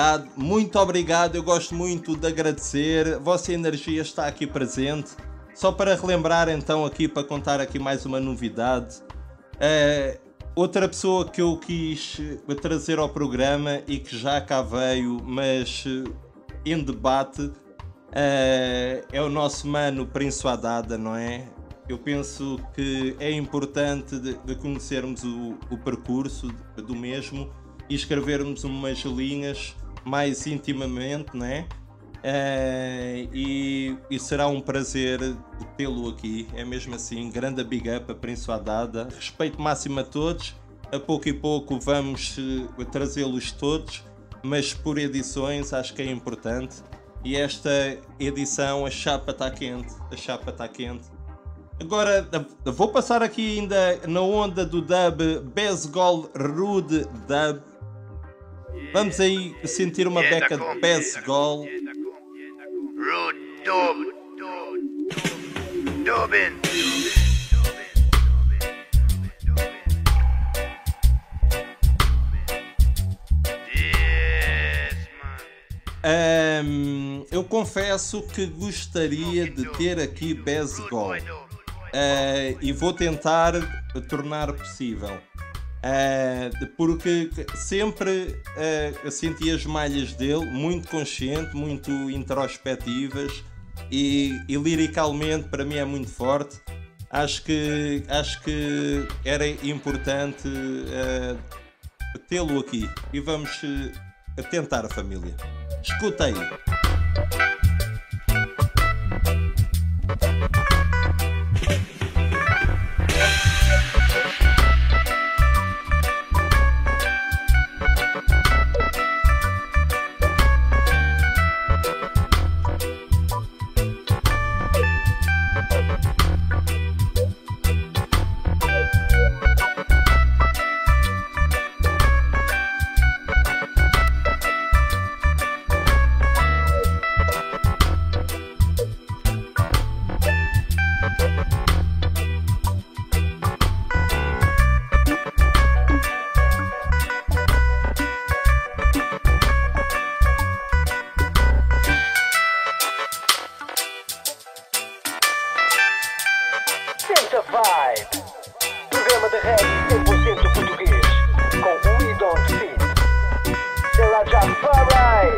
obrigado, eu gosto muito de agradecer, a vossa energia está aqui presente. Só para relembrar então aqui, para contar aqui mais uma novidade, outra pessoa que eu quis trazer ao programa e que já cá veio, mas em debate, é o nosso mano Prince Wadada, não é? Eu penso que é importante de conhecermos o percurso do mesmo e escrevermos umas linhas mais intimamente, não é? E será um prazer tê-lo aqui, é mesmo assim. Grande big up a Prince Wadada, respeito máximo a todos, a pouco e pouco vamos trazê-los todos, mas por edições acho que é importante. E esta edição a chapa está quente, Agora vou passar aqui ainda na onda do dub, Bezgol Rude Dub. Vamos aí sentir uma beca de Bezgol. Rude Dub. Dubbing. Eu confesso que gostaria de ter aqui Bezgol. E vou tentar tornar possível, porque sempre senti as malhas dele muito consciente, muito introspectivas e liricalmente para mim é muito forte. Acho que era importante tê-lo aqui e vamos tentar, a família. Escuta aí. Senta Vibe, programa de reggae 100% português, com o We Don't Fit, Sela Jafari.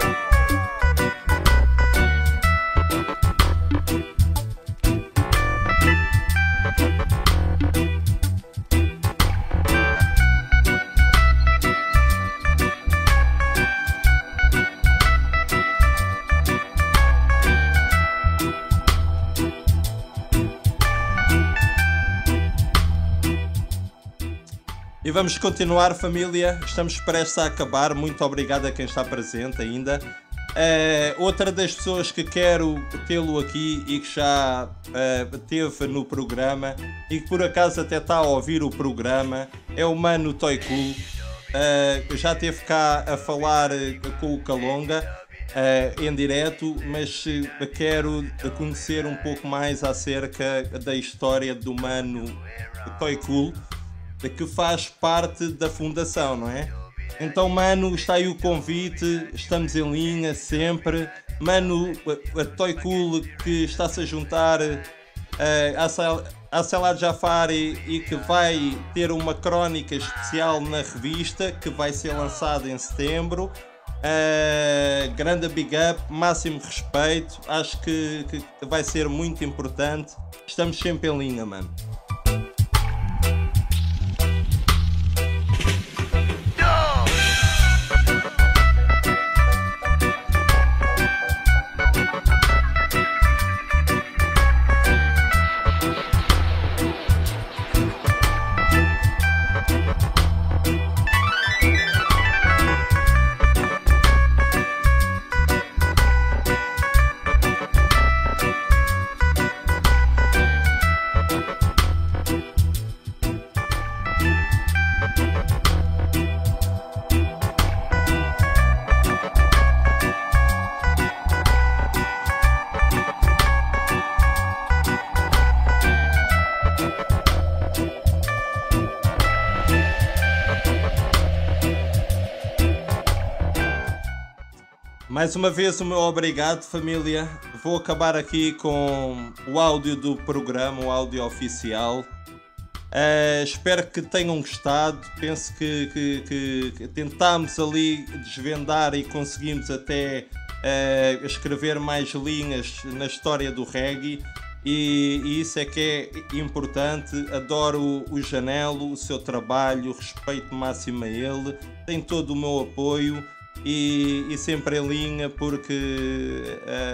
E vamos continuar, família. Estamos prestes a acabar. Muito obrigado a quem está presente ainda. Outra das pessoas que quero tê-lo aqui e que já teve no programa e que por acaso até está a ouvir o programa é o Mano Toy Cool. Já esteve cá a falar com o Calonga em direto, mas quero conhecer um pouco mais acerca da história do Mano Toy Cool, que faz parte da fundação, não é? Então, Mano, está aí o convite, estamos em linha sempre. Mano, a Toy Cool que está-se a juntar à Sela Jafari e que vai ter uma crónica especial na revista que vai ser lançada em setembro. Grande big up, máximo respeito, acho que vai ser muito importante. Estamos sempre em linha, mano. Mais uma vez o meu obrigado, família. Vou acabar aqui com o áudio do programa, o áudio oficial. Espero que tenham gostado. Penso que tentámos ali desvendar e conseguimos até escrever mais linhas na história do reggae. E isso é que é importante. Adoro o Janelo, o seu trabalho, respeito máximo a ele. Tem todo o meu apoio. E sempre em linha, porque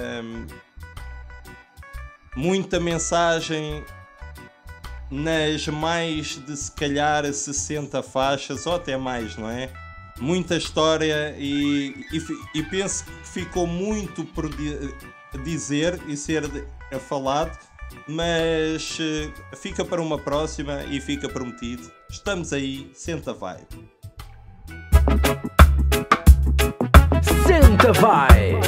muita mensagem nas mais de se calhar 60 faixas ou até mais, não é? Muita história e penso que ficou muito por dizer e ser falado, mas fica para uma próxima e fica prometido. Estamos aí, senta vibe. Senta Vai,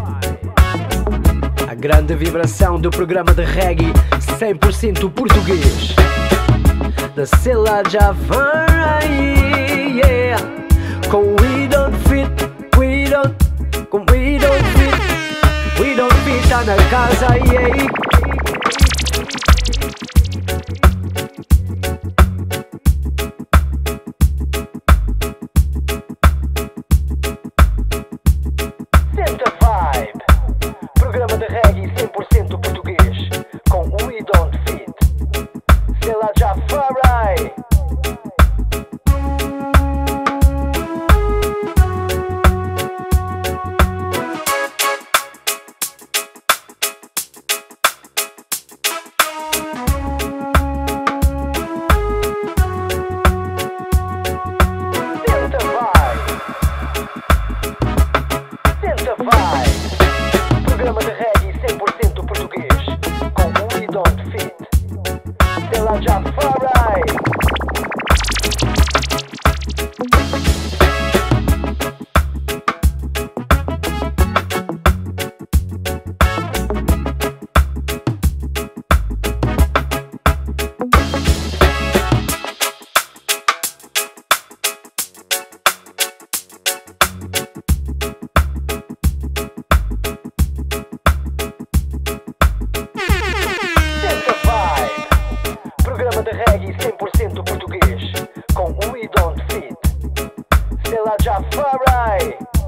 a grande vibração do programa de reggae 100% português da Sela Jafari, yeah. Com We Don't Fit, com We Don't Fit, tá na casa, yeah. Programa de reggae 100% português com We Don't Fit, Sela Jafari. Sela Jafarai.